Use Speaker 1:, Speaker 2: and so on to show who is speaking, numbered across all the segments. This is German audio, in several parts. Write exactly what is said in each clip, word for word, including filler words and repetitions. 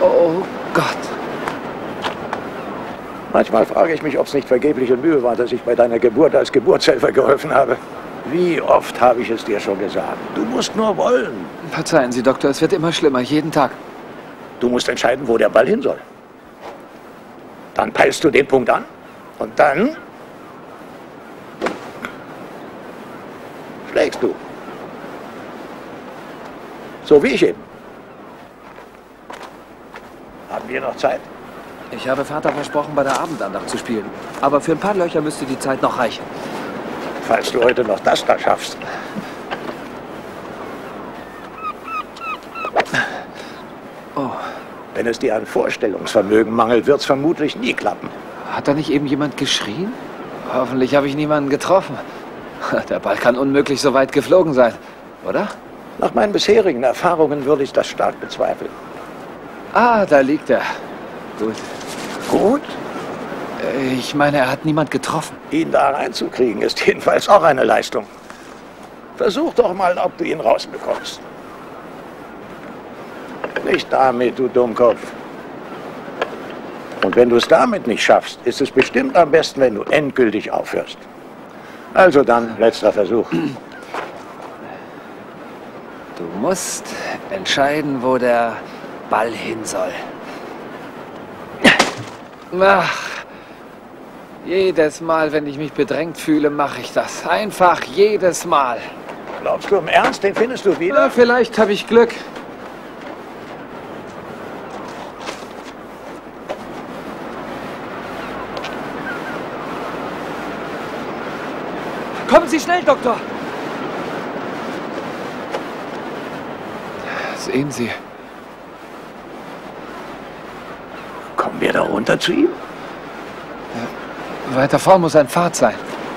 Speaker 1: Oh Gott.
Speaker 2: Manchmal frage ich mich, ob es nicht vergebliche Mühe war, dass ich bei deiner Geburt als Geburtshelfer geholfen habe. Wie oft habe ich es dir schon gesagt? Du musst nur wollen.
Speaker 1: Verzeihen Sie, Doktor, es wird immer schlimmer, jeden Tag.
Speaker 2: Du musst entscheiden, wo der Ball hin soll. Dann peilst du den Punkt an und dann schlägst du. So wie ich eben. Haben wir noch Zeit?
Speaker 1: Ich habe Vater versprochen, bei der Abendandacht zu spielen. Aber für ein paar Löcher müsste die Zeit noch reichen.
Speaker 2: Falls du heute noch das da schaffst.
Speaker 1: Oh.
Speaker 2: Wenn es dir an Vorstellungsvermögen mangelt, wird es vermutlich nie klappen.
Speaker 1: Hat da nicht eben jemand geschrien? Hoffentlich habe ich niemanden getroffen. Der Ball kann unmöglich so weit geflogen sein, oder?
Speaker 2: Nach meinen bisherigen Erfahrungen würde ich das stark bezweifeln.
Speaker 1: Ah, da liegt er. Gut.
Speaker 2: Gut?
Speaker 1: Ich meine, er hat niemand getroffen.
Speaker 2: Ihn da reinzukriegen, ist jedenfalls auch eine Leistung. Versuch doch mal, ob du ihn rausbekommst. Nicht damit, du Dummkopf. Und wenn du es damit nicht schaffst, ist es bestimmt am besten, wenn du endgültig aufhörst. Also dann, letzter Versuch.
Speaker 1: Du musst entscheiden, wo der Ball hin soll. Ach, jedes Mal, wenn ich mich bedrängt fühle, mache ich das. Einfach jedes Mal.
Speaker 2: Glaubst du im Ernst, den findest du wieder?
Speaker 1: Na, vielleicht habe ich Glück. Kommen Sie schnell, Doktor! Sehen Sie.
Speaker 2: Kommen wir da runter zu ihm?
Speaker 1: Ja, weiter vorn muss ein Pfad sein.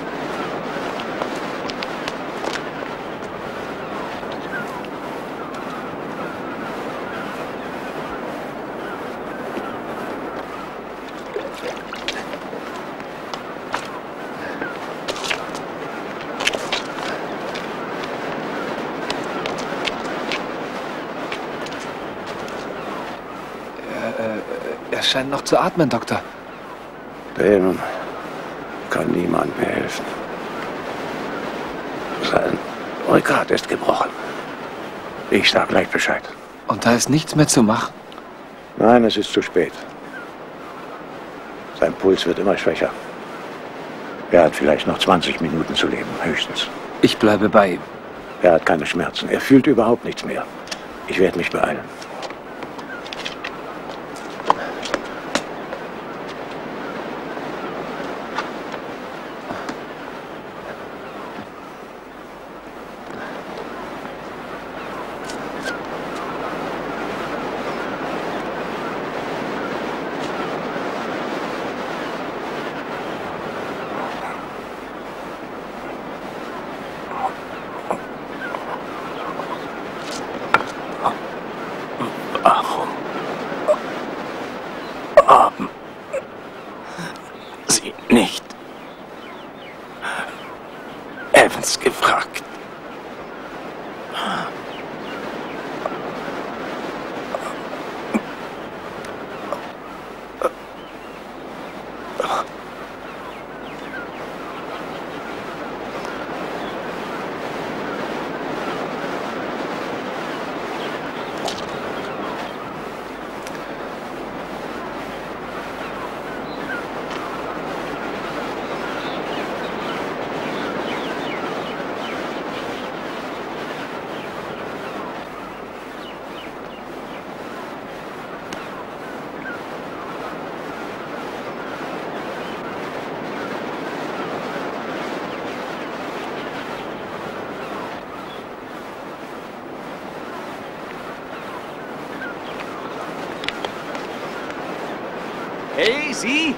Speaker 1: Er scheint noch zu atmen, Doktor.
Speaker 2: Dem kann niemand mehr helfen. Sein Rückgrat ist gebrochen. Ich sag gleich Bescheid.
Speaker 1: Und da ist nichts mehr zu machen?
Speaker 2: Nein, es ist zu spät. Sein Puls wird immer schwächer. Er hat vielleicht noch zwanzig Minuten zu leben, höchstens.
Speaker 1: Ich bleibe bei ihm.
Speaker 2: Er hat keine Schmerzen. Er fühlt überhaupt nichts mehr. Ich werde mich beeilen. Warum haben Sie nicht Evans gefragt?
Speaker 3: Hey, Sie?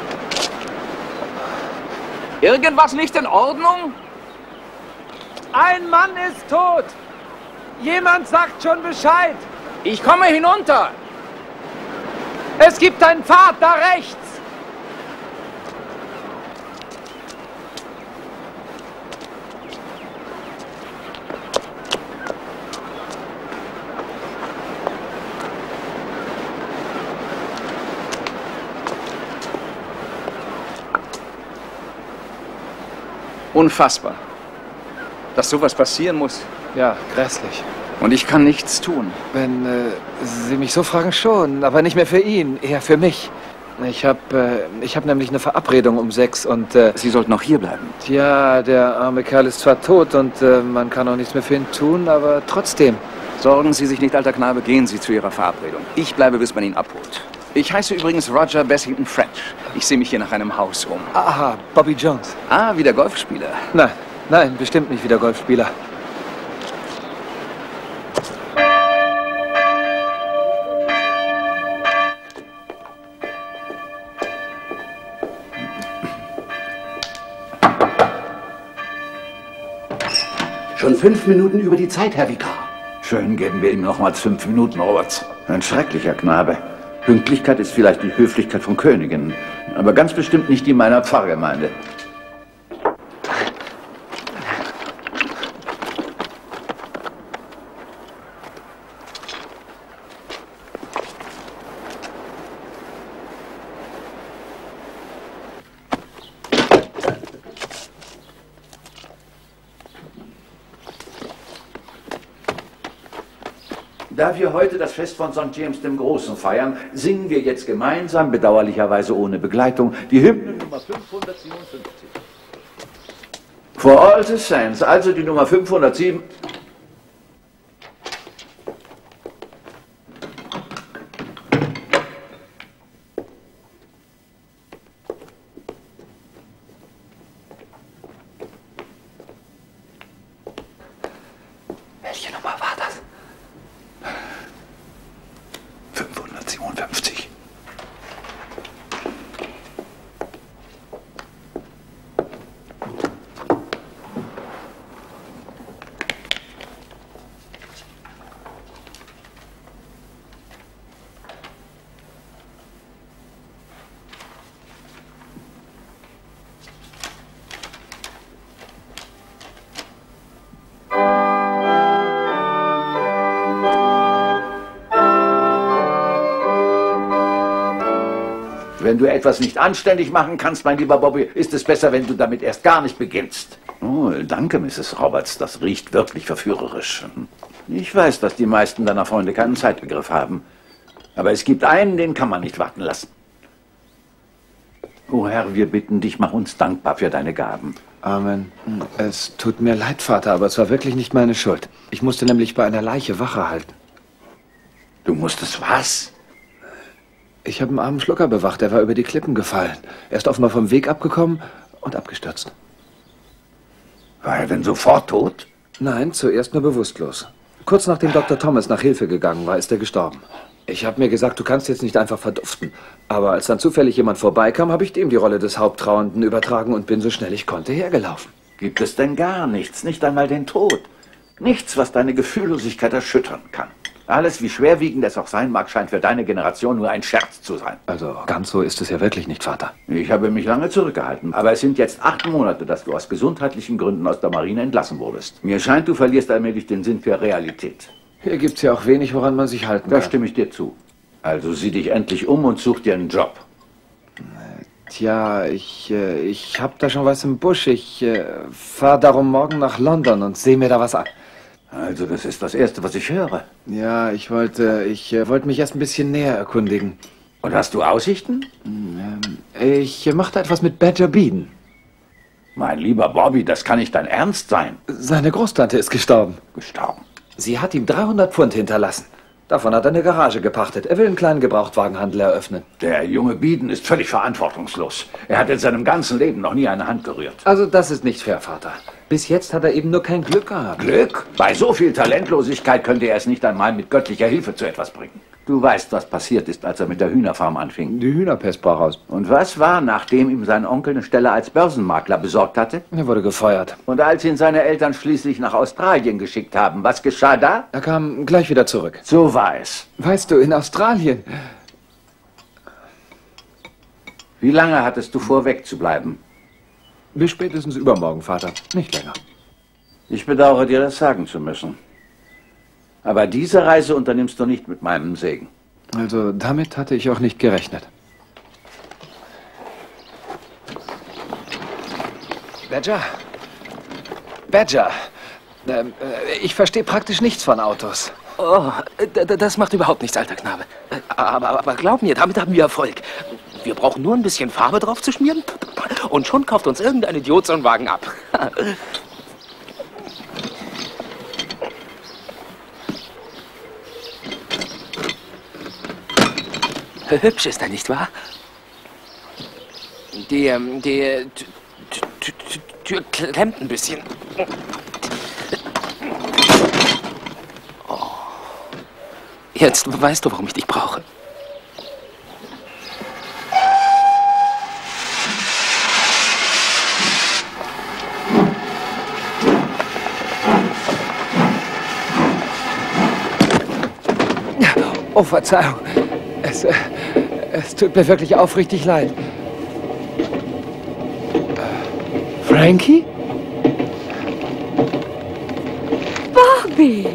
Speaker 3: Irgendwas nicht in Ordnung?
Speaker 1: Ein Mann ist tot! Jemand sagt schon Bescheid!
Speaker 3: Ich komme hinunter!
Speaker 1: Es gibt einen Pfad da rechts!
Speaker 3: Unfassbar. Dass sowas passieren muss.
Speaker 1: Ja, grässlich.
Speaker 3: Und ich kann nichts tun.
Speaker 1: Wenn äh, Sie mich so fragen, schon. Aber nicht mehr für ihn, eher für mich. Ich habe äh, ich hab nämlich eine Verabredung um sechs und... Äh,
Speaker 3: Sie sollten auch hier bleiben.
Speaker 1: Tja, der arme Kerl ist zwar tot und äh, man kann auch nichts mehr für ihn tun, aber trotzdem.
Speaker 3: Sorgen Sie sich nicht, alter Knabe, gehen Sie zu Ihrer Verabredung. Ich bleibe, bis man ihn abholt. Ich heiße übrigens Roger Bessington French. Ich sehe mich hier nach einem Haus um.
Speaker 1: Aha, Bobby Jones.
Speaker 3: Ah, wieder Golfspieler.
Speaker 1: Nein, nein, bestimmt nicht wieder Golfspieler.
Speaker 4: Schon fünf Minuten über die Zeit, Herr Vikar.
Speaker 2: Schön, geben wir ihm nochmals fünf Minuten, Roberts. Ein schrecklicher Knabe. Pünktlichkeit ist vielleicht die Höflichkeit von Königen, aber ganz bestimmt nicht die meiner Pfarrgemeinde. Da wir heute das Fest von Sankt James dem Großen feiern, singen wir jetzt gemeinsam, bedauerlicherweise ohne Begleitung, die Hymne Nummer fünfhundertsiebenundfünfzig. For all the saints, also die Nummer fünfhundertsieben.
Speaker 1: Welche Nummer war das?
Speaker 2: fünfhundertsiebenundfünfzig. Wenn du etwas nicht anständig machen kannst, mein lieber Bobby, ist es besser, wenn du damit erst gar nicht beginnst. Oh, danke, Misses Roberts. Das riecht wirklich verführerisch. Ich weiß, dass die meisten deiner Freunde keinen Zeitbegriff haben. Aber es gibt einen, den kann man nicht warten lassen. O Herr, wir bitten dich, mach uns dankbar für deine Gaben.
Speaker 1: Amen. Es tut mir leid, Vater, aber es war wirklich nicht meine Schuld. Ich musste nämlich bei einer Leiche Wache halten.
Speaker 2: Du musstest was?
Speaker 1: Ich habe einen armen Schlucker bewacht, der war über die Klippen gefallen. Er ist offenbar vom Weg abgekommen und abgestürzt.
Speaker 2: War er denn sofort tot?
Speaker 1: Nein, zuerst nur bewusstlos. Kurz nachdem Doktor Thomas nach Hilfe gegangen war, ist er gestorben. Ich habe mir gesagt, du kannst jetzt nicht einfach verduften. Aber als dann zufällig jemand vorbeikam, habe ich dem die Rolle des Haupttrauernden übertragen und bin so schnell ich konnte hergelaufen.
Speaker 2: Gibt es denn gar nichts, nicht einmal den Tod? Nichts, was deine Gefühllosigkeit erschüttern kann. Alles, wie schwerwiegend es auch sein mag, scheint für deine Generation nur ein Scherz zu sein.
Speaker 1: Also ganz so ist es ja wirklich nicht, Vater.
Speaker 2: Ich habe mich lange zurückgehalten, aber es sind jetzt acht Monate, dass du aus gesundheitlichen Gründen aus der Marine entlassen wurdest. Mir scheint, du verlierst allmählich den Sinn für Realität.
Speaker 1: Hier gibt's ja auch wenig, woran man sich halten
Speaker 2: Da
Speaker 1: kann.
Speaker 2: stimme ich dir zu. Also sieh dich endlich um und such dir einen Job.
Speaker 1: Tja, ich, äh, ich hab da schon was im Busch. Ich äh, fahr darum morgen nach London und sehe mir da was an.
Speaker 2: Also das ist das Erste, was ich höre.
Speaker 1: Ja, ich wollte, ich äh, wollte mich erst ein bisschen näher erkundigen.
Speaker 2: Und hast du Aussichten?
Speaker 1: Ich äh, machte etwas mit Badger Beeden.
Speaker 2: Mein lieber Bobby, das kann nicht dein Ernst sein.
Speaker 1: Seine Großtante ist gestorben.
Speaker 2: Gestorben.
Speaker 1: Sie hat ihm dreihundert Pfund hinterlassen. Davon hat er eine Garage gepachtet. Er will einen kleinen Gebrauchtwagenhandel eröffnen.
Speaker 2: Der junge Bieden ist völlig verantwortungslos. Er hat in seinem ganzen Leben noch nie eine Hand gerührt.
Speaker 1: Also das ist nicht fair, Vater. Bis jetzt hat er eben nur kein Glück gehabt.
Speaker 2: Glück? Bei so viel Talentlosigkeit könnte er es nicht einmal mit göttlicher Hilfe zu etwas bringen. Du weißt, was passiert ist, als er mit der Hühnerfarm anfing.
Speaker 1: Die Hühnerpest brach aus.
Speaker 2: Und was war, nachdem ihm sein Onkel eine Stelle als Börsenmakler besorgt hatte?
Speaker 1: Er wurde gefeuert.
Speaker 2: Und als ihn seine Eltern schließlich nach Australien geschickt haben, was geschah da?
Speaker 1: Er kam gleich wieder zurück.
Speaker 2: So war es.
Speaker 1: Weißt du, in Australien...
Speaker 2: Wie lange hattest du vor, wegzubleiben?
Speaker 1: Bis spätestens übermorgen, Vater. Nicht länger.
Speaker 2: Ich bedauere dir, das sagen zu müssen. Aber diese Reise unternimmst du nicht mit meinem Segen.
Speaker 1: Also damit hatte ich auch nicht gerechnet. Badger, Badger. Ähm, äh, ich verstehe praktisch nichts von Autos.
Speaker 5: Oh, das macht überhaupt nichts, alter Knabe. Aber, aber, aber glaub mir, damit haben wir Erfolg. Wir brauchen nur ein bisschen Farbe drauf zu schmieren und schon kauft uns irgendein Idiot so einen Wagen ab. Hübsch ist er, nicht wahr? Die, ähm, die Tür klemmt ein bisschen. Oh. Jetzt weißt du, warum ich dich brauche.
Speaker 1: Oh, Verzeihung. Es, äh, es tut mir wirklich aufrichtig leid. Frankie?
Speaker 6: Bobby!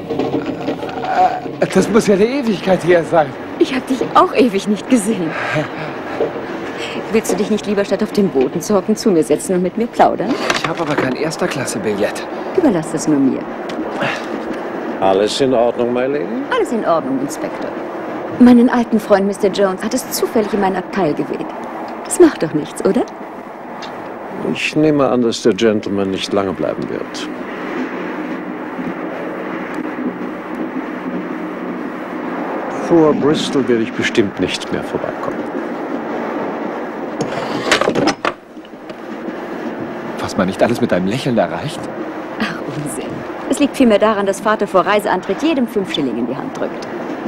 Speaker 1: Das muss ja eine Ewigkeit her sein.
Speaker 6: Ich habe dich auch ewig nicht gesehen. Willst du dich nicht lieber statt auf dem Boden zu hocken zu mir setzen und mit mir plaudern?
Speaker 1: Ich habe aber kein Erster-Klasse-Billett.
Speaker 6: Überlass das nur mir.
Speaker 7: Alles in Ordnung, my lady?
Speaker 6: Alles in Ordnung, Inspektor. Meinen alten Freund Mister Jones hat es zufällig in mein Abteil geweht. Das macht doch nichts, oder?
Speaker 7: Ich nehme an, dass der Gentleman nicht lange bleiben wird. Vor Bristol werde ich bestimmt nicht mehr vorbeikommen.
Speaker 1: Was man nicht alles mit einem Lächeln erreicht?
Speaker 6: Ach, Unsinn. Es liegt vielmehr daran, dass Vater vor Reiseantritt jedem fünf Schilling in die Hand drückt.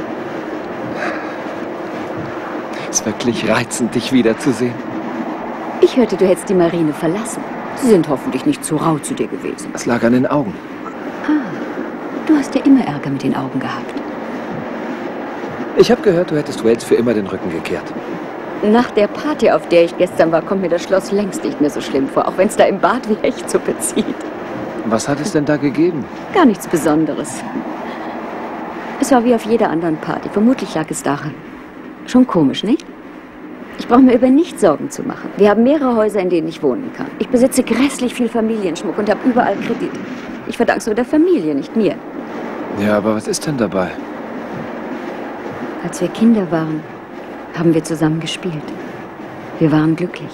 Speaker 1: Es ist wirklich reizend, dich wiederzusehen.
Speaker 6: Ich hörte, du hättest die Marine verlassen. Sie sind hoffentlich nicht zu rau zu dir gewesen.
Speaker 1: Es lag an den Augen.
Speaker 6: Ah, du hast ja immer Ärger mit den Augen gehabt.
Speaker 1: Ich habe gehört, du hättest Wales für immer den Rücken gekehrt.
Speaker 6: Nach der Party, auf der ich gestern war, kommt mir das Schloss längst nicht mehr so schlimm vor, auch wenn es da im Bad wie Hechtsuppe zieht.
Speaker 1: Was hat es denn da gegeben?
Speaker 6: Gar nichts Besonderes. Es war wie auf jeder anderen Party. Vermutlich lag es daran. Schon komisch, nicht? Ich brauche mir über nichts Sorgen zu machen. Wir haben mehrere Häuser, in denen ich wohnen kann. Ich besitze grässlich viel Familienschmuck und habe überall Kredit. Ich verdanke es nur der Familie, nicht mir.
Speaker 1: Ja, aber was ist denn dabei?
Speaker 6: Als wir Kinder waren, haben wir zusammen gespielt. Wir waren glücklich.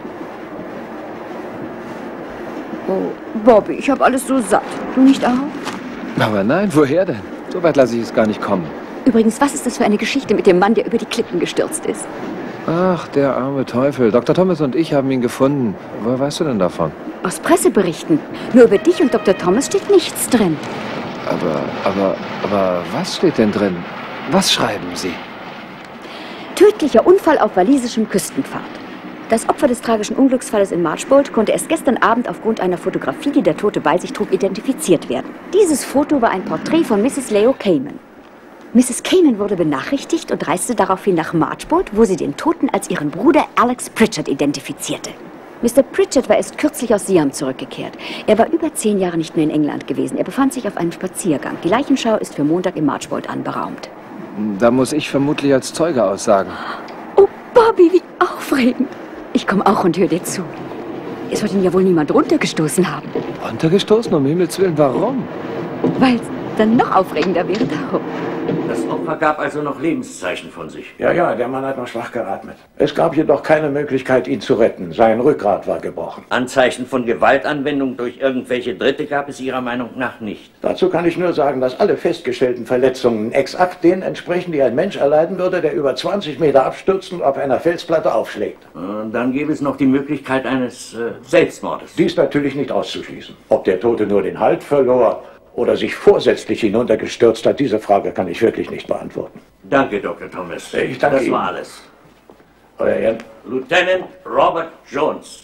Speaker 6: Oh, Bobby, ich habe alles so satt. Du nicht auch?
Speaker 1: Aber nein, woher denn? So weit lasse ich es gar nicht kommen.
Speaker 6: Übrigens, was ist das für eine Geschichte mit dem Mann, der über die Klippen gestürzt ist?
Speaker 1: Ach, der arme Teufel. Doktor Thomas und ich haben ihn gefunden. Woher weißt du denn davon?
Speaker 6: Aus Presseberichten. Nur über dich und Doktor Thomas steht nichts drin.
Speaker 1: Aber, aber, aber was steht denn drin? Was schreiben Sie?
Speaker 6: Tödlicher Unfall auf walisischem Küstenpfad. Das Opfer des tragischen Unglücksfalles in Marchbold konnte erst gestern Abend aufgrund einer Fotografie, die der Tote bei sich trug, identifiziert werden. Dieses Foto war ein Porträt von Misses Leo Cayman. Misses Cayman wurde benachrichtigt und reiste daraufhin nach Marchbold, wo sie den Toten als ihren Bruder Alex Pritchard identifizierte. Mister Pritchard war erst kürzlich aus Siam zurückgekehrt. Er war über zehn Jahre nicht mehr in England gewesen. Er befand sich auf einem Spaziergang. Die Leichenschau ist für Montag im Marchbold anberaumt.
Speaker 1: Da muss ich vermutlich als Zeuge aussagen.
Speaker 6: Oh, Bobby, wie aufregend. Ich komme auch und höre dir zu. Es wird ihn ja wohl niemand runtergestoßen haben.
Speaker 1: Runtergestoßen? Um Himmels Willen, warum?
Speaker 6: Weil es dann noch aufregender wäre darum.
Speaker 4: Das Opfer gab also noch Lebenszeichen von sich.
Speaker 2: Ja, ja, der Mann hat noch schwach geatmet. Es gab jedoch keine Möglichkeit, ihn zu retten. Sein Rückgrat war gebrochen.
Speaker 4: Anzeichen von Gewaltanwendung durch irgendwelche Dritte gab es Ihrer Meinung nach nicht.
Speaker 2: Dazu kann ich nur sagen, dass alle festgestellten Verletzungen exakt denen entsprechen, die ein Mensch erleiden würde, der über zwanzig Meter abstürzt und auf einer Felsplatte aufschlägt.
Speaker 4: Und dann gäbe es noch die Möglichkeit eines äh, Selbstmordes.
Speaker 2: Dies natürlich nicht auszuschließen. Ob der Tote nur den Halt verlor oder sich vorsätzlich hinuntergestürzt hat, diese Frage kann ich wirklich nicht beantworten.
Speaker 4: Danke, Doktor Thomas.
Speaker 2: Ich danke
Speaker 4: Das
Speaker 2: Ihnen.
Speaker 4: war alles.
Speaker 2: Euer Ehren.
Speaker 4: Lieutenant Robert Jones.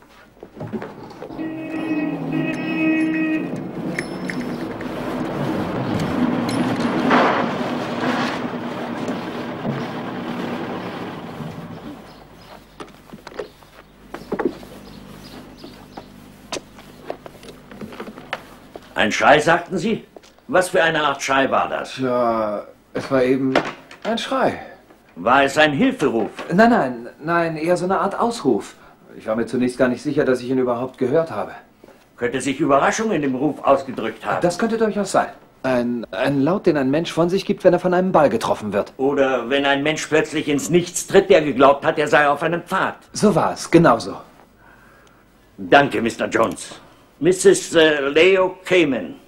Speaker 4: Ein Schrei, sagten Sie? Was für eine Art Schrei war das?
Speaker 1: Ja, es war eben ein Schrei.
Speaker 4: War es ein Hilferuf?
Speaker 1: Nein, nein, nein, eher so eine Art Ausruf. Ich war mir zunächst gar nicht sicher, dass ich ihn überhaupt gehört habe.
Speaker 4: Könnte sich Überraschung in dem Ruf ausgedrückt haben.
Speaker 1: Das könnte durchaus sein. Ein, ein Laut, den ein Mensch von sich gibt, wenn er von einem Ball getroffen wird.
Speaker 4: Oder wenn ein Mensch plötzlich ins Nichts tritt, der geglaubt hat, er sei auf einem Pfad.
Speaker 1: So war es, genauso.
Speaker 4: Danke, Mister Jones. Misses äh, Leo Kamen.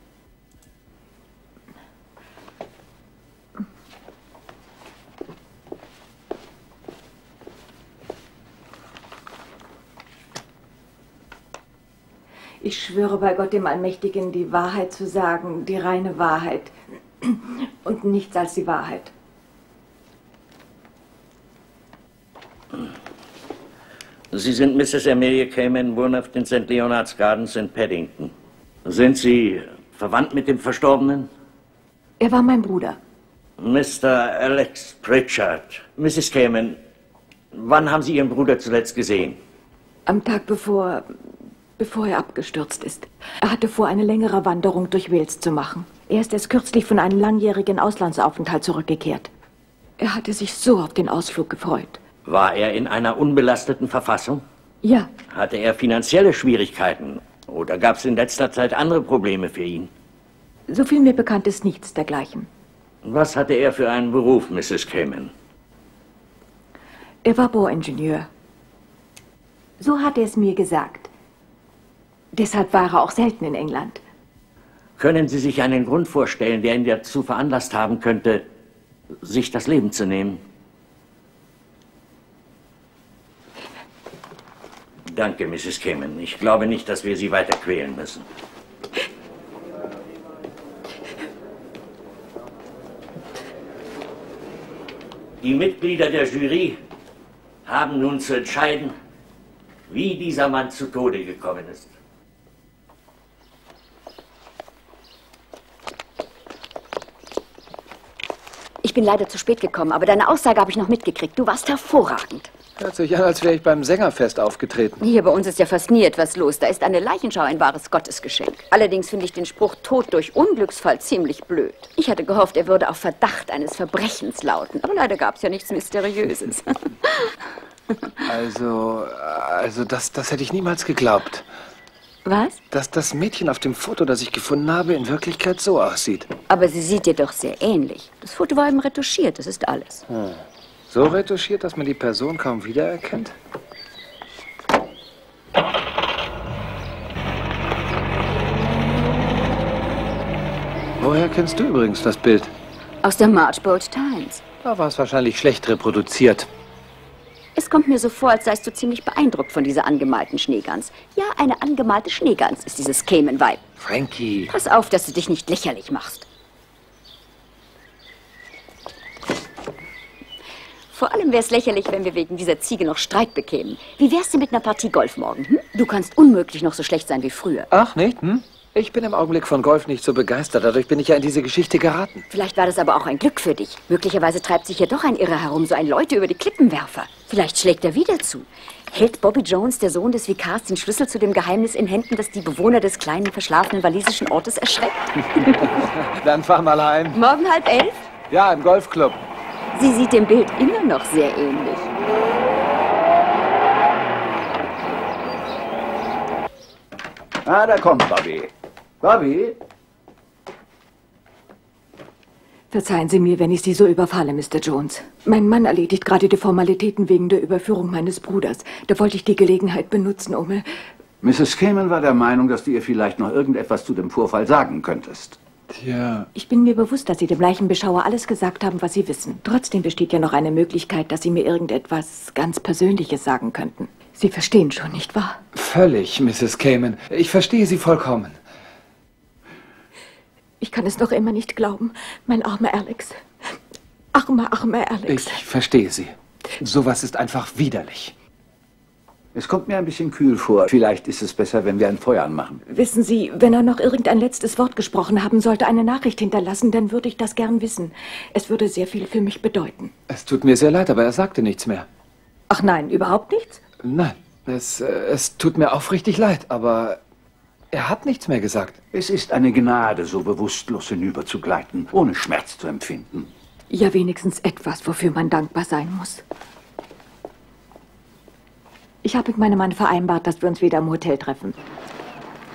Speaker 8: Ich schwöre bei Gott dem Allmächtigen, die Wahrheit zu sagen, die reine Wahrheit und nichts als die Wahrheit.
Speaker 4: Sie sind Misses Amelia Kamen, wohnhaft in Sankt Leonards Gardens in Paddington. Sind Sie verwandt mit dem Verstorbenen?
Speaker 8: Er war mein Bruder.
Speaker 4: Mister Alex Pritchard. Misses Kamen, wann haben Sie Ihren Bruder zuletzt gesehen?
Speaker 8: Am Tag bevor... bevor er abgestürzt ist. Er hatte vor, eine längere Wanderung durch Wales zu machen. Er ist erst kürzlich von einem langjährigen Auslandsaufenthalt zurückgekehrt. Er hatte sich so auf den Ausflug gefreut.
Speaker 4: War er in einer unbelasteten Verfassung?
Speaker 8: Ja.
Speaker 4: Hatte er finanzielle Schwierigkeiten? Oder gab es in letzter Zeit andere Probleme für ihn?
Speaker 8: So viel mir bekannt ist nichts dergleichen.
Speaker 4: Was hatte er für einen Beruf, Misses Kamen?
Speaker 8: Er war Bohringenieur. So hat er es mir gesagt. Deshalb war er auch selten in England.
Speaker 4: Können Sie sich einen Grund vorstellen, der ihn dazu veranlasst haben könnte, sich das Leben zu nehmen? Danke, Misses Kamen. Ich glaube nicht, dass wir Sie weiter quälen müssen. Die Mitglieder der Jury haben nun zu entscheiden, wie dieser Mann zu Tode gekommen ist.
Speaker 6: Ich bin leider zu spät gekommen, aber deine Aussage habe ich noch mitgekriegt. Du warst hervorragend.
Speaker 1: Hört sich an, als wäre ich beim Sängerfest aufgetreten.
Speaker 6: Hier bei uns ist ja fast nie etwas los. Da ist eine Leichenschau ein wahres Gottesgeschenk. Allerdings finde ich den Spruch Tod durch Unglücksfall ziemlich blöd. Ich hatte gehofft, er würde auf Verdacht eines Verbrechens lauten. Aber leider gab es ja nichts Mysteriöses.
Speaker 1: Also, also das, das hätte ich niemals geglaubt.
Speaker 6: Was?
Speaker 1: Dass das Mädchen auf dem Foto, das ich gefunden habe, in Wirklichkeit so aussieht.
Speaker 6: Aber sie sieht dir doch sehr ähnlich. Das Foto war eben retuschiert, das ist alles.
Speaker 1: Hm. So retuschiert, dass man die Person kaum wiedererkennt? Woher kennst du übrigens das Bild?
Speaker 6: Aus der Marchbold Times.
Speaker 1: Da war es wahrscheinlich schlecht reproduziert.
Speaker 6: Es kommt mir so vor, als seist du ziemlich beeindruckt von dieser angemalten Schneegans. Ja, eine angemalte Schneegans ist dieses Kamen-Weib.
Speaker 1: Frankie.
Speaker 6: Pass auf, dass du dich nicht lächerlich machst. Vor allem wäre es lächerlich, wenn wir wegen dieser Ziege noch Streit bekämen. Wie wär's denn mit einer Partie Golf morgen? Hm? Du kannst unmöglich noch so schlecht sein wie früher.
Speaker 1: Ach, nicht? Hm? Ich bin im Augenblick von Golf nicht so begeistert. Dadurch bin ich ja in diese Geschichte geraten.
Speaker 6: Vielleicht war das aber auch ein Glück für dich. Möglicherweise treibt sich hier doch ein Irrer herum, so ein Leute über die Klippenwerfer. Vielleicht schlägt er wieder zu. Hält Bobby Jones, der Sohn des Vikars, den Schlüssel zu dem Geheimnis in Händen, das die Bewohner des kleinen, verschlafenen walisischen Ortes erschreckt?
Speaker 1: Dann fahr mal heim.
Speaker 6: Morgen halb elf?
Speaker 1: Ja, im Golfclub.
Speaker 6: Sie sieht dem Bild immer noch sehr ähnlich.
Speaker 2: Ah, da kommt Bobby. Bobby?
Speaker 8: Verzeihen Sie mir, wenn ich Sie so überfalle, Mister Jones. Mein Mann erledigt gerade die Formalitäten wegen der Überführung meines Bruders. Da wollte ich die Gelegenheit benutzen, um...
Speaker 2: Misses Kamen war der Meinung, dass du ihr vielleicht noch irgendetwas zu dem Vorfall sagen könntest.
Speaker 1: Tja.
Speaker 8: Ich bin mir bewusst, dass Sie dem Leichenbeschauer alles gesagt haben, was Sie wissen. Trotzdem besteht ja noch eine Möglichkeit, dass Sie mir irgendetwas ganz Persönliches sagen könnten. Sie verstehen schon, nicht wahr?
Speaker 1: Völlig, Misses Kamen. Ich verstehe Sie vollkommen.
Speaker 8: Ich kann es noch immer nicht glauben. Mein armer Alex. Armer, armer Alex.
Speaker 1: Ich verstehe Sie. Sowas ist einfach widerlich.
Speaker 2: Es kommt mir ein bisschen kühl vor. Vielleicht ist es besser, wenn wir ein Feuer anmachen.
Speaker 8: Wissen Sie, wenn er noch irgendein letztes Wort gesprochen haben sollte, eine Nachricht hinterlassen, dann würde ich das gern wissen. Es würde sehr viel für mich bedeuten.
Speaker 1: Es tut mir sehr leid, aber er sagte nichts mehr.
Speaker 8: Ach nein, überhaupt nichts?
Speaker 1: Nein, es, äh, es tut mir aufrichtig leid, aber er hat nichts mehr gesagt.
Speaker 2: Es ist eine Gnade, so bewusstlos hinüberzugleiten, ohne Schmerz zu empfinden.
Speaker 8: Ja, wenigstens etwas, wofür man dankbar sein muss. Ich habe mit meinem Mann vereinbart, dass wir uns wieder im Hotel treffen.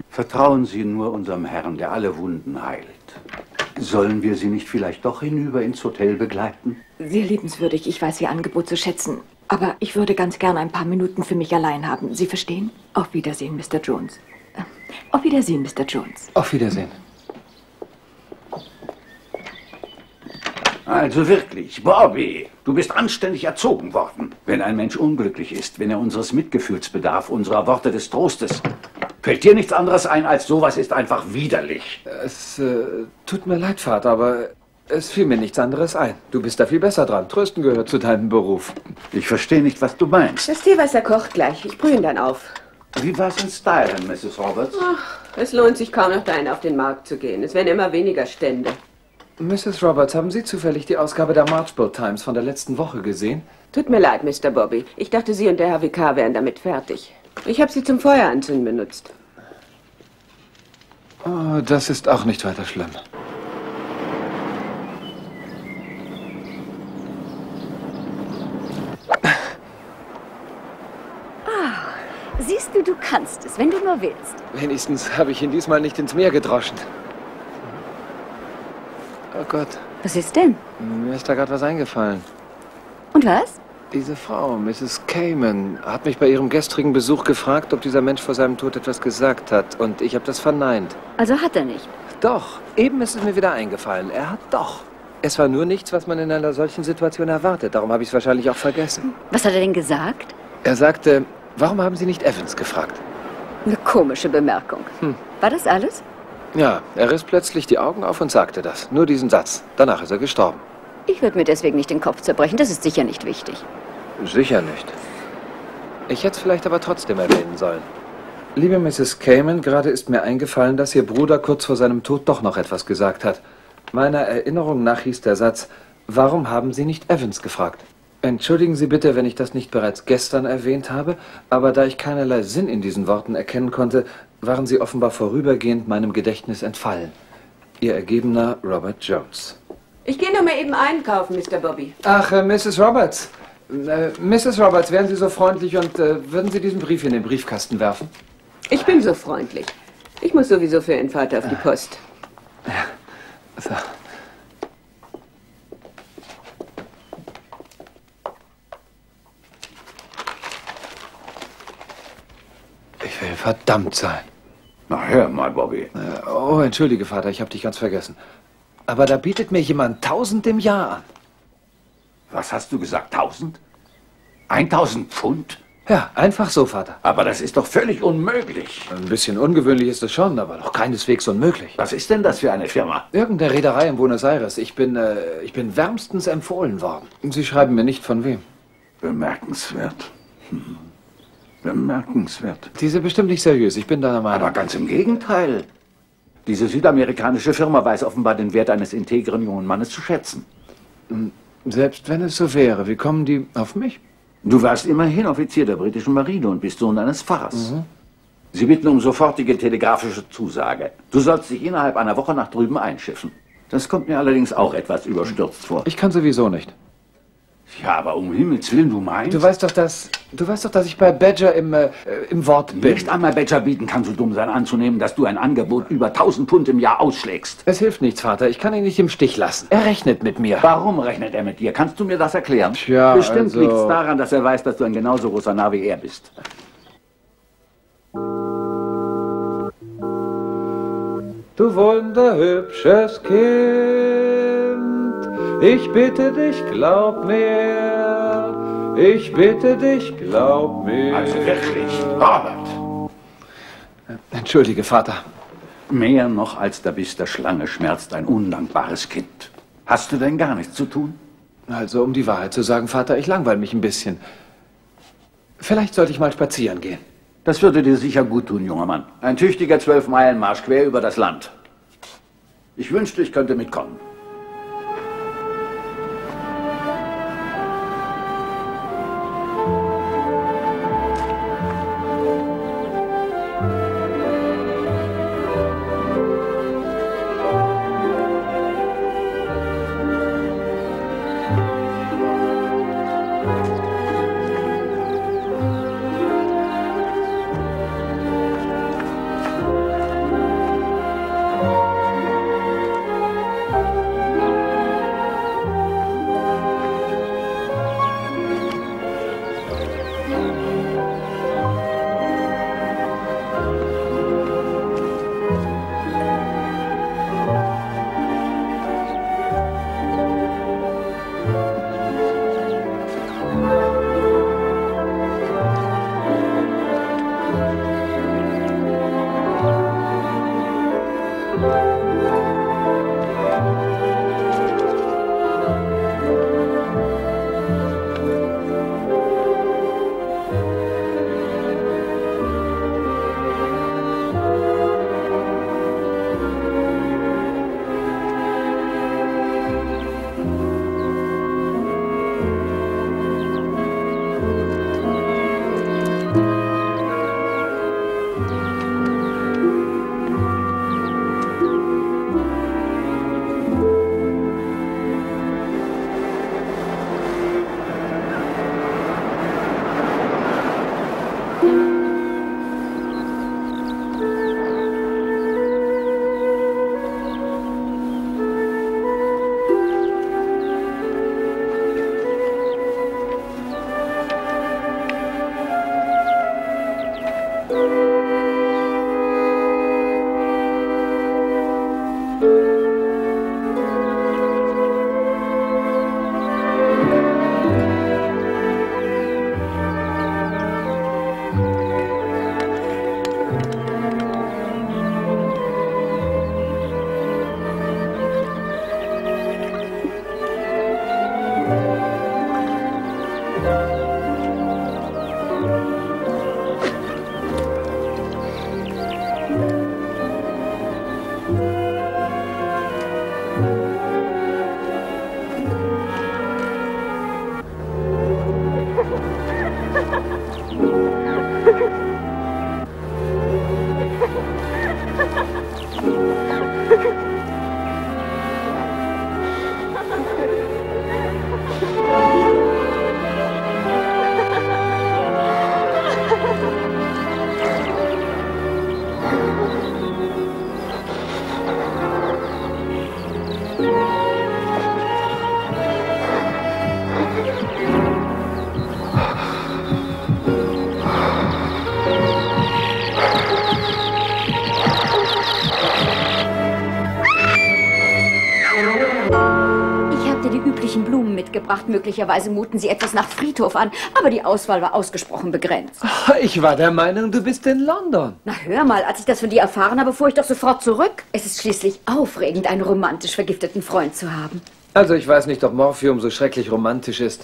Speaker 2: Vertrauen Sie nur unserem Herrn, der alle Wunden heilt. Sollen wir Sie nicht vielleicht doch hinüber ins Hotel begleiten?
Speaker 8: Sehr liebenswürdig, ich weiß Ihr Angebot zu schätzen. Aber ich würde ganz gern ein paar Minuten für mich allein haben. Sie verstehen? Auf Wiedersehen, Mister Jones. Äh, Auf Wiedersehen, Mister Jones.
Speaker 1: Auf Wiedersehen.
Speaker 2: Also wirklich, Bobby, du bist anständig erzogen worden. Wenn ein Mensch unglücklich ist, wenn er unseres Mitgefühls bedarf, unserer Worte des Trostes, fällt dir nichts anderes ein, als sowas ist einfach widerlich.
Speaker 1: Es äh, tut mir leid, Vater, aber es fiel mir nichts anderes ein. Du bist da viel besser dran. Trösten gehört zu deinem Beruf.
Speaker 2: Ich verstehe nicht, was du meinst.
Speaker 9: Das Teewasser kocht gleich. Ich brühe ihn dann auf.
Speaker 2: Wie war's in Style, Misses Roberts?
Speaker 9: Ach, es lohnt sich kaum noch dahin, auf den Markt zu gehen. Es werden immer weniger Stände.
Speaker 1: Misses Roberts, haben Sie zufällig die Ausgabe der Marchbold Times von der letzten Woche gesehen?
Speaker 9: Tut mir leid, Mister Bobby. Ich dachte, Sie und der Herr Vikar wären damit fertig. Ich habe sie zum Feueranzünden benutzt.
Speaker 1: Oh, das ist auch nicht weiter schlimm.
Speaker 6: Ah, siehst du, du kannst es, wenn du nur willst.
Speaker 1: Wenigstens habe ich ihn diesmal nicht ins Meer gedroschen. Oh Gott.
Speaker 6: Was ist denn?
Speaker 1: Mir ist da gerade was eingefallen.
Speaker 6: Und was?
Speaker 1: Diese Frau, Misses Cayman, hat mich bei ihrem gestrigen Besuch gefragt, ob dieser Mensch vor seinem Tod etwas gesagt hat. Und ich habe das verneint.
Speaker 6: Also hat er nicht.
Speaker 1: Doch. Eben ist es mir wieder eingefallen. Er hat doch. Es war nur nichts, was man in einer solchen Situation erwartet. Darum habe ich es wahrscheinlich auch vergessen.
Speaker 6: Was hat er denn gesagt?
Speaker 1: Er sagte, warum haben Sie nicht Evans gefragt?
Speaker 6: Eine komische Bemerkung.
Speaker 1: Hm.
Speaker 6: War das alles?
Speaker 1: Ja, er riss plötzlich die Augen auf und sagte das. Nur diesen Satz. Danach ist er gestorben.
Speaker 6: Ich würde mir deswegen nicht den Kopf zerbrechen. Das ist sicher nicht wichtig.
Speaker 1: Sicher nicht. Ich hätte es vielleicht aber trotzdem erwähnen sollen. Liebe Misses Cayman, gerade ist mir eingefallen, dass Ihr Bruder kurz vor seinem Tod doch noch etwas gesagt hat. Meiner Erinnerung nach hieß der Satz, warum haben Sie nicht Evans gefragt? Entschuldigen Sie bitte, wenn ich das nicht bereits gestern erwähnt habe, aber da ich keinerlei Sinn in diesen Worten erkennen konnte, waren sie offenbar vorübergehend meinem Gedächtnis entfallen. Ihr ergebener Robert Jones.
Speaker 9: Ich gehe nur mal eben einkaufen, Mister Bobby.
Speaker 1: Ach, äh, Misses Roberts. Äh, Misses Roberts, wären Sie so freundlich und äh, würden Sie diesen Brief in den Briefkasten werfen?
Speaker 9: Ich bin so freundlich. Ich muss sowieso für Ihren Vater auf die Post.
Speaker 1: Ja, so. Ich will verdammt sein.
Speaker 2: Na, hör mal, Bobby.
Speaker 1: Äh, oh, entschuldige, Vater, ich habe dich ganz vergessen. Aber da bietet mir jemand tausend im Jahr an.
Speaker 2: Was hast du gesagt? Tausend? Eintausend Pfund?
Speaker 1: Ja, einfach so, Vater.
Speaker 2: Aber das ist doch völlig unmöglich.
Speaker 1: Ein bisschen ungewöhnlich ist es schon, aber doch keineswegs unmöglich.
Speaker 2: Was ist denn das für eine Firma?
Speaker 1: Irgendeine Reederei in Buenos Aires. Ich bin, äh, ich bin wärmstens empfohlen worden. Sie schreiben mir nicht von wem.
Speaker 2: Bemerkenswert. Hm. Bemerkenswert.
Speaker 1: Die sind bestimmt nicht seriös, ich bin deiner Meinung.
Speaker 2: Aber ganz im Gegenteil. Diese südamerikanische Firma weiß offenbar den Wert eines integren jungen Mannes zu schätzen.
Speaker 1: Selbst wenn es so wäre, wie kommen die auf mich?
Speaker 2: Du warst immerhin Offizier der britischen Marine und bist Sohn eines Pfarrers.
Speaker 1: Mhm.
Speaker 2: Sie bitten um sofortige telegrafische Zusage. Du sollst dich innerhalb einer Woche nach drüben einschiffen. Das kommt mir allerdings auch etwas überstürzt vor.
Speaker 1: Ich kann sowieso nicht.
Speaker 2: Ja, aber um Himmels Willen, du meinst?
Speaker 1: Du weißt doch, dass, du weißt doch, dass ich bei Badger im, äh, im Wort bin.
Speaker 2: Nicht einmal Badger bieten kann so dumm sein anzunehmen, dass du ein Angebot über tausend Pfund im Jahr ausschlägst.
Speaker 1: Es hilft nichts, Vater. Ich kann ihn nicht im Stich lassen. Er rechnet mit mir.
Speaker 2: Warum rechnet er mit dir? Kannst du mir das erklären?
Speaker 1: Tja,
Speaker 2: Bestimmt
Speaker 1: also...
Speaker 2: liegt es daran, dass er weiß, dass du ein genauso großer Narr wie er bist.
Speaker 1: Du wunderhübsches Kind, ich bitte dich, glaub mir, ich bitte dich, glaub mir.
Speaker 2: Also wirklich, Robert.
Speaker 1: Entschuldige, Vater.
Speaker 2: Mehr noch als der Biss der Schlange schmerzt ein undankbares Kind. Hast du denn gar nichts zu tun?
Speaker 1: Also, um die Wahrheit zu sagen, Vater, ich langweile mich ein bisschen. Vielleicht sollte ich mal spazieren gehen.
Speaker 2: Das würde dir sicher gut tun, junger Mann. Ein tüchtiger Zwölf-Meilen-Marsch quer über das Land. Ich wünschte, ich könnte mitkommen.
Speaker 6: Mitgebracht. Möglicherweise muten sie etwas nach Friedhof an, aber die Auswahl war ausgesprochen begrenzt.
Speaker 1: Ich war der Meinung, du bist in London.
Speaker 6: Na hör mal, als ich das von dir erfahren habe, fuhr ich doch sofort zurück. Es ist schließlich aufregend, einen romantisch vergifteten Freund zu haben.
Speaker 1: Also ich weiß nicht, ob Morphium so schrecklich romantisch ist.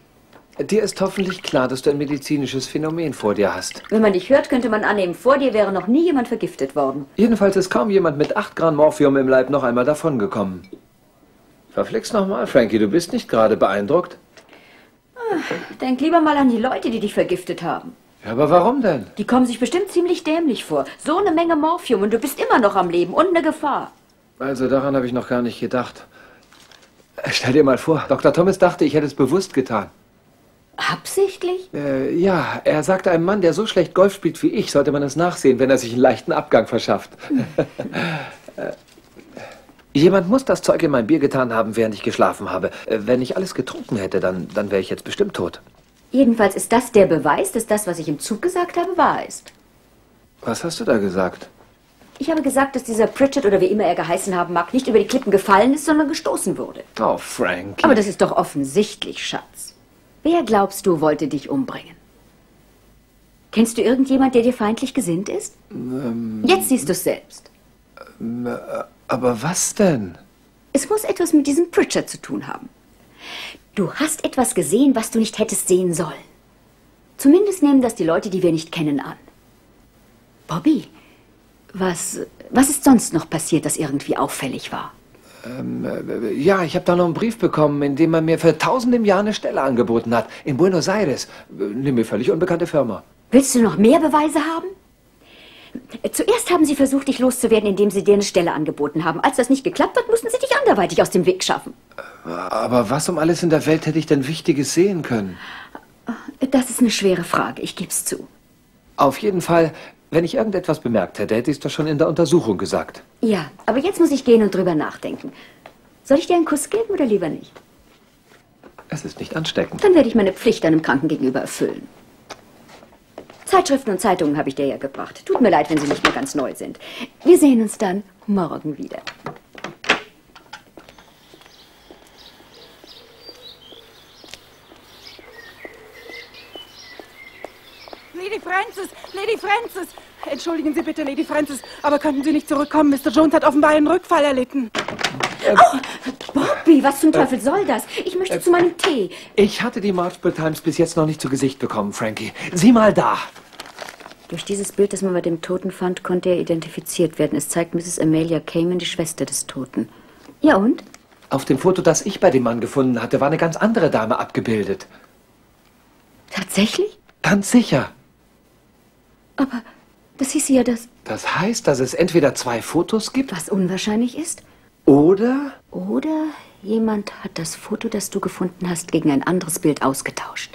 Speaker 1: Dir ist hoffentlich klar, dass du ein medizinisches Phänomen vor dir hast.
Speaker 6: Wenn man dich hört, könnte man annehmen, vor dir wäre noch nie jemand vergiftet worden.
Speaker 1: Jedenfalls ist kaum jemand mit acht Gramm Morphium im Leib noch einmal davongekommen. Verflixt nochmal, Frankie, du bist nicht gerade beeindruckt.
Speaker 6: Ach, denk lieber mal an die Leute, die dich vergiftet haben.
Speaker 1: Ja, aber warum denn?
Speaker 6: Die kommen sich bestimmt ziemlich dämlich vor. So eine Menge Morphium und du bist immer noch am Leben und eine Gefahr.
Speaker 1: Also daran habe ich noch gar nicht gedacht. Stell dir mal vor, Doktor Thomas dachte, ich hätte es bewusst getan.
Speaker 6: Absichtlich?
Speaker 1: Äh, ja, er sagte, einem Mann, der so schlecht Golf spielt wie ich, sollte man es nachsehen, wenn er sich einen leichten Abgang verschafft. äh, Jemand muss das Zeug in mein Bier getan haben, während ich geschlafen habe. Wenn ich alles getrunken hätte, dann, dann wäre ich jetzt bestimmt tot.
Speaker 6: Jedenfalls ist das der Beweis, dass das, was ich im Zug gesagt habe, wahr ist.
Speaker 1: Was hast du da gesagt?
Speaker 6: Ich habe gesagt, dass dieser Pritchard, oder wie immer er geheißen haben mag, nicht über die Klippen gefallen ist, sondern gestoßen wurde.
Speaker 1: Oh, Frankie.
Speaker 6: Aber das ist doch offensichtlich, Schatz. Wer, glaubst du, wollte dich umbringen? Kennst du irgendjemand, der dir feindlich gesinnt ist?
Speaker 1: Ähm,
Speaker 6: Jetzt siehst du es selbst.
Speaker 1: Ähm, äh, aber was denn?
Speaker 6: Es muss etwas mit diesem Pritchard zu tun haben. Du hast etwas gesehen, was du nicht hättest sehen sollen. Zumindest nehmen das die Leute, die wir nicht kennen, an. Bobby, was, was ist sonst noch passiert, das irgendwie auffällig war?
Speaker 1: Ähm, äh, ja, ich habe da noch einen Brief bekommen, in dem man mir für tausend im Jahr eine Stelle angeboten hat. In Buenos Aires. Eine mir völlig unbekannte Firma.
Speaker 6: Willst du noch mehr Beweise haben? Zuerst haben sie versucht, dich loszuwerden, indem sie dir eine Stelle angeboten haben. Als das nicht geklappt hat, mussten sie dich anderweitig aus dem Weg schaffen.
Speaker 1: Aber was um alles in der Welt hätte ich denn Wichtiges sehen können?
Speaker 6: Das ist eine schwere Frage, ich geb's zu.
Speaker 1: Auf jeden Fall, wenn ich irgendetwas bemerkt hätte, hätte ich es doch schon in der Untersuchung gesagt.
Speaker 6: Ja, aber jetzt muss ich gehen und drüber nachdenken. Soll ich dir einen Kuss geben oder lieber nicht?
Speaker 1: Es ist nicht ansteckend.
Speaker 6: Dann werde ich meine Pflicht einem Kranken gegenüber erfüllen. Zeitschriften und Zeitungen habe ich dir ja gebracht. Tut mir leid, wenn sie nicht mehr ganz neu sind. Wir sehen uns dann morgen wieder.
Speaker 10: Lady Francis! Lady Francis! Entschuldigen Sie bitte, Lady Francis, aber könnten Sie nicht zurückkommen? Mister Jones hat offenbar einen Rückfall erlitten.
Speaker 6: Oh, Bobby, was zum Teufel soll das? Ich möchte zu meinem Tee.
Speaker 1: Ich hatte die Marchbull Times bis jetzt noch nicht zu Gesicht bekommen, Frankie. Sieh mal da.
Speaker 6: Durch dieses Bild, das man bei dem Toten fand, konnte er identifiziert werden. Es zeigt Misses Amelia Kamen, die Schwester des Toten. Ja und?
Speaker 1: Auf dem Foto, das ich bei dem Mann gefunden hatte, war eine ganz andere Dame abgebildet.
Speaker 6: Tatsächlich?
Speaker 1: Ganz sicher.
Speaker 6: Aber Das hieß ja, dass...
Speaker 1: Das heißt, dass es entweder zwei Fotos gibt?
Speaker 6: Was unwahrscheinlich ist?
Speaker 1: Oder?
Speaker 6: Oder jemand hat das Foto, das du gefunden hast, gegen ein anderes Bild ausgetauscht.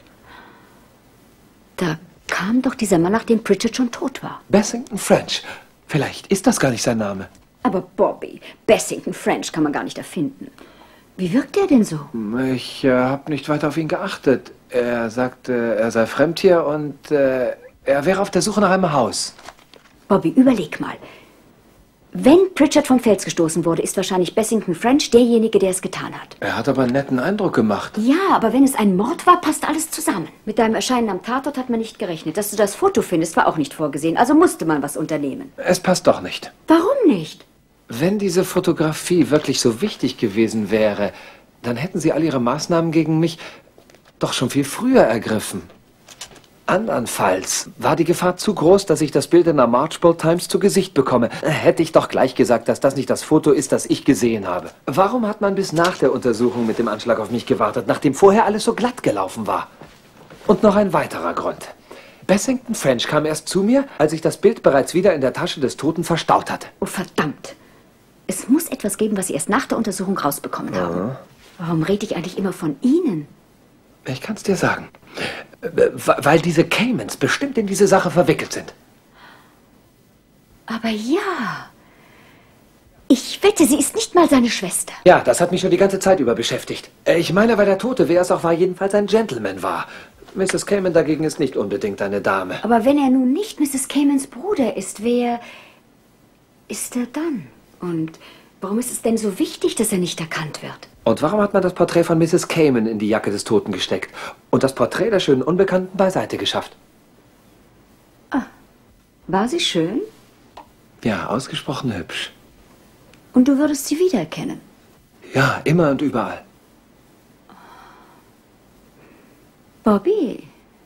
Speaker 6: Da kam doch dieser Mann, nachdem Pritchard schon tot war.
Speaker 1: Bessington French. Vielleicht ist das gar nicht sein Name.
Speaker 6: Aber Bobby, Bessington French kann man gar nicht erfinden. Wie wirkt er denn so?
Speaker 1: Ich äh, habe nicht weiter auf ihn geachtet. Er sagte, er sei fremd hier und äh, er wäre auf der Suche nach einem Haus.
Speaker 6: Bobby, überleg mal. Wenn Pritchard vom Fels gestoßen wurde, ist wahrscheinlich Bessington French derjenige, der es getan hat.
Speaker 1: Er hat aber einen netten Eindruck gemacht.
Speaker 6: Ja, aber wenn es ein Mord war, passt alles zusammen. Mit deinem Erscheinen am Tatort hat man nicht gerechnet. Dass du das Foto findest, war auch nicht vorgesehen. Also musste man was unternehmen.
Speaker 1: Es passt doch nicht.
Speaker 6: Warum nicht?
Speaker 1: Wenn diese Fotografie wirklich so wichtig gewesen wäre, dann hätten sie all ihre Maßnahmen gegen mich doch schon viel früher ergriffen. Andernfalls war die Gefahr zu groß, dass ich das Bild in der Marchbold Times zu Gesicht bekomme. Hätte ich doch gleich gesagt, dass das nicht das Foto ist, das ich gesehen habe. Warum hat man bis nach der Untersuchung mit dem Anschlag auf mich gewartet, nachdem vorher alles so glatt gelaufen war? Und noch ein weiterer Grund. Bessington French kam erst zu mir, als ich das Bild bereits wieder in der Tasche des Toten verstaut hatte.
Speaker 6: Oh, verdammt. Es muss etwas geben, was Sie erst nach der Untersuchung rausbekommen haben.
Speaker 1: Ja.
Speaker 6: Warum rede ich eigentlich immer von Ihnen?
Speaker 1: Ich kann's dir sagen. Weil diese Caymans bestimmt in diese Sache verwickelt sind.
Speaker 6: Aber ja. Ich wette, sie ist nicht mal seine Schwester.
Speaker 1: Ja, das hat mich schon die ganze Zeit über beschäftigt. Ich meine, weil der Tote, wer es auch war, jedenfalls ein Gentleman war. Misses Cayman dagegen ist nicht unbedingt eine Dame.
Speaker 6: Aber wenn er nun nicht Misses Caymans Bruder ist, wer ist er dann? Und warum ist es denn so wichtig, dass er nicht erkannt wird?
Speaker 1: Und warum hat man das Porträt von Misses Cayman in die Jacke des Toten gesteckt und das Porträt der schönen Unbekannten beiseite geschafft?
Speaker 6: Ah, war sie schön?
Speaker 1: Ja, ausgesprochen hübsch.
Speaker 6: Und du würdest sie wiedererkennen?
Speaker 1: Ja, immer und überall.
Speaker 6: Bobby,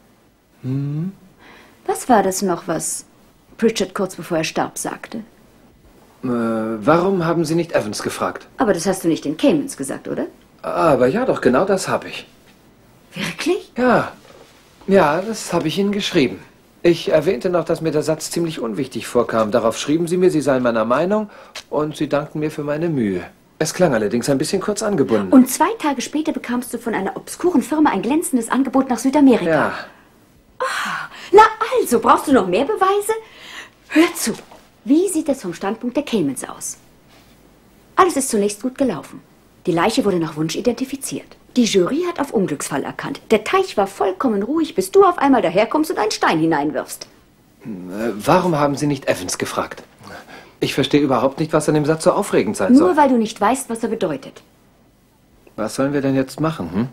Speaker 1: Hm?
Speaker 6: was war das noch, was Pritchard kurz bevor er starb sagte?
Speaker 1: Äh, warum haben Sie nicht Evans gefragt?
Speaker 6: Aber das hast du nicht den Caymans gesagt, oder?
Speaker 1: Aber ja, doch, genau das habe ich.
Speaker 6: Wirklich?
Speaker 1: Ja, ja, das habe ich Ihnen geschrieben. Ich erwähnte noch, dass mir der Satz ziemlich unwichtig vorkam. Darauf schrieben Sie mir, Sie seien meiner Meinung und Sie dankten mir für meine Mühe. Es klang allerdings ein bisschen kurz angebunden.
Speaker 6: Und zwei Tage später bekamst du von einer obskuren Firma ein glänzendes Angebot nach Südamerika.
Speaker 1: Ja.
Speaker 6: Ah, na also, brauchst du noch mehr Beweise? Hör zu. Wie sieht es vom Standpunkt der Caymans aus? Alles ist zunächst gut gelaufen. Die Leiche wurde nach Wunsch identifiziert. Die Jury hat auf Unglücksfall erkannt. Der Teich war vollkommen ruhig, bis du auf einmal daherkommst und einen Stein hineinwirfst.
Speaker 1: Äh, warum haben Sie nicht Evans gefragt? Ich verstehe überhaupt nicht, was an dem Satz so aufregend sein soll.
Speaker 6: Nur weil du nicht weißt, was er bedeutet.
Speaker 1: Was sollen wir denn jetzt machen, hm?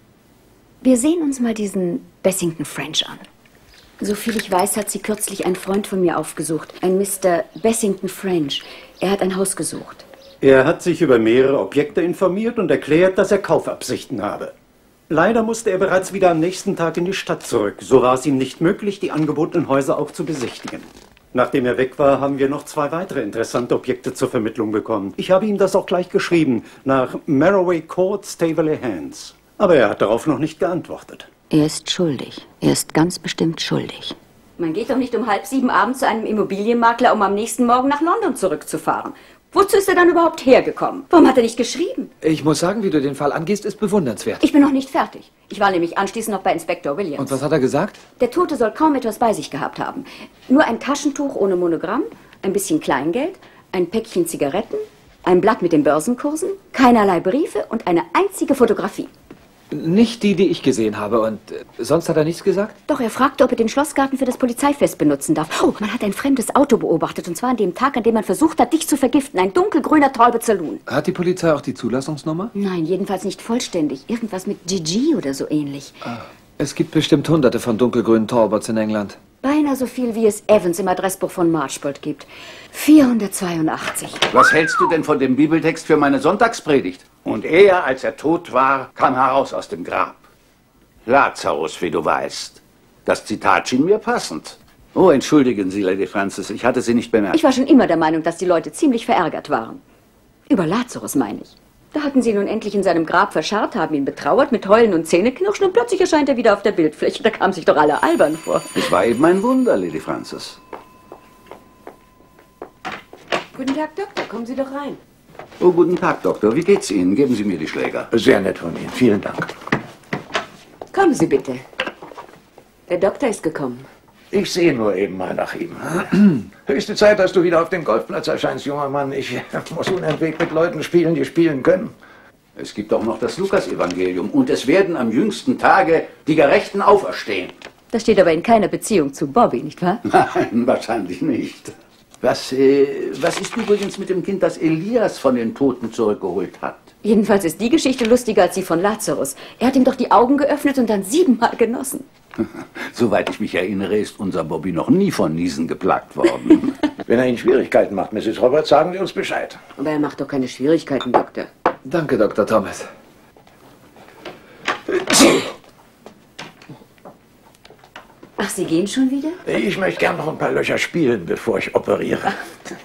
Speaker 6: Wir sehen uns mal diesen Bessington French an. Soviel ich weiß, hat sie kürzlich ein Freund von mir aufgesucht. Ein Mister Bessington French. Er hat ein Haus gesucht.
Speaker 11: Er hat sich über mehrere Objekte informiert und erklärt, dass er Kaufabsichten habe. Leider musste er bereits wieder am nächsten Tag in die Stadt zurück. So war es ihm nicht möglich, die angebotenen Häuser auch zu besichtigen. Nachdem er weg war, haben wir noch zwei weitere interessante Objekte zur Vermittlung bekommen. Ich habe ihm das auch gleich geschrieben, nach Marroway Court, Staveley Hands. Aber er hat darauf noch nicht geantwortet.
Speaker 6: Er ist schuldig. Er ist ganz bestimmt schuldig. Man geht doch nicht um halb sieben abends zu einem Immobilienmakler, um am nächsten Morgen nach London zurückzufahren. Wozu ist er dann überhaupt hergekommen? Warum hat er nicht geschrieben?
Speaker 1: Ich muss sagen, wie du den Fall angehst, ist bewundernswert.
Speaker 6: Ich bin noch nicht fertig. Ich war nämlich anschließend noch bei Inspektor Williams.
Speaker 1: Und was hat er gesagt?
Speaker 6: Der Tote soll kaum etwas bei sich gehabt haben. Nur ein Taschentuch ohne Monogramm, ein bisschen Kleingeld, ein Päckchen Zigaretten, ein Blatt mit den Börsenkursen, keinerlei Briefe und eine einzige Fotografie.
Speaker 1: Nicht die, die ich gesehen habe. Und äh, sonst hat er nichts gesagt?
Speaker 6: Doch, er fragte, ob er den Schlossgarten für das Polizeifest benutzen darf. Oh, man hat ein fremdes Auto beobachtet. Und zwar an dem Tag, an dem man versucht hat, dich zu vergiften. Ein dunkelgrüner Talbot Saloon.
Speaker 1: Hat die Polizei auch die Zulassungsnummer?
Speaker 6: Nein, jedenfalls nicht vollständig. Irgendwas mit Gigi oder so ähnlich.
Speaker 1: Ah, es gibt bestimmt hunderte von dunkelgrünen Talbots in England.
Speaker 6: Beinahe so viel, wie es Evans im Adressbuch von Marchbold gibt. vierhundertzweiundachtzig.
Speaker 2: Was hältst du denn von dem Bibeltext für meine Sonntagspredigt? Und er, als er tot war, kam heraus aus dem Grab. Lazarus, wie du weißt. Das Zitat schien mir passend. Oh, entschuldigen Sie, Lady Frances, ich hatte Sie nicht bemerkt.
Speaker 6: Ich war schon immer der Meinung, dass die Leute ziemlich verärgert waren. Über Lazarus, meine ich. Da hatten sie ihn nun endlich in seinem Grab verscharrt, haben ihn betrauert mit Heulen und Zähneknirschen und plötzlich erscheint er wieder auf der Bildfläche. Da kamen sich doch alle albern vor.
Speaker 2: Es war eben ein Wunder, Lady Frances.
Speaker 9: Guten Tag, Doktor. Kommen Sie doch rein.
Speaker 2: Oh, guten Tag, Doktor. Wie geht's Ihnen? Geben Sie mir die Schläger.
Speaker 12: Sehr nett von Ihnen. Vielen Dank.
Speaker 9: Kommen Sie bitte. Der Doktor ist gekommen.
Speaker 12: Ich sehe nur eben mal nach ihm. Höchste Zeit, dass du wieder auf dem Golfplatz erscheinst, junger Mann. Ich muss unentwegt mit Leuten spielen, die spielen können.
Speaker 2: Es gibt auch noch das Lukas-Evangelium. Und es werden am jüngsten Tage die Gerechten auferstehen.
Speaker 6: Das steht aber in keiner Beziehung zu Bobby, nicht wahr?
Speaker 2: Nein, wahrscheinlich nicht. Was, äh, was ist übrigens mit dem Kind, das Elias von den Toten zurückgeholt hat?
Speaker 6: Jedenfalls ist die Geschichte lustiger als die von Lazarus. Er hat ihm doch die Augen geöffnet und dann siebenmal genossen.
Speaker 2: Soweit ich mich erinnere, ist unser Bobby noch nie von Niesen geplagt worden.
Speaker 12: Wenn er Ihnen Schwierigkeiten macht, Misses Roberts, sagen Sie uns Bescheid.
Speaker 9: Aber er macht doch keine Schwierigkeiten, Doktor.
Speaker 1: Danke, Doktor Thomas.
Speaker 6: Ach, Sie gehen schon wieder?
Speaker 12: Ich möchte gern noch ein paar Löcher spielen, bevor ich operiere.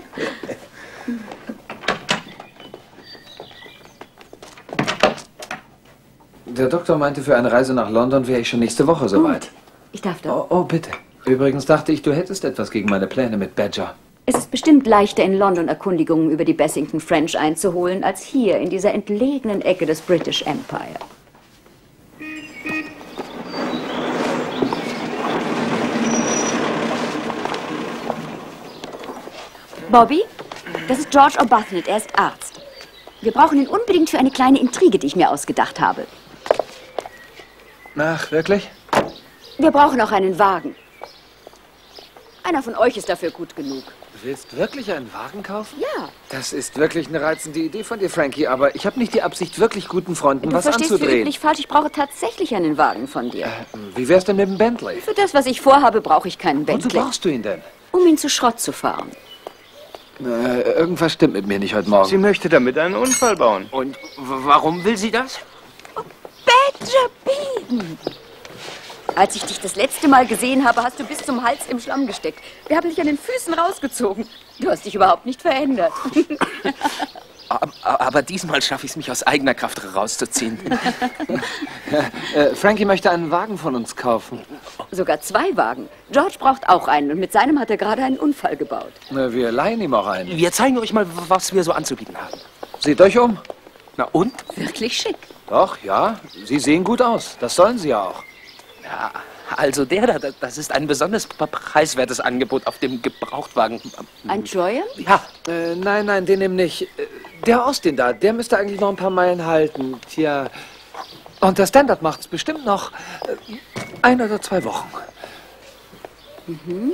Speaker 1: Der Doktor meinte, für eine Reise nach London wäre ich schon nächste Woche soweit.
Speaker 6: Ich darf da.
Speaker 1: Oh, oh, bitte. Übrigens dachte ich, du hättest etwas gegen meine Pläne mit Badger.
Speaker 6: Es ist bestimmt leichter, in London Erkundigungen über die Bessington French einzuholen, als hier in dieser entlegenen Ecke des British Empire. Bobby, das ist George Arbuthnot, er ist Arzt. Wir brauchen ihn unbedingt für eine kleine Intrige, die ich mir ausgedacht habe.
Speaker 1: Ach, wirklich?
Speaker 6: Wir brauchen auch einen Wagen. Einer von euch ist dafür gut genug.
Speaker 1: Du willst wirklich einen Wagen kaufen?
Speaker 6: Ja.
Speaker 1: Das ist wirklich eine reizende Idee von dir, Frankie, aber ich habe nicht die Absicht, wirklich guten Freunden
Speaker 6: Du
Speaker 1: was
Speaker 6: verstehst für
Speaker 1: anzudrehen.
Speaker 6: üblich falsch. Ich brauche tatsächlich einen Wagen von dir.
Speaker 1: Äh, wie wär's denn mit dem Bentley?
Speaker 6: Für das, was ich vorhabe, brauche ich keinen Bentley.
Speaker 1: Wozu brauchst du ihn denn?
Speaker 6: Um ihn zu Schrott zu fahren.
Speaker 1: Äh, irgendwas stimmt mit mir nicht heute Morgen.
Speaker 13: Sie möchte damit einen Unfall bauen.
Speaker 5: Und w- warum will sie das?
Speaker 6: Badger Bean! Als ich dich das letzte Mal gesehen habe, hast du bis zum Hals im Schlamm gesteckt. Wir haben dich an den Füßen rausgezogen. Du hast dich überhaupt nicht verändert.
Speaker 5: Aber, aber diesmal schaffe ich es, mich aus eigener Kraft rauszuziehen.
Speaker 1: äh, Frankie möchte einen Wagen von uns kaufen.
Speaker 6: Sogar zwei Wagen. George braucht auch einen und mit seinem hat er gerade einen Unfall gebaut.
Speaker 1: Na, wir leihen ihm auch einen.
Speaker 5: Wir zeigen euch mal, was wir so anzubieten haben.
Speaker 1: Seht euch um.
Speaker 5: Na und?
Speaker 6: Wirklich schick.
Speaker 1: Doch, ja. Sie sehen gut aus. Das sollen sie ja auch.
Speaker 5: Ja, also der da, das ist ein besonders preiswertes Angebot auf dem Gebrauchtwagen.
Speaker 6: Ein Troyer?
Speaker 1: Ja. Äh, nein, nein, den nimm nicht. Äh, Der Austin da, der müsste eigentlich noch ein paar Meilen halten. Tja. Und der Standard macht's bestimmt noch äh, ein oder zwei Wochen.
Speaker 6: Mhm.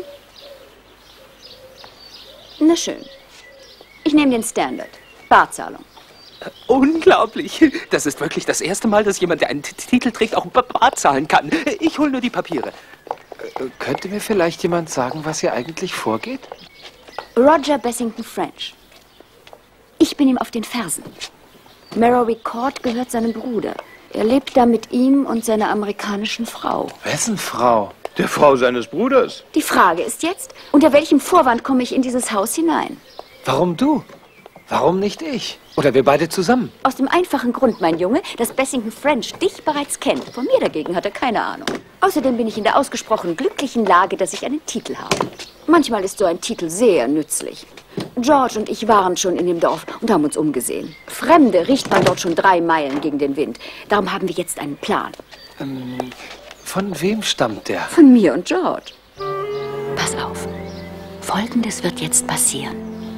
Speaker 6: Na schön. Ich nehme den Standard. Barzahlung.
Speaker 5: Unglaublich. Das ist wirklich das erste Mal, dass jemand, der einen T- Titel trägt, auch bar zahlen kann. Ich hole nur die Papiere.
Speaker 1: Äh, könnte mir vielleicht jemand sagen, was hier eigentlich vorgeht?
Speaker 6: Roger Bessington French. Ich bin ihm auf den Fersen. Merowick Court gehört seinem Bruder. Er lebt da mit ihm und seiner amerikanischen Frau.
Speaker 1: Wessen Frau?
Speaker 13: Der Frau seines Bruders.
Speaker 6: Die Frage ist jetzt, unter welchem Vorwand komme ich in dieses Haus hinein?
Speaker 1: Warum du? Warum nicht ich? Oder wir beide zusammen?
Speaker 6: Aus dem einfachen Grund, mein Junge, dass Bessington French dich bereits kennt. Von mir dagegen hat er keine Ahnung. Außerdem bin ich in der ausgesprochen glücklichen Lage, dass ich einen Titel habe. Manchmal ist so ein Titel sehr nützlich. George und ich waren schon in dem Dorf und haben uns umgesehen. Fremde riecht man dort schon drei Meilen gegen den Wind. Darum haben wir jetzt einen Plan.
Speaker 1: Ähm, von wem stammt der?
Speaker 6: Von mir und George. Pass auf. Folgendes wird jetzt passieren.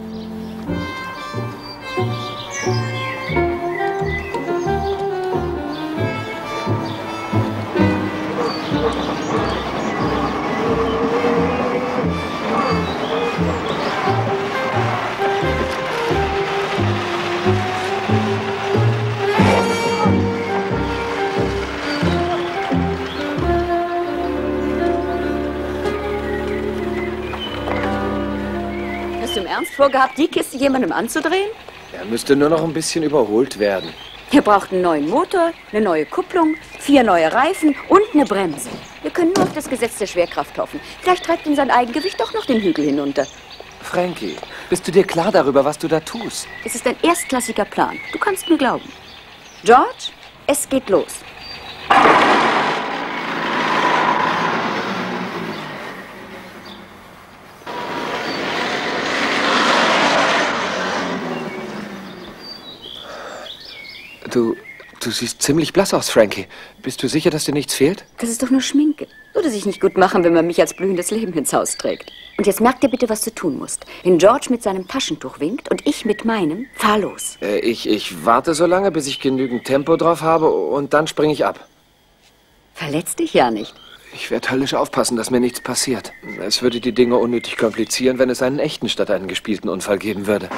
Speaker 6: Hast du im Ernst vorgehabt, die Kiste jemandem anzudrehen?
Speaker 1: Er müsste nur noch ein bisschen überholt werden.
Speaker 6: Wir brauchen einen neuen Motor, eine neue Kupplung, vier neue Reifen und eine Bremse. Wir können nur auf das Gesetz der Schwerkraft hoffen. Vielleicht treibt ihn sein Eigengewicht doch noch den Hügel hinunter.
Speaker 1: Frankie, bist du dir klar darüber, was du da tust?
Speaker 6: Es ist ein erstklassiger Plan. Du kannst mir glauben. George, es geht los.
Speaker 1: Du, du siehst ziemlich blass aus, Frankie. Bist du sicher, dass dir nichts fehlt?
Speaker 6: Das ist doch nur Schminke. Würde sich nicht gut machen, wenn man mich als blühendes Leben ins Haus trägt. Und jetzt merk dir bitte, was du tun musst. Wenn George mit seinem Taschentuch winkt und ich mit meinem, fahr los.
Speaker 1: Äh, ich, ich warte so lange, bis ich genügend Tempo drauf habe und dann springe ich ab.
Speaker 6: Verletz dich ja nicht.
Speaker 1: Ich werde höllisch aufpassen, dass mir nichts passiert. Es würde die Dinge unnötig komplizieren, wenn es einen echten statt einen gespielten Unfall geben würde.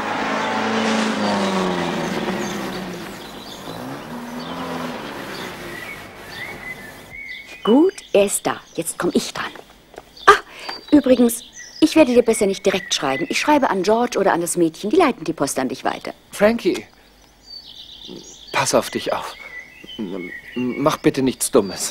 Speaker 6: Gut, er ist da. Jetzt komme ich dran. Ah, übrigens, ich werde dir besser nicht direkt schreiben. Ich schreibe an George oder an das Mädchen. Die leiten die Post an dich weiter.
Speaker 1: Frankie, pass auf dich auf. Mach bitte nichts Dummes.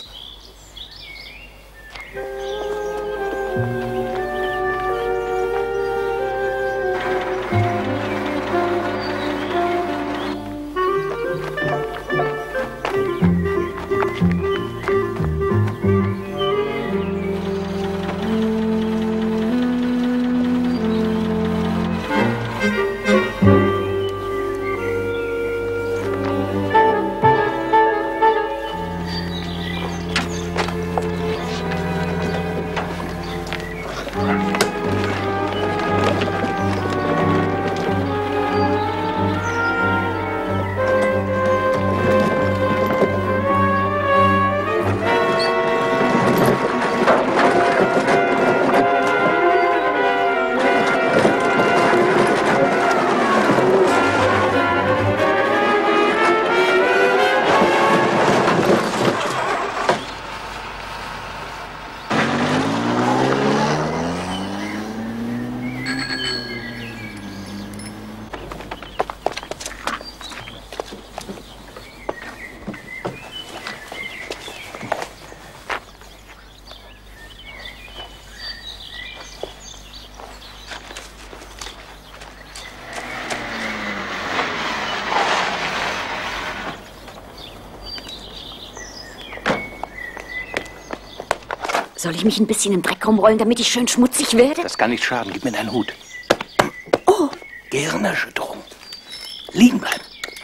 Speaker 6: Soll ich mich ein bisschen im Dreck rumrollen, damit ich schön schmutzig werde?
Speaker 3: Das kann nicht schaden. Gib mir deinen Hut.
Speaker 6: Oh!
Speaker 3: Gehirnerschütterung. Liegen bleiben.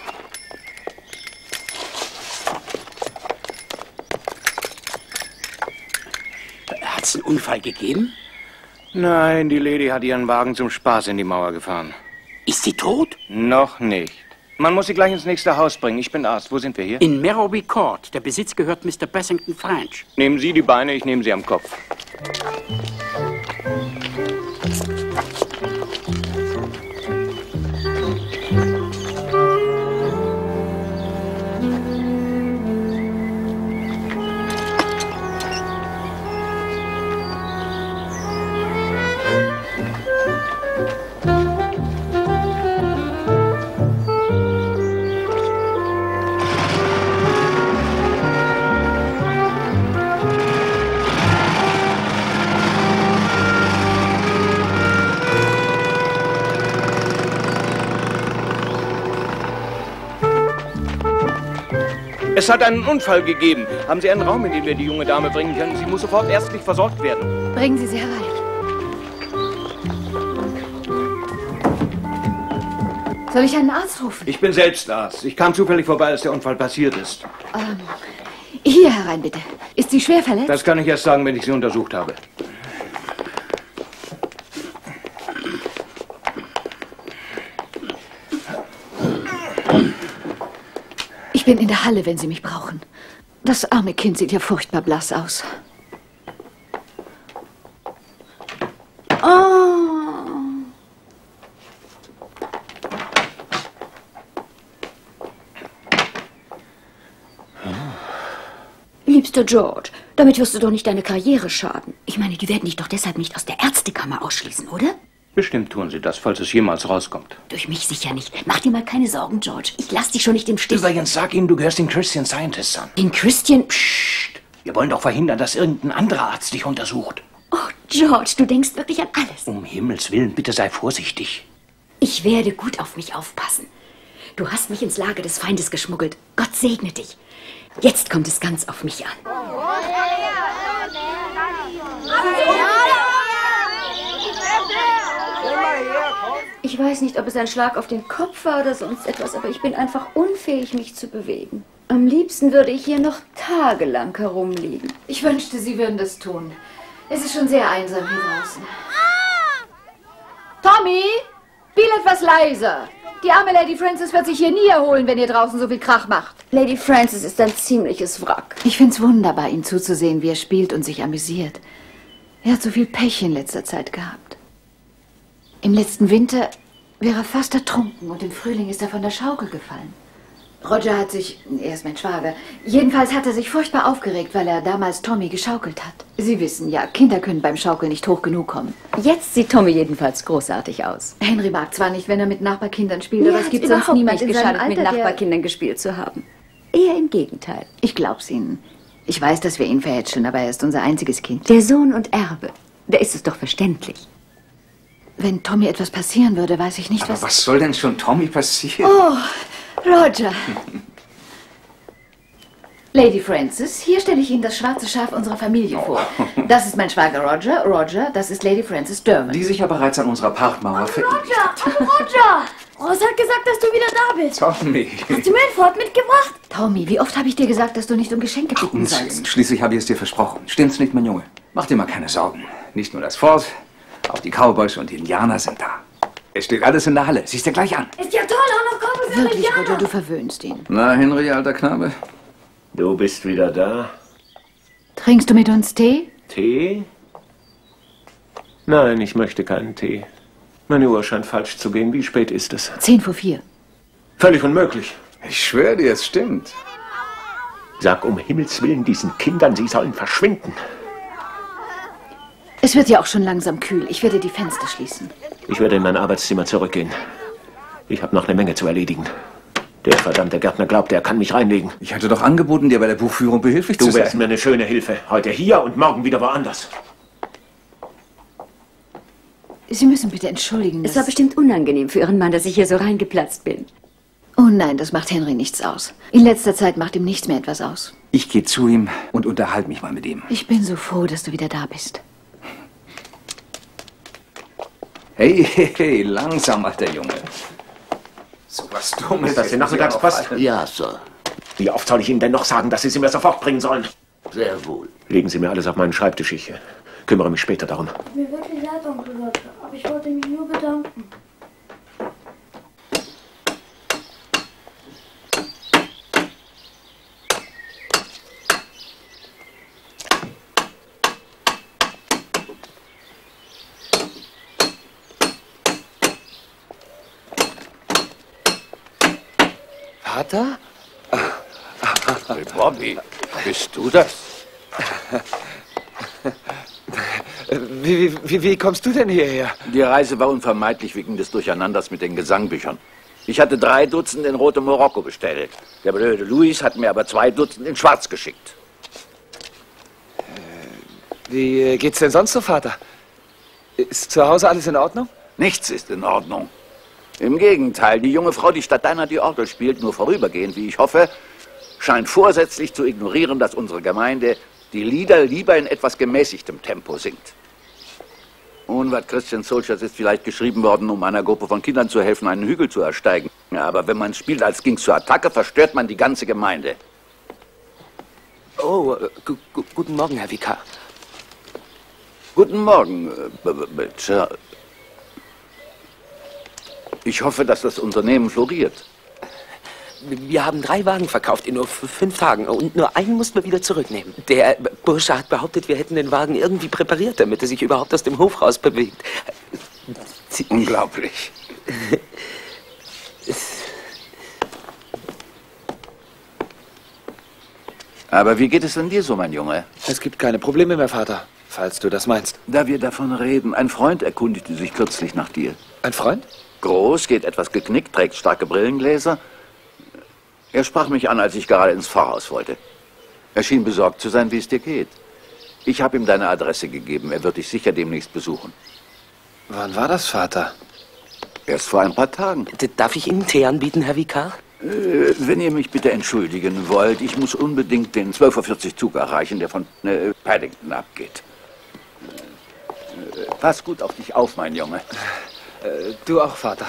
Speaker 5: Hat es einen Unfall gegeben?
Speaker 13: Nein, die Lady hat ihren Wagen zum Spaß in die Mauer gefahren.
Speaker 5: Ist sie tot?
Speaker 13: Noch nicht. Man muss sie gleich ins nächste Haus bringen. Ich bin Arzt. Wo sind wir hier?
Speaker 5: In Merrowby Court. Der Besitz gehört Mister Bassington French.
Speaker 13: Nehmen Sie die Beine, ich nehme sie am Kopf. Es hat einen Unfall gegeben. Haben Sie einen Raum, in den wir die junge Dame bringen können? Sie muss sofort ärztlich versorgt werden.
Speaker 8: Bringen Sie sie herein. Soll ich einen Arzt rufen?
Speaker 13: Ich bin selbst Arzt. Ich kam zufällig vorbei, als der Unfall passiert ist.
Speaker 8: Ähm, hier herein, bitte. Ist sie schwer verletzt?
Speaker 13: Das kann ich erst sagen, wenn ich sie untersucht habe.
Speaker 8: Ich bin in der Halle, wenn Sie mich brauchen. Das arme Kind sieht ja furchtbar blass aus. Oh.
Speaker 6: Liebster George, damit wirst du doch nicht deine Karriere schaden. Ich meine, die werden dich doch deshalb nicht aus der Ärztekammer ausschließen, oder?
Speaker 13: Bestimmt tun Sie das, falls es jemals rauskommt.
Speaker 6: Durch mich sicher nicht. Mach dir mal keine Sorgen, George. Ich lass dich schon nicht im Stich.
Speaker 13: Übrigens, sag ihnen, du gehörst den Christian Scientists an.
Speaker 6: Den Christian?
Speaker 13: Psst. Wir wollen doch verhindern, dass irgendein anderer Arzt dich untersucht.
Speaker 6: Oh, George, du denkst wirklich an alles.
Speaker 13: Um Himmels Willen, bitte sei vorsichtig.
Speaker 6: Ich werde gut auf mich aufpassen. Du hast mich ins Lager des Feindes geschmuggelt. Gott segne dich. Jetzt kommt es ganz auf mich an.
Speaker 14: Immer her,
Speaker 6: Ich weiß nicht, ob es ein Schlag auf den Kopf war oder sonst etwas, aber ich bin einfach unfähig, mich zu bewegen. Am liebsten würde ich hier noch tagelang herumliegen.
Speaker 14: Ich wünschte, Sie würden das tun. Es ist schon sehr einsam hier draußen. Tommy, spiel etwas leiser. Die arme Lady Frances wird sich hier nie erholen, wenn ihr draußen so viel Krach macht.
Speaker 6: Lady Frances ist ein ziemliches Wrack.
Speaker 14: Ich find's wunderbar, ihm zuzusehen, wie er spielt und sich amüsiert. Er hat so viel Pech in letzter Zeit gehabt. Im letzten Winter wäre er fast ertrunken und im Frühling ist er von der Schaukel gefallen. Roger hat sich, er ist mein Schwager, jedenfalls hat er sich furchtbar aufgeregt, weil er damals Tommy geschaukelt hat. Sie wissen ja, Kinder können beim Schaukeln nicht hoch genug kommen.
Speaker 6: Jetzt sieht Tommy jedenfalls großartig aus.
Speaker 14: Henry mag zwar nicht, wenn er mit Nachbarkindern spielt,
Speaker 6: Mir
Speaker 14: aber es gibt sonst niemand
Speaker 6: nicht geschadet, mit Nachbarkindern gespielt zu haben. Eher im Gegenteil.
Speaker 14: Ich glaub's Ihnen. Ich weiß, dass wir ihn verhätscheln, aber er ist unser einziges Kind.
Speaker 6: Der Sohn und Erbe. Da ist es doch verständlich.
Speaker 14: Wenn Tommy etwas passieren würde, weiß ich nicht,
Speaker 3: Aber
Speaker 14: was...
Speaker 3: was soll denn schon Tommy passieren?
Speaker 14: Oh, Roger. Lady Frances, hier stelle ich Ihnen das schwarze Schaf unserer Familie vor. Das ist mein Schwager Roger. Roger, das ist Lady Frances Derwent.
Speaker 3: Die sich ja bereits an unserer Parkmauer verirrt.
Speaker 15: Roger, oh Roger! Rosa hat gesagt, dass du wieder da bist.
Speaker 3: Tommy.
Speaker 15: Hast du mir ein Fort mitgebracht?
Speaker 14: Tommy, wie oft habe ich dir gesagt, dass du nicht um Geschenke bitten
Speaker 3: Unsinn.
Speaker 14: sollst?
Speaker 3: Schließlich habe ich es dir versprochen. Stimmt's nicht, mein Junge? Mach dir mal keine Sorgen. Nicht nur das Fort, auch die Cowboys und die Indianer sind da. Es steht alles in der Halle. Siehst dir gleich an.
Speaker 15: Ist ja toll, auch noch Cowboys und
Speaker 14: Wirklich,
Speaker 15: Indianer.
Speaker 14: Roger, du verwöhnst ihn.
Speaker 3: Na, Henry, alter Knabe.
Speaker 7: Du bist wieder da?
Speaker 14: Trinkst du mit uns Tee?
Speaker 7: Tee? Nein, ich möchte keinen Tee. Meine Uhr scheint falsch zu gehen. Wie spät ist es?
Speaker 14: Zehn vor vier.
Speaker 7: Völlig unmöglich.
Speaker 3: Ich schwöre dir, es stimmt.
Speaker 7: Sag um Himmels Willen diesen Kindern, sie sollen verschwinden.
Speaker 14: Es wird ja auch schon langsam kühl. Ich werde die Fenster schließen.
Speaker 7: Ich werde in mein Arbeitszimmer zurückgehen. Ich habe noch eine Menge zu erledigen. Der verdammte Gärtner glaubt, er kann mich reinlegen.
Speaker 3: Ich hatte doch angeboten, dir bei der Buchführung behilflich zu
Speaker 7: Du
Speaker 3: sein.
Speaker 7: wärst mir eine schöne Hilfe. Heute hier und morgen wieder woanders.
Speaker 14: Sie müssen bitte entschuldigen.
Speaker 6: Es war bestimmt unangenehm für Ihren Mann, dass ich hier so reingeplatzt bin.
Speaker 14: Oh nein, das macht Henry nichts aus. In letzter Zeit macht ihm nichts mehr etwas aus.
Speaker 3: Ich gehe zu ihm und unterhalte mich mal mit ihm.
Speaker 14: Ich bin so froh, dass du wieder da bist.
Speaker 3: Hey, hey, hey, langsam, alter Junge. So was Dummes.
Speaker 7: Ist das die Nachmittagspost?
Speaker 4: Ja, Sir.
Speaker 7: Wie oft soll ich Ihnen denn noch sagen, dass Sie sie mir sofort bringen sollen?
Speaker 4: Sehr wohl.
Speaker 7: Legen Sie mir alles auf meinen Schreibtisch. Ich äh, kümmere mich später darum.
Speaker 15: Mir wirklich leid, Onkel Roger, aber ich wollte mich nur bedanken.
Speaker 1: Vater?
Speaker 12: Hey, Bobby, bist du das?
Speaker 1: Wie, wie, wie, wie kommst du denn hierher?
Speaker 2: Die Reise war unvermeidlich wegen des Durcheinanders mit den Gesangbüchern. Ich hatte drei Dutzend in rotem Marokko bestellt. Der blöde Louis hat mir aber zwei Dutzend in schwarz geschickt.
Speaker 1: Wie geht's denn sonst so, Vater? Ist zu Hause alles in Ordnung?
Speaker 2: Nichts ist in Ordnung. Im Gegenteil, die junge Frau, die statt deiner die Orgel spielt, nur vorübergehend, wie ich hoffe, scheint vorsätzlich zu ignorieren, dass unsere Gemeinde die Lieder lieber in etwas gemäßigtem Tempo singt. Unweit Christian Soldiers ist vielleicht geschrieben worden, um einer Gruppe von Kindern zu helfen, einen Hügel zu ersteigen. Ja, aber wenn man spielt, als ging's zur Attacke, verstört man die ganze Gemeinde.
Speaker 5: Oh, äh, gu gu guten Morgen, Herr Vikar.
Speaker 2: Guten Morgen, Sir. Ich hoffe, dass das Unternehmen floriert.
Speaker 5: Wir haben drei Wagen verkauft in nur fünf Tagen und nur einen mussten wir wieder zurücknehmen. Der Bursche hat behauptet, wir hätten den Wagen irgendwie präpariert, damit er sich überhaupt aus dem Hof raus bewegt.
Speaker 2: Unglaublich. Aber wie geht es denn dir so, mein Junge?
Speaker 1: Es gibt keine Probleme mehr, Vater, falls du das meinst.
Speaker 2: Da wir davon reden, ein Freund erkundigte sich kürzlich nach dir.
Speaker 1: Ein Freund?
Speaker 2: Groß, geht etwas geknickt, trägt starke Brillengläser. Er sprach mich an, als ich gerade ins Pfarrhaus wollte. Er schien besorgt zu sein, wie es dir geht. Ich habe ihm deine Adresse gegeben. Er wird dich sicher demnächst besuchen.
Speaker 1: Wann war das, Vater?
Speaker 2: Erst vor ein paar Tagen.
Speaker 5: Darf ich Ihnen Tee anbieten, Herr Vikar?
Speaker 2: Äh, wenn ihr mich bitte entschuldigen wollt, ich muss unbedingt den zwölf Uhr vierzig Zug erreichen, der von äh, Paddington abgeht. Äh, pass gut auf dich auf, mein Junge.
Speaker 1: Äh, du auch, Vater.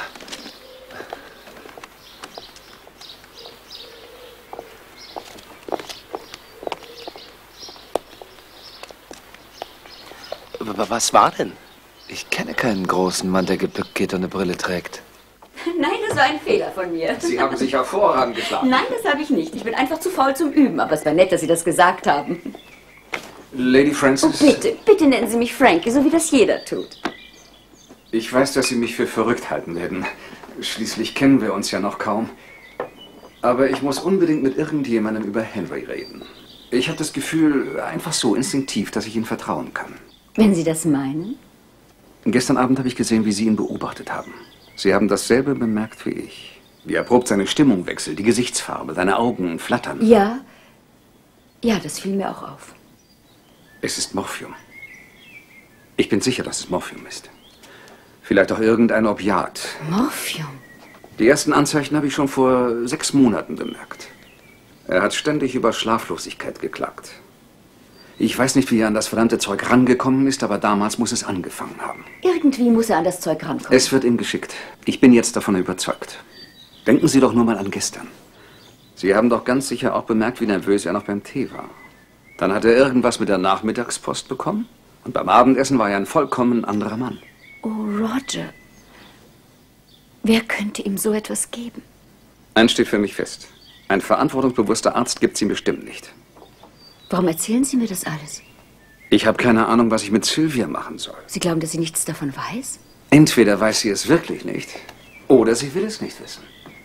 Speaker 5: Was war denn?
Speaker 1: Ich kenne keinen großen Mann, der gebückt geht und eine Brille trägt.
Speaker 6: Nein, das war ein Fehler von mir.
Speaker 1: Sie haben sich hervorragend geschlagen.
Speaker 6: Nein, das habe ich nicht. Ich bin einfach zu faul zum Üben. Aber es war nett, dass Sie das gesagt haben.
Speaker 1: Lady Francis?
Speaker 6: Oh, bitte, bitte nennen Sie mich Frankie, so wie das jeder tut.
Speaker 3: Ich weiß, dass Sie mich für verrückt halten werden. Schließlich kennen wir uns ja noch kaum. Aber ich muss unbedingt mit irgendjemandem über Henry reden. Ich habe das Gefühl, einfach so instinktiv, dass ich ihm vertrauen kann.
Speaker 6: Wenn Sie das meinen?
Speaker 3: Gestern Abend habe ich gesehen, wie Sie ihn beobachtet haben. Sie haben dasselbe bemerkt wie ich. Wie abrupt seine Stimmung wechselt, die Gesichtsfarbe, seine Augen flattern.
Speaker 6: Ja. Ja, das fiel mir auch auf.
Speaker 3: Es ist Morphium. Ich bin sicher, dass es Morphium ist. Vielleicht auch irgendein Opiat.
Speaker 6: Morphium?
Speaker 3: Die ersten Anzeichen habe ich schon vor sechs Monaten bemerkt. Er hat ständig über Schlaflosigkeit geklagt. Ich weiß nicht, wie er an das verdammte Zeug rangekommen ist, aber damals muss es angefangen haben.
Speaker 6: Irgendwie muss er an das Zeug rankommen.
Speaker 3: Es wird ihm geschickt. Ich bin jetzt davon überzeugt. Denken Sie doch nur mal an gestern. Sie haben doch ganz sicher auch bemerkt, wie nervös er noch beim Tee war. Dann hat er irgendwas mit der Nachmittagspost bekommen. Und beim Abendessen war er ein vollkommen anderer Mann.
Speaker 6: Oh, Roger. Wer könnte ihm so etwas geben?
Speaker 3: Eins steht für mich fest. Ein verantwortungsbewusster Arzt gibt es ihm bestimmt nicht.
Speaker 6: Warum erzählen Sie mir das alles?
Speaker 3: Ich habe keine Ahnung, was ich mit Sylvia machen soll.
Speaker 6: Sie glauben, dass sie nichts davon weiß?
Speaker 3: Entweder weiß sie es wirklich nicht, oder sie will es nicht wissen.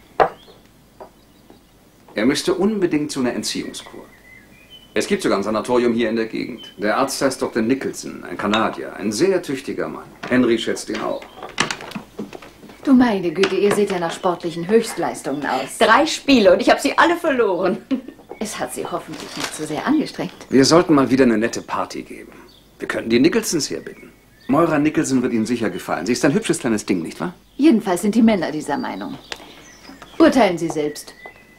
Speaker 3: Er müsste unbedingt zu einer Entziehungskur. Es gibt sogar ein Sanatorium hier in der Gegend. Der Arzt heißt Doktor Nicholson, ein Kanadier, ein sehr tüchtiger Mann. Henry schätzt ihn auch.
Speaker 14: Du meine Güte, ihr seht ja nach sportlichen Höchstleistungen aus.
Speaker 6: Drei Spiele und ich habe sie alle verloren.
Speaker 14: Es hat sie hoffentlich nicht so sehr angestrengt.
Speaker 3: Wir sollten mal wieder eine nette Party geben. Wir könnten die Nicholsons herbitten. Moira Nicholson wird Ihnen sicher gefallen. Sie ist ein hübsches kleines Ding, nicht wahr?
Speaker 14: Jedenfalls sind die Männer dieser Meinung. Urteilen Sie selbst.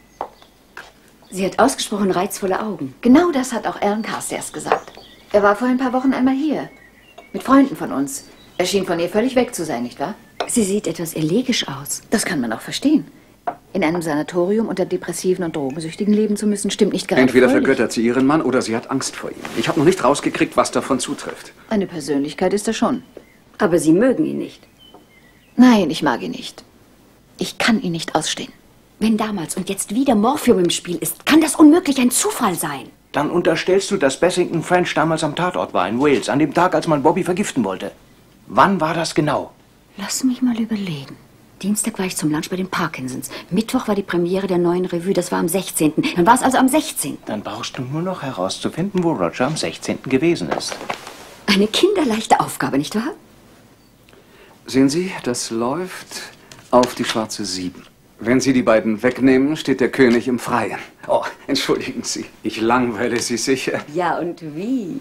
Speaker 6: Sie hat ausgesprochen reizvolle Augen.
Speaker 14: Genau das hat auch Alan Carstairs gesagt. Er war vor ein paar Wochen einmal hier. Mit Freunden von uns. Er schien von ihr völlig weg zu sein, nicht wahr?
Speaker 6: Sie sieht etwas elegisch aus.
Speaker 14: Das kann man auch verstehen. In einem Sanatorium unter Depressiven und Drogensüchtigen leben zu müssen, stimmt nicht gerade
Speaker 3: Entweder
Speaker 14: fröhlich.
Speaker 3: vergöttert sie ihren Mann oder sie hat Angst vor ihm. Ich habe noch nicht rausgekriegt, was davon zutrifft.
Speaker 14: Eine Persönlichkeit ist er schon.
Speaker 6: Aber Sie mögen ihn nicht.
Speaker 14: Nein, ich mag ihn nicht. Ich kann ihn nicht ausstehen.
Speaker 6: Wenn damals und jetzt wieder Morphium im Spiel ist, kann das unmöglich ein Zufall sein.
Speaker 13: Dann unterstellst du, dass Bessington French damals am Tatort war in Wales, an dem Tag, als man Bobby vergiften wollte. Wann war das genau?
Speaker 6: Lass mich mal überlegen. Dienstag war ich zum Lunch bei den Parkinsons. Mittwoch war die Premiere der neuen Revue, das war am sechzehnten Dann war es also am sechzehnten
Speaker 13: Dann brauchst du nur noch herauszufinden, wo Roger am sechzehnten gewesen ist.
Speaker 6: Eine kinderleichte Aufgabe, nicht wahr?
Speaker 3: Sehen Sie, das läuft auf die schwarze sieben. Wenn Sie die beiden wegnehmen, steht der König im Freien. Oh, entschuldigen Sie, ich langweile Sie sicher.
Speaker 6: Ja, und wie?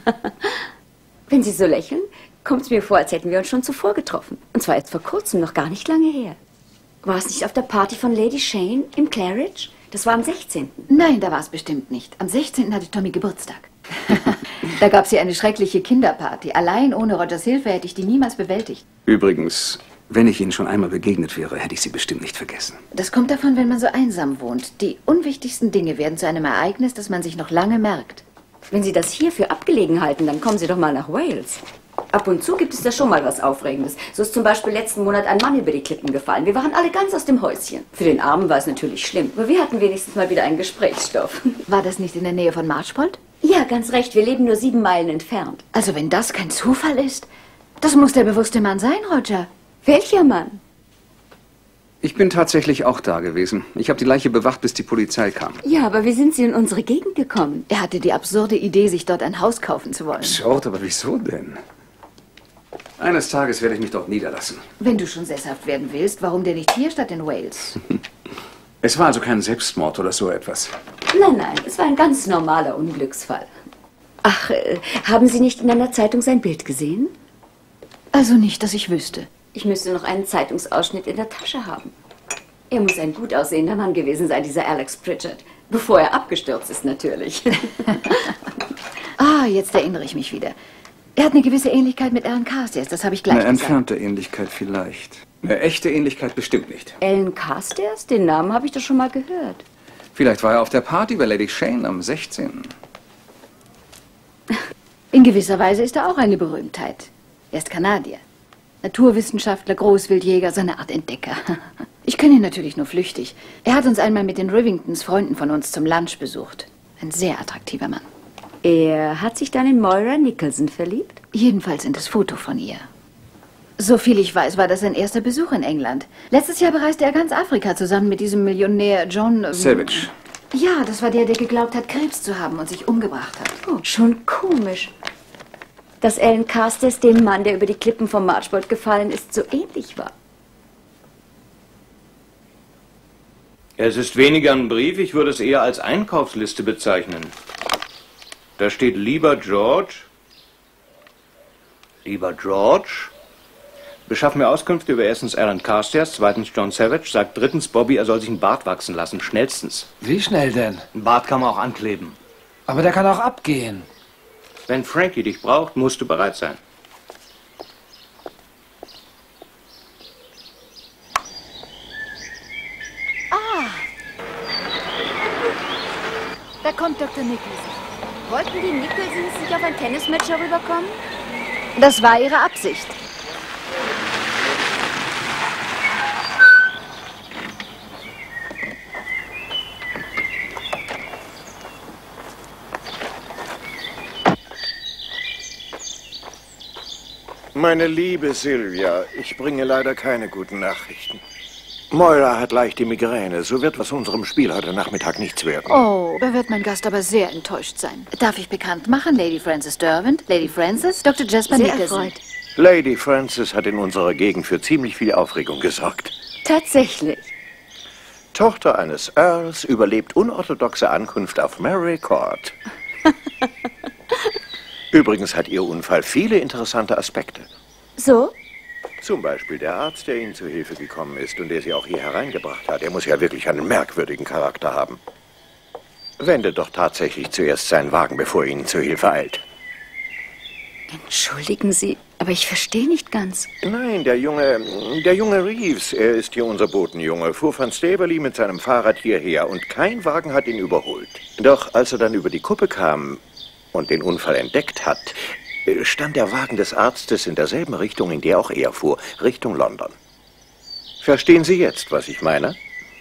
Speaker 6: Wenn Sie so lächeln, kommt es mir vor, als hätten wir uns schon zuvor getroffen. Und zwar jetzt vor kurzem, noch gar nicht lange her. War es nicht auf der Party von Lady Shane im Claridge? Das war am sechzehnten
Speaker 14: Nein, da war es bestimmt nicht. Am sechzehnten hatte Tommy Geburtstag. Da gab es hier eine schreckliche Kinderparty. Allein ohne Rogers Hilfe hätte ich die niemals bewältigt.
Speaker 3: Übrigens, wenn ich Ihnen schon einmal begegnet wäre, hätte ich Sie bestimmt nicht vergessen.
Speaker 14: Das kommt davon, wenn man so einsam wohnt. Die unwichtigsten Dinge werden zu einem Ereignis, das man sich noch lange merkt.
Speaker 6: Wenn Sie das hier für abgelegen halten, dann kommen Sie doch mal nach Wales. Ab und zu gibt es da schon mal was Aufregendes. So ist zum Beispiel letzten Monat ein Mann über die Klippen gefallen. Wir waren alle ganz aus dem Häuschen. Für den Armen war es natürlich schlimm, aber wir hatten wenigstens mal wieder einen Gesprächsstoff.
Speaker 14: War das nicht in der Nähe von Marchbold?
Speaker 6: Ja, ganz recht. Wir leben nur sieben Meilen entfernt.
Speaker 14: Also wenn das kein Zufall ist, das muss der bewusste Mann sein, Roger.
Speaker 6: Welcher Mann?
Speaker 3: Ich bin tatsächlich auch da gewesen. Ich habe die Leiche bewacht, bis die Polizei kam.
Speaker 6: Ja, aber wie sind Sie in unsere Gegend gekommen?
Speaker 14: Er hatte die absurde Idee, sich dort ein Haus kaufen zu wollen.
Speaker 3: Absurd, aber wieso denn? Eines Tages werde ich mich dort niederlassen.
Speaker 14: Wenn du schon sesshaft werden willst, warum denn nicht hier statt in Wales?
Speaker 3: Es war also kein Selbstmord oder so etwas.
Speaker 6: Nein, nein, es war ein ganz normaler Unglücksfall. Ach, äh, haben Sie nicht in einer Zeitung sein Bild gesehen?
Speaker 14: Also nicht, dass ich wüsste.
Speaker 6: Ich müsste noch einen Zeitungsausschnitt in der Tasche haben. Er muss ein gut aussehender Mann gewesen sein, dieser Alex Pritchard. Bevor er abgestürzt ist, natürlich.
Speaker 14: Ah, jetzt erinnere ich mich wieder. Er hat eine gewisse Ähnlichkeit mit Alan Carstairs, das habe ich gleich
Speaker 3: Eine
Speaker 14: gesagt.
Speaker 3: entfernte Ähnlichkeit vielleicht. Eine echte Ähnlichkeit bestimmt nicht.
Speaker 6: Alan Carstairs? Den Namen habe ich doch schon mal gehört.
Speaker 3: Vielleicht war er auf der Party bei Lady Shane am sechzehnten
Speaker 14: In gewisser Weise ist er auch eine Berühmtheit. Er ist Kanadier. Naturwissenschaftler, Großwildjäger, so eine Art Entdecker. Ich kenne ihn natürlich nur flüchtig. Er hat uns einmal mit den Rivingtons, Freunden von uns, zum Lunch besucht. Ein sehr attraktiver Mann.
Speaker 6: Er hat sich dann in Moira Nicholson verliebt?
Speaker 14: Jedenfalls in das Foto von ihr. Soviel ich weiß, war das sein erster Besuch in England. Letztes Jahr bereiste er ganz Afrika zusammen mit diesem Millionär John... Ähm,
Speaker 3: Savage.
Speaker 14: Ja, das war der, der geglaubt hat, Krebs zu haben und sich umgebracht hat.
Speaker 6: Oh, schon komisch. Dass Alan Carstairs dem Mann, der über die Klippen vom Marchbold gefallen ist, so ähnlich war.
Speaker 13: Es ist weniger ein Brief, ich würde es eher als Einkaufsliste bezeichnen. Da steht, lieber George, lieber George, beschaff mir Auskünfte über erstens Alan Carstairs, zweitens John Savage, sagt drittens Bobby, er soll sich einen Bart wachsen lassen, schnellstens.
Speaker 1: Wie schnell denn?
Speaker 13: Ein Bart kann man auch ankleben.
Speaker 1: Aber der kann auch abgehen.
Speaker 13: Wenn Frankie dich braucht, musst du bereit sein.
Speaker 14: Ah! Da kommt Doktor Nicholson.
Speaker 6: Wollten die Nicholsons nicht auf ein Tennismatch herüberkommen?
Speaker 14: Das war ihre Absicht.
Speaker 12: Meine liebe Sylvia, ich bringe leider keine guten Nachrichten. Moira hat leichte Migräne. So wird aus unserem Spiel heute Nachmittag nichts werden.
Speaker 14: Oh, da wird mein Gast aber sehr enttäuscht sein. Darf ich bekannt machen? Lady Frances Derwent, Lady Frances, Doktor Jasper
Speaker 6: Sehr
Speaker 14: Nicholson.
Speaker 6: erfreut.
Speaker 12: Lady Frances hat in unserer Gegend für ziemlich viel Aufregung gesorgt.
Speaker 6: Tatsächlich.
Speaker 12: Tochter eines Earls überlebt unorthodoxe Ankunft auf Mary Court. Übrigens hat ihr Unfall viele interessante Aspekte.
Speaker 6: So?
Speaker 12: Zum Beispiel der Arzt, der Ihnen zu Hilfe gekommen ist und der Sie auch hier hereingebracht hat. Er muss ja wirklich einen merkwürdigen Charakter haben. Wende doch tatsächlich zuerst seinen Wagen, bevor er Ihnen zu Hilfe eilt.
Speaker 6: Entschuldigen Sie, aber ich verstehe nicht ganz.
Speaker 12: Nein, der junge, der junge Reeves, er ist hier unser Botenjunge, fuhr von Staveley mit seinem Fahrrad hierher und kein Wagen hat ihn überholt. Doch als er dann über die Kuppe kam und den Unfall entdeckt hat, stand der Wagen des Arztes in derselben Richtung, in der auch er fuhr, Richtung London. Verstehen Sie jetzt, was ich meine?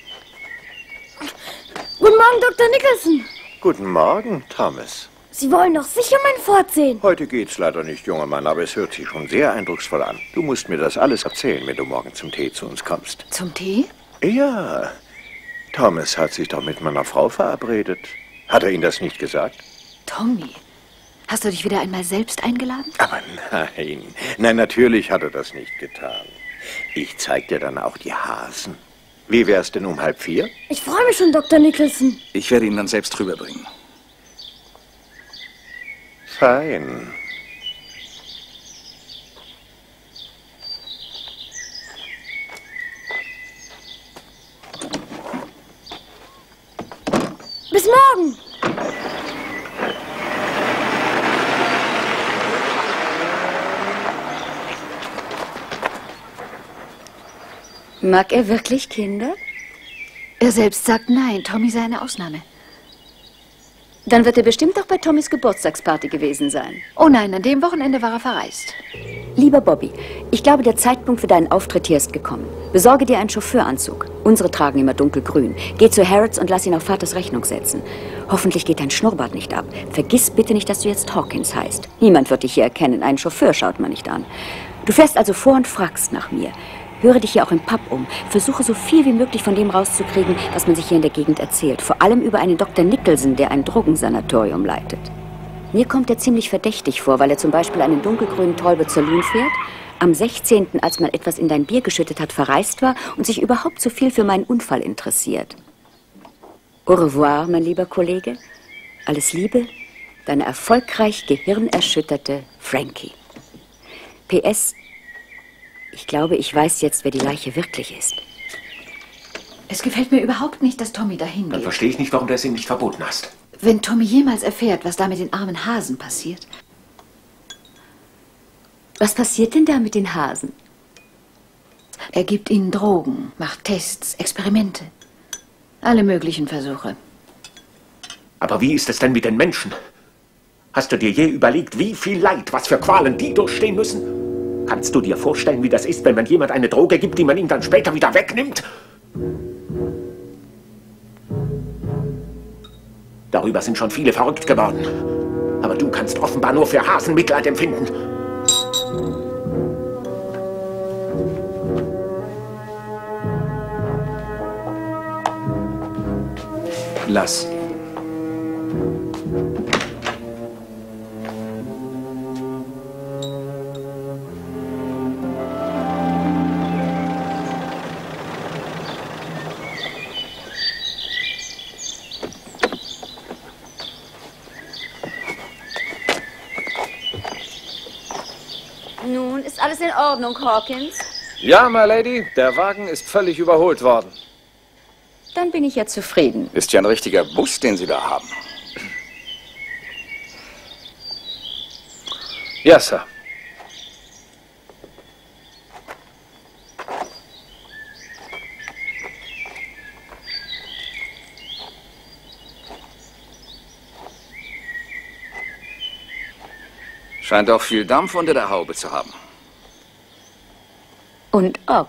Speaker 15: Guten Morgen, Doktor Nicholson.
Speaker 12: Guten Morgen, Thomas.
Speaker 15: Sie wollen doch sicher mein Fort sehen.
Speaker 12: Heute geht's leider nicht, junger Mann, aber es hört sich schon sehr eindrucksvoll an. Du musst mir das alles erzählen, wenn du morgen zum Tee zu uns kommst.
Speaker 14: Zum Tee?
Speaker 12: Ja. Thomas hat sich doch mit meiner Frau verabredet. Hat er Ihnen das nicht gesagt?
Speaker 14: Tommy, hast du dich wieder einmal selbst eingeladen?
Speaker 12: Aber nein, nein, natürlich hat er das nicht getan. Ich zeig dir dann auch die Hasen. Wie wär's denn um halb vier?
Speaker 15: Ich freue mich schon, Doktor Nicholson.
Speaker 3: Ich werde ihn dann selbst rüberbringen.
Speaker 12: Fein.
Speaker 15: Bis morgen.
Speaker 6: Mag er wirklich Kinder?
Speaker 14: Er selbst sagt nein, Tommy sei eine Ausnahme.
Speaker 6: Dann wird er bestimmt auch bei Tommys Geburtstagsparty gewesen sein.
Speaker 14: Oh nein, an dem Wochenende war er verreist.
Speaker 6: Lieber Bobby, ich glaube, der Zeitpunkt für deinen Auftritt hier ist gekommen. Besorge dir einen Chauffeuranzug. Unsere tragen immer dunkelgrün. Geh zu Harrods und lass ihn auf Vaters Rechnung setzen. Hoffentlich geht dein Schnurrbart nicht ab. Vergiss bitte nicht, dass du jetzt Hawkins heißt. Niemand wird dich hier erkennen. Einen Chauffeur schaut man nicht an. Du fährst also vor und fragst nach mir. Höre dich hier auch im Pub um. Versuche so viel wie möglich von dem rauszukriegen, was man sich hier in der Gegend erzählt. Vor allem über einen Doktor Nicholson, der ein Drogensanatorium leitet. Mir kommt er ziemlich verdächtig vor, weil er zum Beispiel einen dunkelgrünen Talbot Saloon fährt, am sechzehnten, als man etwas in dein Bier geschüttet hat, verreist war und sich überhaupt so viel für meinen Unfall interessiert. Au revoir, mein lieber Kollege. Alles Liebe, deine erfolgreich gehirnerschütterte Frankie. P S Ich glaube, ich weiß jetzt, wer die Leiche wirklich ist.
Speaker 14: Es gefällt mir überhaupt nicht, dass Tommy dahin geht.
Speaker 7: Dann verstehe ich nicht, warum du es ihm nicht verboten hast.
Speaker 14: Wenn Tommy jemals erfährt, was da mit den armen Hasen passiert.
Speaker 6: Was passiert denn da mit den Hasen?
Speaker 14: Er gibt ihnen Drogen, macht Tests, Experimente. Alle möglichen Versuche.
Speaker 7: Aber wie ist es denn mit den Menschen? Hast du dir je überlegt, wie viel Leid, was für Qualen die durchstehen müssen? Kannst du dir vorstellen, wie das ist, wenn man jemand eine Droge gibt, die man ihm dann später wieder wegnimmt? Darüber sind schon viele verrückt geworden. Aber du kannst offenbar nur für Hasen Mitleid empfinden.
Speaker 3: Lass.
Speaker 6: Nun, ist alles in Ordnung, Hawkins?
Speaker 1: Ja, my Lady, der Wagen ist völlig überholt worden.
Speaker 6: Dann bin ich ja zufrieden.
Speaker 16: Ist ja ein richtiger Bus, den Sie da haben.
Speaker 1: Ja, Sir.
Speaker 3: Scheint auch viel Dampf unter der Haube zu haben.
Speaker 6: Und ob.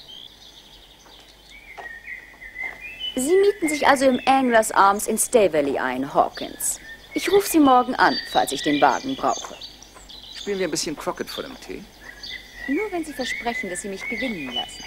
Speaker 6: Sie mieten sich also im Anglers Arms in Staveley ein, Hawkins. Ich rufe Sie morgen an, falls ich den Wagen brauche.
Speaker 3: Spielen wir ein bisschen Crockett vor dem Tee?
Speaker 6: Nur wenn Sie versprechen, dass Sie mich gewinnen lassen.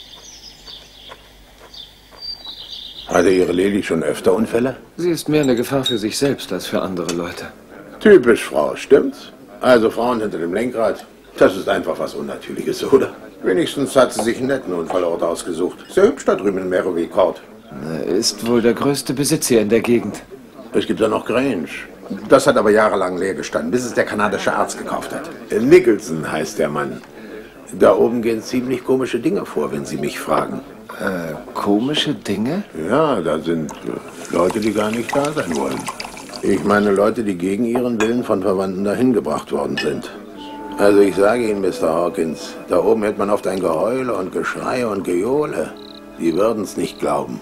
Speaker 12: Hatte Ihre Lady schon öfter Unfälle?
Speaker 1: Sie ist mehr eine Gefahr für sich selbst als für andere Leute.
Speaker 12: Typisch Frau, stimmt's? Also Frauen hinter dem Lenkrad, das ist einfach was Unnatürliches, oder? Wenigstens hat sie sich einen netten Unfallort ausgesucht. Sehr hübsch da drüben in Merrowee Court.
Speaker 1: Er ist wohl der größte Besitz hier in der Gegend.
Speaker 12: Es gibt ja noch Grange. Das hat aber jahrelang leer gestanden, bis es der kanadische Arzt gekauft hat. Nicholson heißt der Mann. Da oben gehen ziemlich komische Dinge vor, wenn Sie mich fragen.
Speaker 1: Äh, komische Dinge?
Speaker 12: Ja, da sind äh, Leute, die gar nicht da sein wollen. Ich meine Leute, die gegen ihren Willen von Verwandten dahin gebracht worden sind. Also ich sage Ihnen, Mister Hawkins, da oben hört man oft ein Geheule und Geschrei und Gejohle. Die würden's nicht glauben.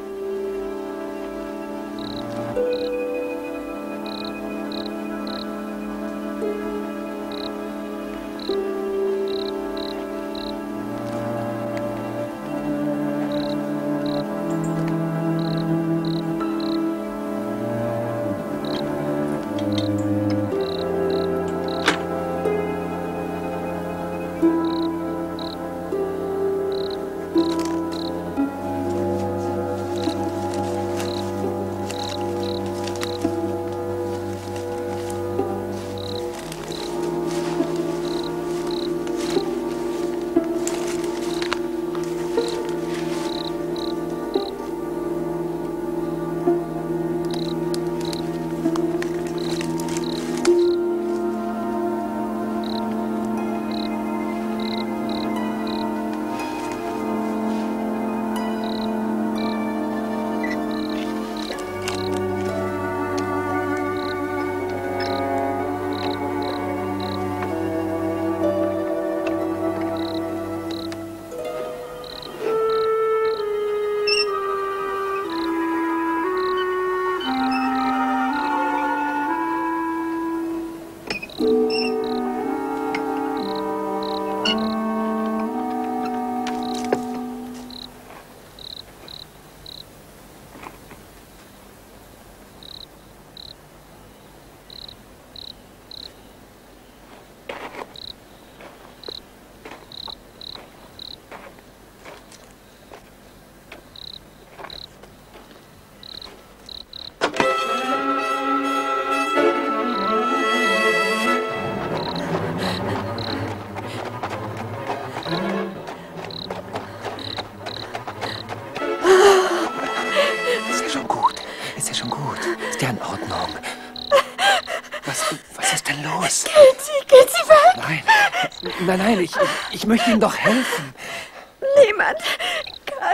Speaker 1: Nein, nein, ich, ich möchte Ihnen doch helfen.
Speaker 8: Niemand kann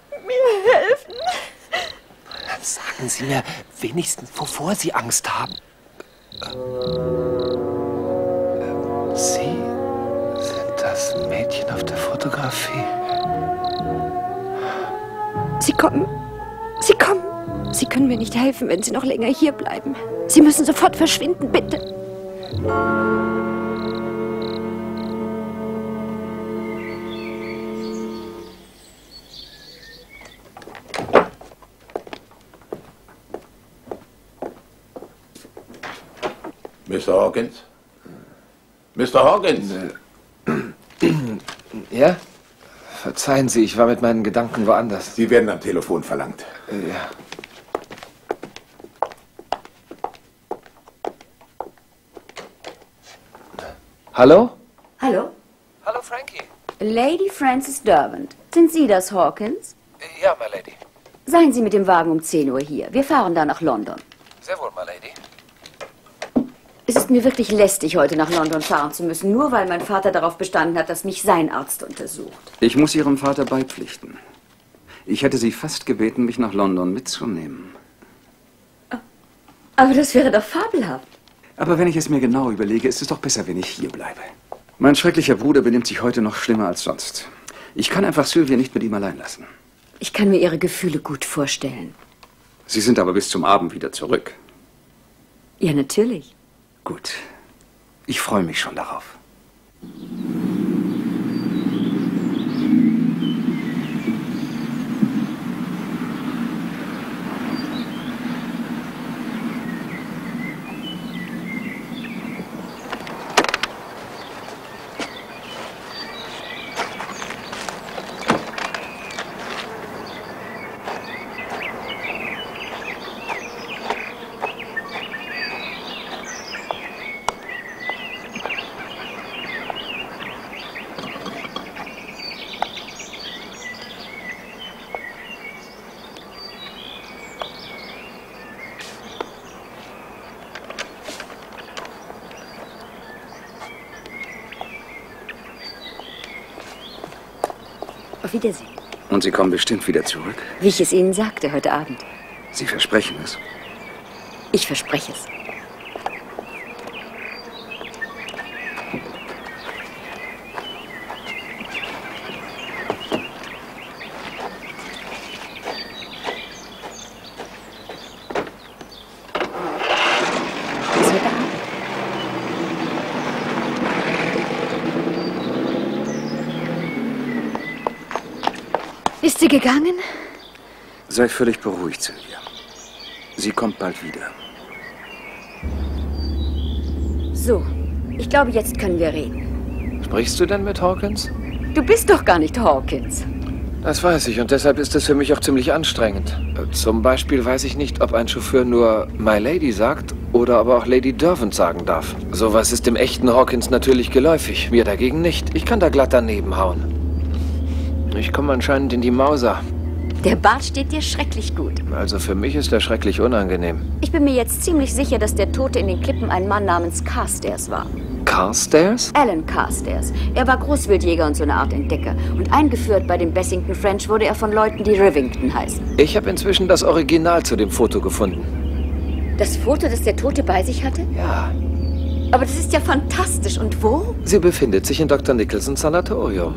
Speaker 8: mir helfen.
Speaker 5: Sagen Sie mir wenigstens, wovor Sie Angst haben. Äh, Sie?
Speaker 1: Das Mädchen auf der Fotografie.
Speaker 6: Sie kommen. Sie kommen. Sie können mir nicht helfen, wenn Sie noch länger hier bleiben. Sie müssen sofort verschwinden, bitte.
Speaker 2: Mister Hawkins? Mister Hawkins?
Speaker 1: Ja? Verzeihen Sie, ich war mit meinen Gedanken woanders.
Speaker 12: Sie werden am Telefon verlangt.
Speaker 1: Ja. Hallo?
Speaker 6: Hallo?
Speaker 1: Hallo, Frankie.
Speaker 6: Lady Frances Derwent. Sind Sie das, Hawkins?
Speaker 1: Ja, my lady.
Speaker 6: Seien Sie mit dem Wagen um zehn Uhr hier. Wir fahren da nach London.
Speaker 1: Sehr wohl, my lady.
Speaker 6: Es ist mir wirklich lästig, heute nach London fahren zu müssen, nur weil mein Vater darauf bestanden hat, dass mich sein Arzt untersucht.
Speaker 3: Ich muss Ihrem Vater beipflichten. Ich hätte Sie fast gebeten, mich nach London mitzunehmen.
Speaker 6: Aber das wäre doch fabelhaft.
Speaker 3: Aber wenn ich es mir genau überlege, ist es doch besser, wenn ich hier bleibe. Mein schrecklicher Bruder benimmt sich heute noch schlimmer als sonst. Ich kann einfach Sylvia nicht mit ihm allein lassen.
Speaker 6: Ich kann mir Ihre Gefühle gut vorstellen.
Speaker 3: Sie sind aber bis zum Abend wieder zurück.
Speaker 6: Ja, natürlich.
Speaker 3: Gut. Ich freue mich schon darauf.
Speaker 6: Auf Wiedersehen.
Speaker 3: Und Sie kommen bestimmt wieder zurück?
Speaker 6: Wie ich es Ihnen sagte heute Abend.
Speaker 3: Sie versprechen es?
Speaker 6: Ich verspreche es. Bis heute Abend. Ist sie gegangen?
Speaker 3: Sei völlig beruhigt, Sylvia. Sie kommt bald wieder.
Speaker 6: So, ich glaube, jetzt können wir reden.
Speaker 1: Sprichst du denn mit Hawkins?
Speaker 6: Du bist doch gar nicht Hawkins.
Speaker 1: Das weiß ich und deshalb ist es für mich auch ziemlich anstrengend. Zum Beispiel weiß ich nicht, ob ein Chauffeur nur My Lady sagt oder aber auch Lady Derwent sagen darf. Sowas ist dem echten Hawkins natürlich geläufig, mir dagegen nicht. Ich kann da glatt daneben hauen. Ich komme anscheinend in die Mauser.
Speaker 6: Der Bart steht dir schrecklich gut.
Speaker 1: Also für mich ist er schrecklich unangenehm.
Speaker 6: Ich bin mir jetzt ziemlich sicher, dass der Tote in den Klippen ein Mann namens Carstairs war.
Speaker 1: Carstairs?
Speaker 6: Alan Carstairs. Er war Großwildjäger und so eine Art Entdecker. Und eingeführt bei dem Bessington French wurde er von Leuten, die Rivington heißen.
Speaker 1: Ich habe inzwischen das Original zu dem Foto gefunden.
Speaker 6: Das Foto, das der Tote bei sich hatte?
Speaker 1: Ja.
Speaker 6: Aber das ist ja fantastisch. Und wo?
Speaker 1: Sie befindet sich in Doktor Nicholsons Sanatorium.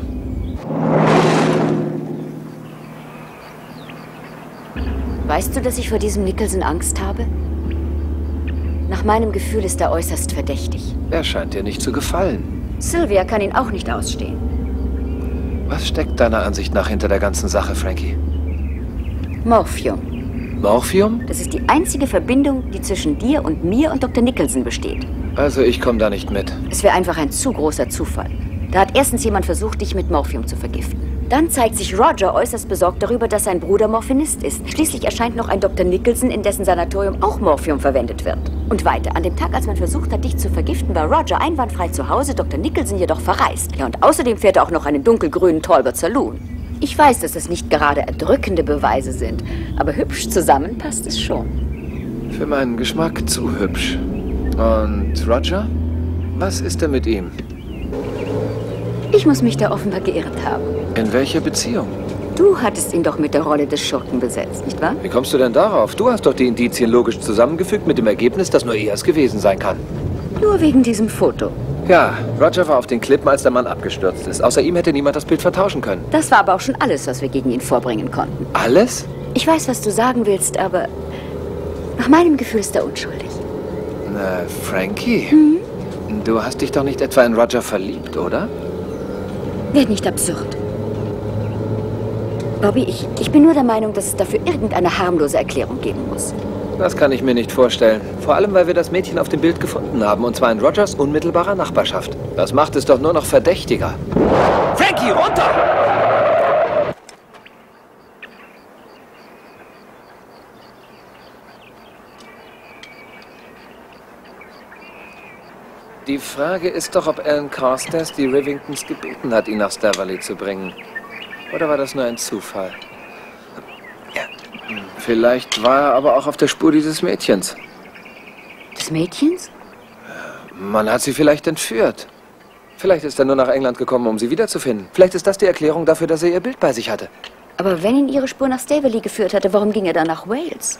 Speaker 6: Weißt du, dass ich vor diesem Nicholson Angst habe? Nach meinem Gefühl ist er äußerst verdächtig.
Speaker 1: Er scheint dir nicht zu gefallen.
Speaker 6: Sylvia kann ihn auch nicht ausstehen.
Speaker 1: Was steckt deiner Ansicht nach hinter der ganzen Sache, Frankie?
Speaker 6: Morphium.
Speaker 1: Morphium?
Speaker 6: Das ist die einzige Verbindung, die zwischen dir und mir und Doktor Nicholson besteht.
Speaker 1: Also ich komme da nicht mit.
Speaker 6: Es wäre einfach ein zu großer Zufall. Da hat erstens jemand versucht, dich mit Morphium zu vergiften. Dann zeigt sich Roger äußerst besorgt darüber, dass sein Bruder Morphinist ist. Schließlich erscheint noch ein Doktor Nicholson, in dessen Sanatorium auch Morphium verwendet wird. Und weiter. An dem Tag, als man versucht hat, dich zu vergiften, war Roger einwandfrei zu Hause, Doktor Nicholson jedoch verreist. Ja, und außerdem fährt er auch noch einen dunkelgrünen Talbot Saloon. Ich weiß, dass es nicht gerade erdrückende Beweise sind, aber hübsch zusammen passt es schon.
Speaker 1: Für meinen Geschmack zu hübsch. Und Roger? Was ist denn mit ihm?
Speaker 6: Ich muss mich da offenbar geirrt haben.
Speaker 1: In welcher Beziehung?
Speaker 6: Du hattest ihn doch mit der Rolle des Schurken besetzt, nicht wahr?
Speaker 1: Wie kommst du denn darauf? Du hast doch die Indizien logisch zusammengefügt mit dem Ergebnis, dass nur er es gewesen sein kann.
Speaker 6: Nur wegen diesem Foto.
Speaker 1: Ja, Roger war auf den Klippen, als der Mann abgestürzt ist. Außer ihm hätte niemand das Bild vertauschen können.
Speaker 6: Das war aber auch schon alles, was wir gegen ihn vorbringen konnten.
Speaker 1: Alles?
Speaker 6: Ich weiß, was du sagen willst, aber nach meinem Gefühl ist er unschuldig.
Speaker 1: Na, Frankie,
Speaker 6: Mhm.
Speaker 1: du hast dich doch nicht etwa in Roger verliebt, oder?
Speaker 6: Werd nicht absurd. Bobby, ich, ich bin nur der Meinung, dass es dafür irgendeine harmlose Erklärung geben muss.
Speaker 1: Das kann ich mir nicht vorstellen. Vor allem, weil wir das Mädchen auf dem Bild gefunden haben, und zwar in Rogers unmittelbarer Nachbarschaft. Das macht es doch nur noch verdächtiger. Frankie, runter! Die Frage ist doch, ob Alan Carstairs die Rivingtons gebeten hat, ihn nach Staveley zu bringen. Oder war das nur ein Zufall? Ja. Vielleicht war er aber auch auf der Spur dieses Mädchens.
Speaker 6: Des Mädchens?
Speaker 1: Man hat sie vielleicht entführt. Vielleicht ist er nur nach England gekommen, um sie wiederzufinden. Vielleicht ist das die Erklärung dafür, dass er ihr Bild bei sich hatte.
Speaker 6: Aber wenn ihn ihre Spur nach Staveley geführt hatte, warum ging er dann nach Wales?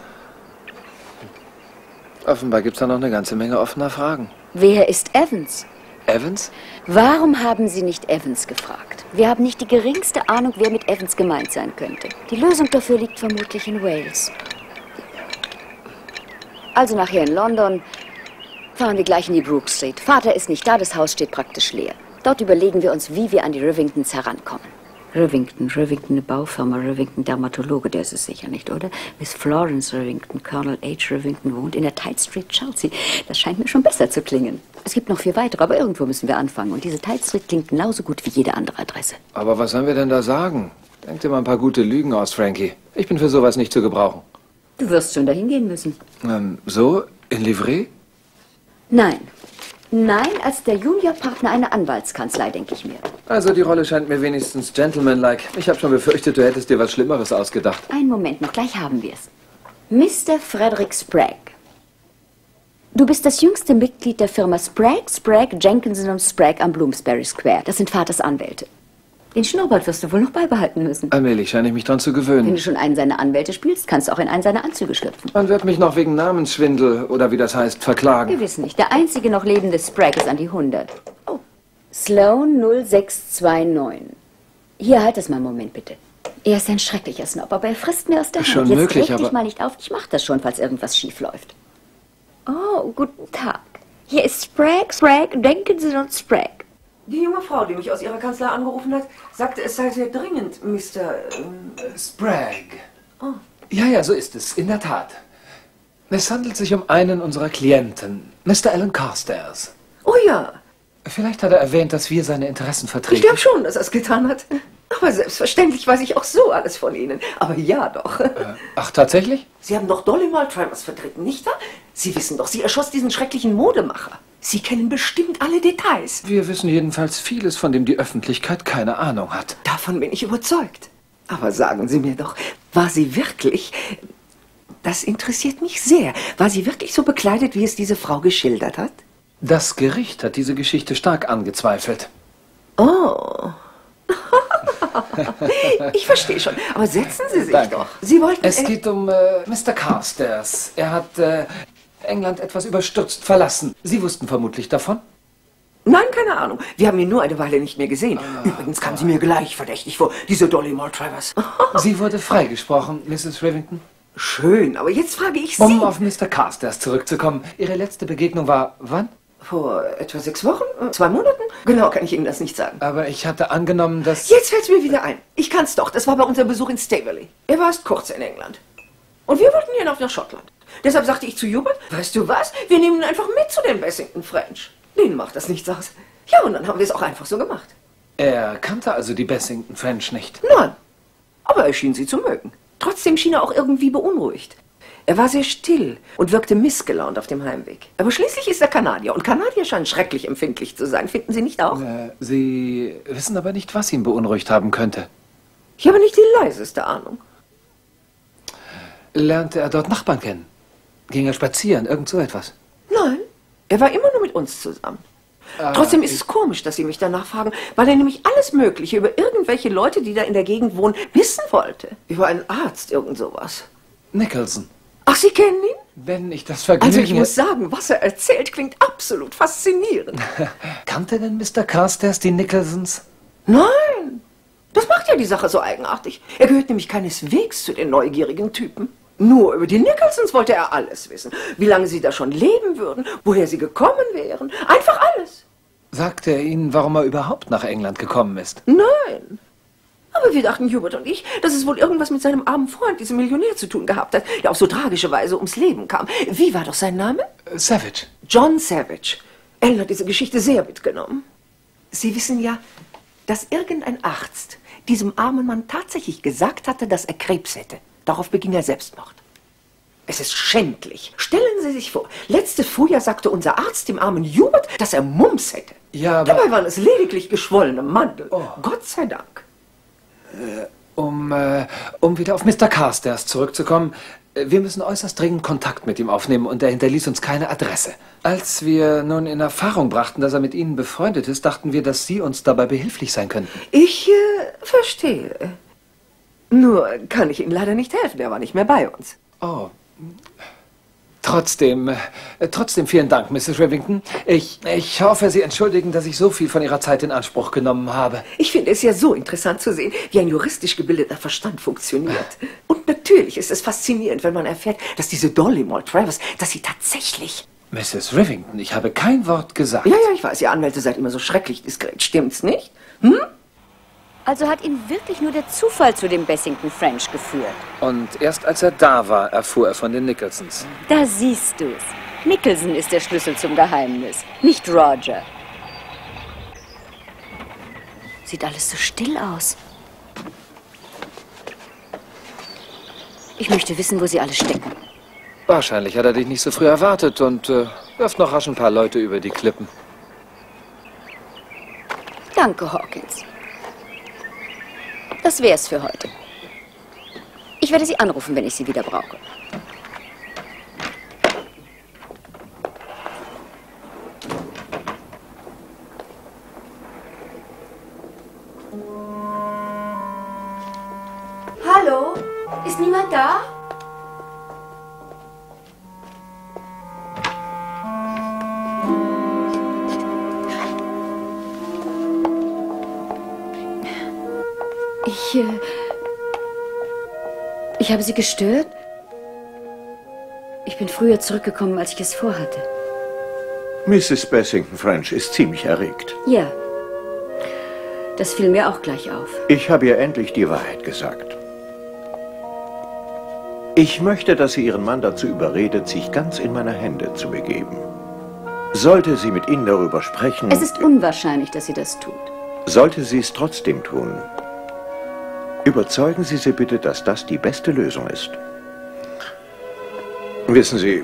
Speaker 1: Offenbar gibt es da noch eine ganze Menge offener Fragen.
Speaker 6: Wer ist Evans?
Speaker 1: Evans?
Speaker 6: Warum haben Sie nicht Evans gefragt? Wir haben nicht die geringste Ahnung, wer mit Evans gemeint sein könnte. Die Lösung dafür liegt vermutlich in Wales. Also nachher in London fahren wir gleich in die Brook Street. Vater ist nicht da, das Haus steht praktisch leer. Dort überlegen wir uns, wie wir an die Rivingtons herankommen. Rivington, Rivington, eine Baufirma, Rivington, Dermatologe, der ist es sicher nicht, oder? Miss Florence Rivington, Colonel H. Rivington wohnt in der Tite Street, Chelsea. Das scheint mir schon besser zu klingen. Es gibt noch vier weitere, aber irgendwo müssen wir anfangen. Und diese Tite Street klingt genauso gut wie jede andere Adresse.
Speaker 1: Aber was sollen wir denn da sagen? Denk dir mal ein paar gute Lügen aus, Frankie. Ich bin für sowas nicht zu gebrauchen.
Speaker 6: Du wirst schon dahin gehen müssen.
Speaker 1: Ähm, so? In Livree?
Speaker 6: Nein. Nein, als der Juniorpartner einer Anwaltskanzlei, denke ich mir.
Speaker 1: Also die Rolle scheint mir wenigstens gentlemanlike. Ich habe schon befürchtet, du hättest dir was Schlimmeres ausgedacht.
Speaker 6: Einen Moment noch, gleich haben wir es. Mister Frederick Sprague. Du bist das jüngste Mitglied der Firma Sprague, Sprague, Jenkinson und Sprague am Bloomsbury Square. Das sind Vaters Anwälte. Den Schnurrbart wirst du wohl noch beibehalten müssen.
Speaker 1: Allmählich scheine ich mich dran zu
Speaker 6: Wenn
Speaker 1: gewöhnen.
Speaker 6: du schon einen seiner Anwälte spielst, kannst du auch in einen seiner Anzüge schlüpfen.
Speaker 1: Man wird mich noch wegen Namensschwindel oder wie das heißt, verklagen.
Speaker 6: Wir wissen nicht. Der einzige noch lebende Sprague ist an die hundert. Oh. Sloan null sechs zwei neun. Hier, halt das mal einen Moment, bitte. Er ist ein schrecklicher Snob, aber er frisst mir aus der Hand.
Speaker 1: Schon
Speaker 6: Jetzt
Speaker 1: möglich,
Speaker 6: reg dich
Speaker 1: aber-
Speaker 6: mal nicht auf. Ich mach das schon, falls irgendwas schief läuft. Oh, guten Tag. Hier ist Sprague, Sprague, Jenkinson und Sprague.
Speaker 17: Die junge Frau, die mich aus ihrer Kanzlei angerufen hat, sagte, es sei sehr dringend, Mister Ähm,
Speaker 1: Sprague.
Speaker 17: Oh.
Speaker 1: Ja, ja, so ist es, in der Tat. Es handelt sich um einen unserer Klienten, Mister Alan Carstairs.
Speaker 17: Oh ja,
Speaker 1: Vielleicht hat er erwähnt, dass wir seine Interessen
Speaker 17: ich
Speaker 1: vertreten.
Speaker 17: glaube schon, dass er es getan hat. Aber selbstverständlich weiß ich auch so alles von Ihnen. Aber ja doch.
Speaker 1: Ach, tatsächlich?
Speaker 17: Sie haben doch Dolly Maltravers vertreten, nicht wahr? Sie wissen doch, sie erschoss diesen schrecklichen Modemacher. Sie kennen bestimmt alle Details.
Speaker 1: Wir wissen jedenfalls vieles, von dem die Öffentlichkeit keine Ahnung hat.
Speaker 17: Davon bin ich überzeugt. Aber sagen Sie mir doch, war sie wirklich... Das interessiert mich sehr. War sie wirklich so bekleidet, wie es diese Frau geschildert hat?
Speaker 1: Das Gericht hat diese Geschichte stark angezweifelt.
Speaker 17: Oh. Ich verstehe schon. Aber setzen Sie sich
Speaker 1: Danke.
Speaker 17: doch. Sie wollten...
Speaker 1: Es
Speaker 17: äh,
Speaker 1: geht um äh, Mister Carstairs. Er hat äh, England etwas überstürzt verlassen. Sie wussten vermutlich davon?
Speaker 17: Nein, keine Ahnung. Wir haben ihn nur eine Weile nicht mehr gesehen. Übrigens kam sie mir gleich verdächtig vor, diese Dolly Maltravers.
Speaker 1: Sie wurde freigesprochen, Misses Rivington.
Speaker 17: Schön, aber jetzt frage ich Sie...
Speaker 1: Um auf Mister Carstairs zurückzukommen. Ihre letzte Begegnung war wann?
Speaker 17: Vor etwa sechs Wochen? Äh, Zwei Monaten? Genau kann ich Ihnen das nicht sagen.
Speaker 1: Aber ich hatte angenommen, dass...
Speaker 17: Jetzt fällt es mir wieder ein. Ich kann's doch. Das war bei unserem Besuch in Staveley. Er war erst kurz in England. Und wir wollten hinauf nach Schottland. Deshalb sagte ich zu Hubert, weißt du was? Wir nehmen ihn einfach mit zu den Bessington French. Denen macht das nichts aus. Ja, und dann haben wir es auch einfach so gemacht.
Speaker 1: Er kannte also die Bessington French nicht.
Speaker 17: Nein. Aber er schien sie zu mögen. Trotzdem schien er auch irgendwie beunruhigt. Er war sehr still und wirkte missgelaunt auf dem Heimweg. Aber schließlich ist er Kanadier und Kanadier scheinen schrecklich empfindlich zu sein. Finden Sie nicht auch?
Speaker 1: Äh, Sie wissen aber nicht, was ihn beunruhigt haben könnte.
Speaker 17: Ich habe nicht die leiseste Ahnung.
Speaker 1: Lernte er dort Nachbarn kennen? Ging er spazieren? Irgend so etwas?
Speaker 17: Nein, er war immer nur mit uns zusammen.
Speaker 1: Ah,
Speaker 17: Trotzdem ist
Speaker 1: ich-
Speaker 17: es komisch, dass Sie mich danach fragen, weil er nämlich alles Mögliche über irgendwelche Leute, die da in der Gegend wohnen, wissen wollte. Über einen Arzt, irgend sowas.
Speaker 1: Nicholson.
Speaker 17: Ach, Sie kennen ihn?
Speaker 1: Wenn ich das Vergnügen...
Speaker 17: Also ich muss sagen, was er erzählt, klingt absolut faszinierend.
Speaker 1: Kannte denn Mister Carstairs die Nicholsons?
Speaker 17: Nein, das macht ja die Sache so eigenartig. Er gehört nämlich keineswegs zu den neugierigen Typen. Nur über die Nicholsons wollte er alles wissen. Wie lange sie da schon leben würden, woher sie gekommen wären. Einfach alles.
Speaker 1: Sagte er Ihnen, warum er überhaupt nach England gekommen ist?
Speaker 17: Nein. Aber wir dachten, Hubert und ich, dass es wohl irgendwas mit seinem armen Freund, diesem Millionär, zu tun gehabt hat, der auf so tragische Weise ums Leben kam. Wie war doch sein Name?
Speaker 1: Savage.
Speaker 17: John Savage. Ellen hat diese Geschichte sehr mitgenommen. Sie wissen ja, dass irgendein Arzt diesem armen Mann tatsächlich gesagt hatte, dass er Krebs hätte. Darauf beging er Selbstmord. Es ist schändlich. Stellen Sie sich vor, letztes Frühjahr sagte unser Arzt dem armen Hubert, dass er Mumps hätte.
Speaker 1: Ja, aber...
Speaker 17: Dabei waren es lediglich geschwollene Mandel. Oh. Gott sei Dank.
Speaker 1: Äh, um, äh, um wieder auf Mister Carstairs zurückzukommen, wir müssen äußerst dringend Kontakt mit ihm aufnehmen und er hinterließ uns keine Adresse. Als wir nun in Erfahrung brachten, dass er mit Ihnen befreundet ist, dachten wir, dass Sie uns dabei behilflich sein könnten.
Speaker 17: Ich äh, verstehe. Nur kann ich Ihnen leider nicht helfen, er war nicht mehr bei uns.
Speaker 1: Oh. Trotzdem, äh, trotzdem vielen Dank, Misses Rivington. Ich, ich hoffe, Sie entschuldigen, dass ich so viel von Ihrer Zeit in Anspruch genommen habe.
Speaker 17: Ich finde es ja so interessant zu sehen, wie ein juristisch gebildeter Verstand funktioniert. Und natürlich ist es faszinierend, wenn man erfährt, dass diese Dolly Maltravers, dass sie tatsächlich...
Speaker 1: Misses Rivington, ich habe kein Wort gesagt.
Speaker 17: Ja, ja, ich weiß, ihr Anwälte seid immer so schrecklich diskret. Stimmt's nicht? Hm?
Speaker 6: Also hat ihn wirklich nur der Zufall zu dem Bessington French geführt.
Speaker 1: Und erst als er da war, erfuhr er von den Nicholsons.
Speaker 6: Da siehst du's. Nicholson ist der Schlüssel zum Geheimnis, nicht Roger. Sieht alles so still aus. Ich möchte wissen, wo sie alle stecken.
Speaker 1: Wahrscheinlich hat er dich nicht so früh erwartet und äh, wirft noch rasch ein paar Leute über die Klippen.
Speaker 6: Danke, Hawkins. Das wär's für heute. Ich werde Sie anrufen, wenn ich Sie wieder brauche.
Speaker 15: Hallo? Ist niemand da?
Speaker 6: Ich, äh, ich habe Sie gestört? Ich bin früher zurückgekommen, als ich es vorhatte.
Speaker 12: Misses Bessington French ist ziemlich erregt.
Speaker 6: Ja, das fiel mir auch gleich auf.
Speaker 12: Ich habe ihr endlich die Wahrheit gesagt. Ich möchte, dass sie ihren Mann dazu überredet, sich ganz in meine Hände zu begeben. Sollte sie mit Ihnen darüber sprechen...
Speaker 6: Es ist unwahrscheinlich, dass sie das tut.
Speaker 12: Sollte sie es trotzdem tun, überzeugen Sie sie bitte, dass das die beste Lösung ist. Wissen Sie,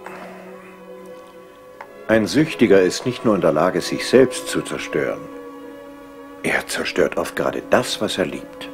Speaker 12: ein Süchtiger ist nicht nur in der Lage, sich selbst zu zerstören. Er zerstört oft gerade das, was er liebt.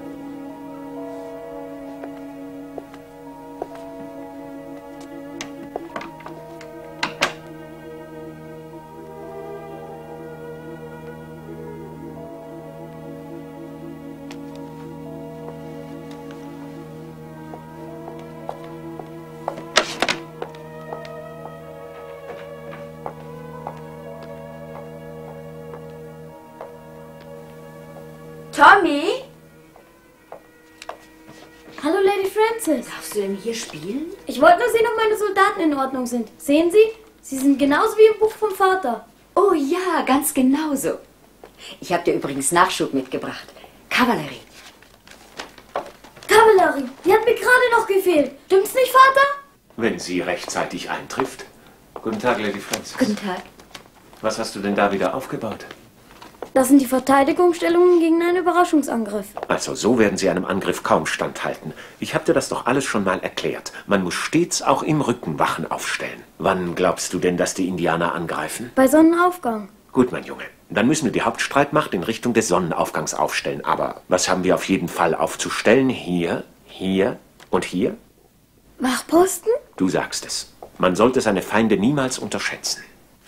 Speaker 15: Tommy? Hallo, Lady Frances.
Speaker 14: Darfst du denn hier spielen?
Speaker 15: Ich wollte nur sehen, ob meine Soldaten in Ordnung sind. Sehen Sie? Sie sind genauso wie im Buch vom Vater.
Speaker 6: Oh ja, ganz genauso. Ich habe dir übrigens Nachschub mitgebracht. Kavallerie.
Speaker 15: Kavallerie, die hat mir gerade noch gefehlt. Stimmt's nicht, Vater?
Speaker 7: Wenn sie rechtzeitig eintrifft. Guten Tag, Lady Frances.
Speaker 6: Guten Tag.
Speaker 7: Was hast du denn da wieder aufgebaut?
Speaker 15: Das sind die Verteidigungsstellungen gegen einen Überraschungsangriff.
Speaker 7: Also so werden sie einem Angriff kaum standhalten. Ich habe dir das doch alles schon mal erklärt. Man muss stets auch im Rücken Wachen aufstellen. Wann glaubst du denn, dass die Indianer angreifen?
Speaker 15: Bei Sonnenaufgang.
Speaker 7: Gut, mein Junge. Dann müssen wir die Hauptstreitmacht in Richtung des Sonnenaufgangs aufstellen. Aber was haben wir auf jeden Fall aufzustellen? Hier, hier und hier?
Speaker 15: Wachposten?
Speaker 7: Du sagst es. Man sollte seine Feinde niemals unterschätzen.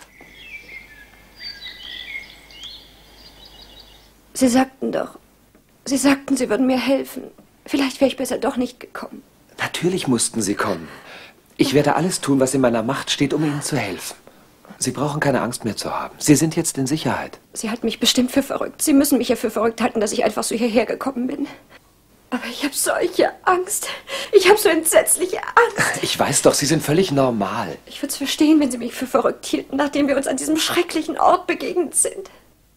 Speaker 17: Sie sagten doch, Sie sagten, Sie würden mir helfen. Vielleicht wäre ich besser doch nicht gekommen.
Speaker 1: Natürlich mussten Sie kommen. Ich werde alles tun, was in meiner Macht steht, um Ihnen zu helfen. Sie brauchen keine Angst mehr zu haben. Sie sind jetzt in Sicherheit.
Speaker 18: Sie halten mich bestimmt für verrückt. Sie müssen mich ja für verrückt halten, dass ich einfach so hierher gekommen bin. Aber ich habe solche Angst. Ich habe so entsetzliche Angst.
Speaker 1: Ich weiß doch, Sie sind völlig normal.
Speaker 18: Ich würde es verstehen, wenn Sie mich für verrückt hielten, nachdem wir uns an diesem schrecklichen Ort begegnet sind.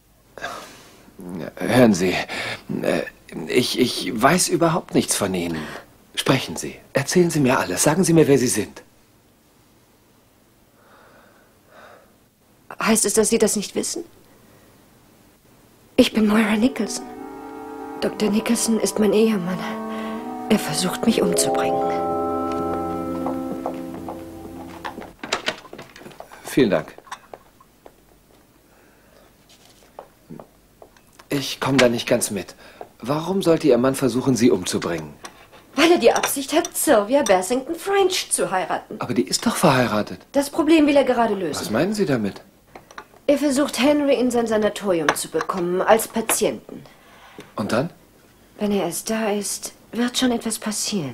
Speaker 1: Hören Sie, ich, ich weiß überhaupt nichts von Ihnen. Sprechen Sie. Erzählen Sie mir alles. Sagen Sie mir, wer Sie sind.
Speaker 18: Heißt es, dass Sie das nicht wissen? Ich bin Moira Nicholson. Doktor Nicholson ist mein Ehemann. Er versucht, mich umzubringen.
Speaker 1: Vielen Dank. Ich komme da nicht ganz mit. Warum sollte Ihr Mann versuchen, Sie umzubringen?
Speaker 18: Weil er die Absicht hat, Sylvia Bassington French zu heiraten.
Speaker 1: Aber die ist doch verheiratet.
Speaker 18: Das Problem will er gerade lösen.
Speaker 1: Was meinen Sie damit?
Speaker 18: Er versucht, Henry in sein Sanatorium zu bekommen, als Patienten.
Speaker 1: Und dann?
Speaker 18: Wenn er erst da ist, wird schon etwas passieren.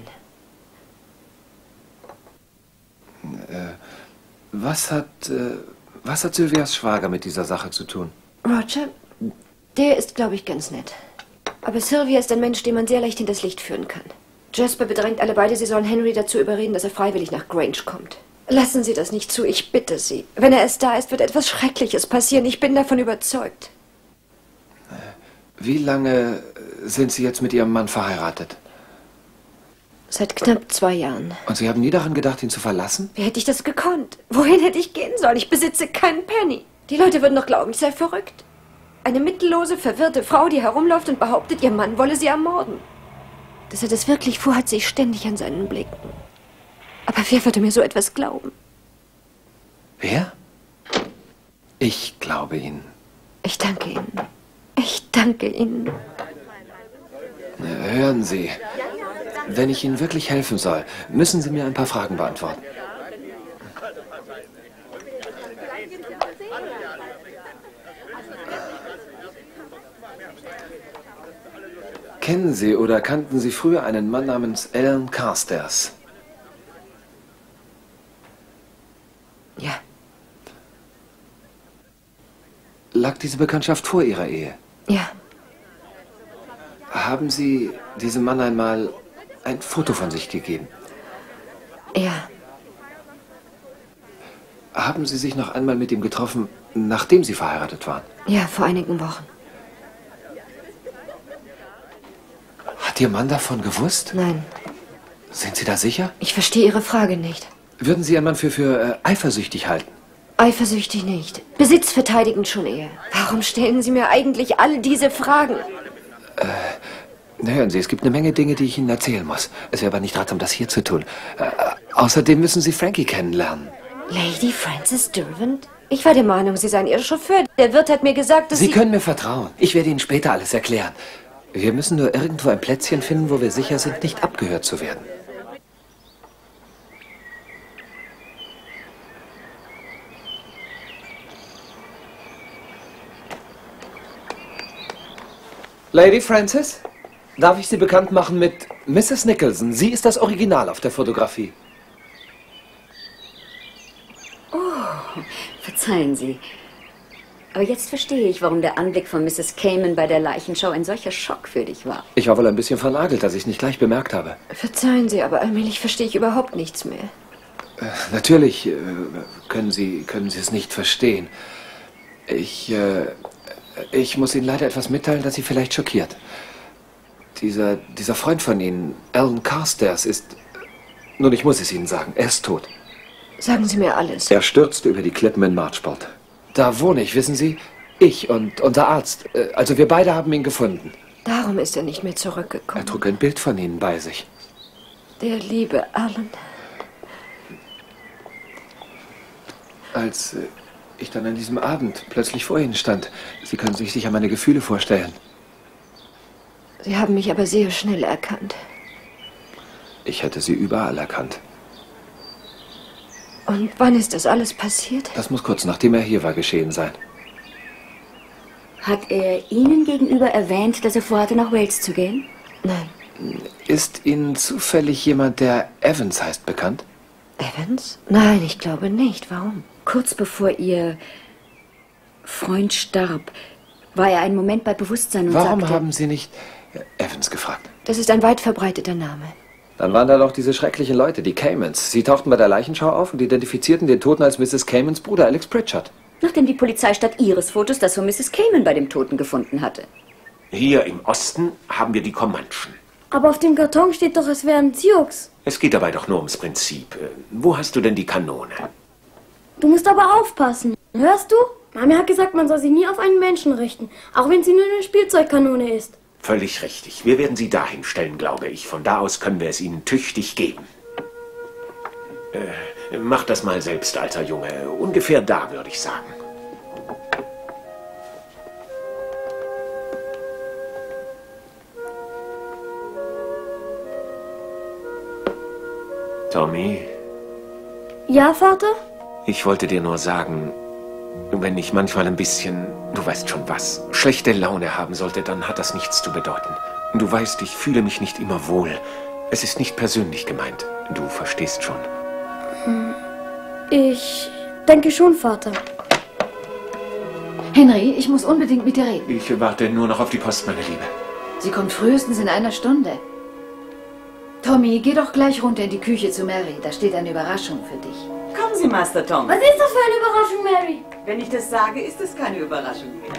Speaker 1: Äh, was hat, äh, was hat Sylvias Schwager mit dieser Sache zu tun?
Speaker 18: Roger, der ist, glaube ich, ganz nett. Aber Sylvia ist ein Mensch, den man sehr leicht hinters Licht führen kann. Jasper bedrängt alle beide, sie sollen Henry dazu überreden, dass er freiwillig nach Grange kommt. Lassen Sie das nicht zu, ich bitte Sie. Wenn er erst da ist, wird etwas Schreckliches passieren. Ich bin davon überzeugt.
Speaker 1: Wie lange sind Sie jetzt mit Ihrem Mann verheiratet?
Speaker 18: Seit knapp zwei Jahren.
Speaker 1: Und Sie haben nie daran gedacht, ihn zu verlassen?
Speaker 18: Wie hätte ich das gekonnt? Wohin hätte ich gehen sollen? Ich besitze keinen Penny. Die Leute würden doch glauben, ich sei verrückt. Eine mittellose, verwirrte Frau, die herumläuft und behauptet, ihr Mann wolle sie ermorden. Dass er das wirklich vorhat, sehe ich ständig an seinen Blicken. Aber wer würde mir so etwas glauben?
Speaker 1: Wer? Ich glaube Ihnen.
Speaker 18: Ich danke Ihnen. Ich danke Ihnen.
Speaker 1: Hören Sie, wenn ich Ihnen wirklich helfen soll, müssen Sie mir ein paar Fragen beantworten. Kennen Sie oder kannten Sie früher einen Mann namens Alan Carstairs?
Speaker 18: Ja.
Speaker 1: Lag diese Bekanntschaft vor Ihrer Ehe?
Speaker 18: Ja.
Speaker 1: Haben Sie diesem Mann einmal ein Foto von sich gegeben?
Speaker 18: Ja.
Speaker 1: Haben Sie sich noch einmal mit ihm getroffen, nachdem Sie verheiratet waren?
Speaker 18: Ja, vor einigen Wochen.
Speaker 1: Hat Ihr Mann davon gewusst?
Speaker 18: Nein.
Speaker 1: Sind Sie da sicher?
Speaker 18: Ich verstehe Ihre Frage nicht.
Speaker 1: Würden Sie Ihren Mann für, für äh, eifersüchtig halten?
Speaker 18: Eifersüchtig nicht. Besitzverteidigend schon eher. Warum stellen Sie mir eigentlich all diese Fragen?
Speaker 1: Äh, hören Sie, es gibt eine Menge Dinge, die ich Ihnen erzählen muss. Es wäre aber nicht ratsam, das hier zu tun. Äh, außerdem müssen Sie Frankie kennenlernen.
Speaker 18: Lady Frances Derwent? Ich war der Meinung, Sie seien Ihr Chauffeur. Der Wirt hat mir gesagt, dass Sie...
Speaker 1: Sie können mir vertrauen. Ich werde Ihnen später alles erklären. Wir müssen nur irgendwo ein Plätzchen finden, wo wir sicher sind, nicht abgehört zu werden. Lady Frances, darf ich Sie bekannt machen mit Misses Nicholson? Sie ist das Original auf der Fotografie.
Speaker 6: Oh, verzeihen Sie. Aber jetzt verstehe ich, warum der Anblick von Misses Cayman bei der Leichenschau ein solcher Schock für dich war.
Speaker 1: Ich war wohl ein bisschen vernagelt, dass ich es nicht gleich bemerkt habe.
Speaker 18: Verzeihen Sie, aber allmählich verstehe ich überhaupt nichts mehr.
Speaker 1: Äh, natürlich äh, können Sie, können Sie es nicht verstehen. Ich, äh, ich muss Ihnen leider etwas mitteilen, das Sie vielleicht schockiert. Dieser, dieser Freund von Ihnen, Alan Carstairs, ist... Nun, ich muss es Ihnen sagen, er ist tot.
Speaker 18: Sagen Sie mir alles.
Speaker 1: Er stürzte über die Klippen in Marchport. Da wohne ich, wissen Sie? Ich und unser Arzt. Also wir beide haben ihn gefunden.
Speaker 18: Darum ist er nicht mehr zurückgekommen.
Speaker 1: Er trug ein Bild von Ihnen bei sich.
Speaker 18: Der liebe Alan.
Speaker 1: Als ich dann an diesem Abend plötzlich vor Ihnen stand, Sie können sich sicher meine Gefühle vorstellen.
Speaker 18: Sie haben mich aber sehr schnell erkannt.
Speaker 1: Ich hätte Sie überall erkannt.
Speaker 18: Und wann ist das alles passiert?
Speaker 1: Das muss kurz nachdem er hier war geschehen sein.
Speaker 6: Hat er Ihnen gegenüber erwähnt, dass er vorhatte, nach Wales zu gehen?
Speaker 18: Nein.
Speaker 1: Ist Ihnen zufällig jemand, der Evans heißt, bekannt?
Speaker 18: Evans? Nein, ich glaube nicht. Warum?
Speaker 6: Kurz bevor ihr Freund starb, war er einen Moment bei Bewusstsein und
Speaker 1: Warum
Speaker 6: sagte...
Speaker 1: haben Sie nicht Evans gefragt?
Speaker 18: Das ist ein weit verbreiteter Name.
Speaker 1: Dann waren da doch diese schrecklichen Leute, die Caymans. Sie tauchten bei der Leichenschau auf und identifizierten den Toten als Misses Caymans Bruder Alex Pritchard.
Speaker 6: Nachdem die Polizei statt ihres Fotos das von Misses Cayman bei dem Toten gefunden hatte.
Speaker 7: Hier im Osten haben wir die Comanchen.
Speaker 15: Aber auf dem Karton steht doch, es wären Sioux.
Speaker 7: Es geht dabei doch nur ums Prinzip. Äh, Wo hast du denn die Kanone?
Speaker 15: Du musst aber aufpassen. Hörst du? Mami hat gesagt, man soll sich nie auf einen Menschen richten. Auch wenn sie nur eine Spielzeugkanone ist.
Speaker 7: Völlig richtig. Wir werden sie dahin stellen, glaube ich. Von da aus können wir es ihnen tüchtig geben. Äh, mach das mal selbst, alter Junge. Ungefähr da, würde ich sagen. Tommy,
Speaker 15: Ja, Vater?
Speaker 7: ich wollte dir nur sagen, wenn ich manchmal ein bisschen, du weißt schon was, schlechte Laune haben sollte, dann hat das nichts zu bedeuten. Du weißt, ich fühle mich nicht immer wohl. Es ist nicht persönlich gemeint. Du verstehst schon.
Speaker 15: Ich denke schon, Vater.
Speaker 14: Henry, ich muss unbedingt mit dir reden.
Speaker 7: Ich warte nur noch auf die Post, meine Liebe.
Speaker 14: Sie kommt frühestens in einer Stunde. Tommy, geh doch gleich runter in die Küche zu Mary. Da steht eine Überraschung für dich.
Speaker 17: Kommen Sie, Master Tom.
Speaker 15: Was ist das für eine Überraschung, Mary?
Speaker 17: Wenn ich das sage, ist es keine Überraschung mehr.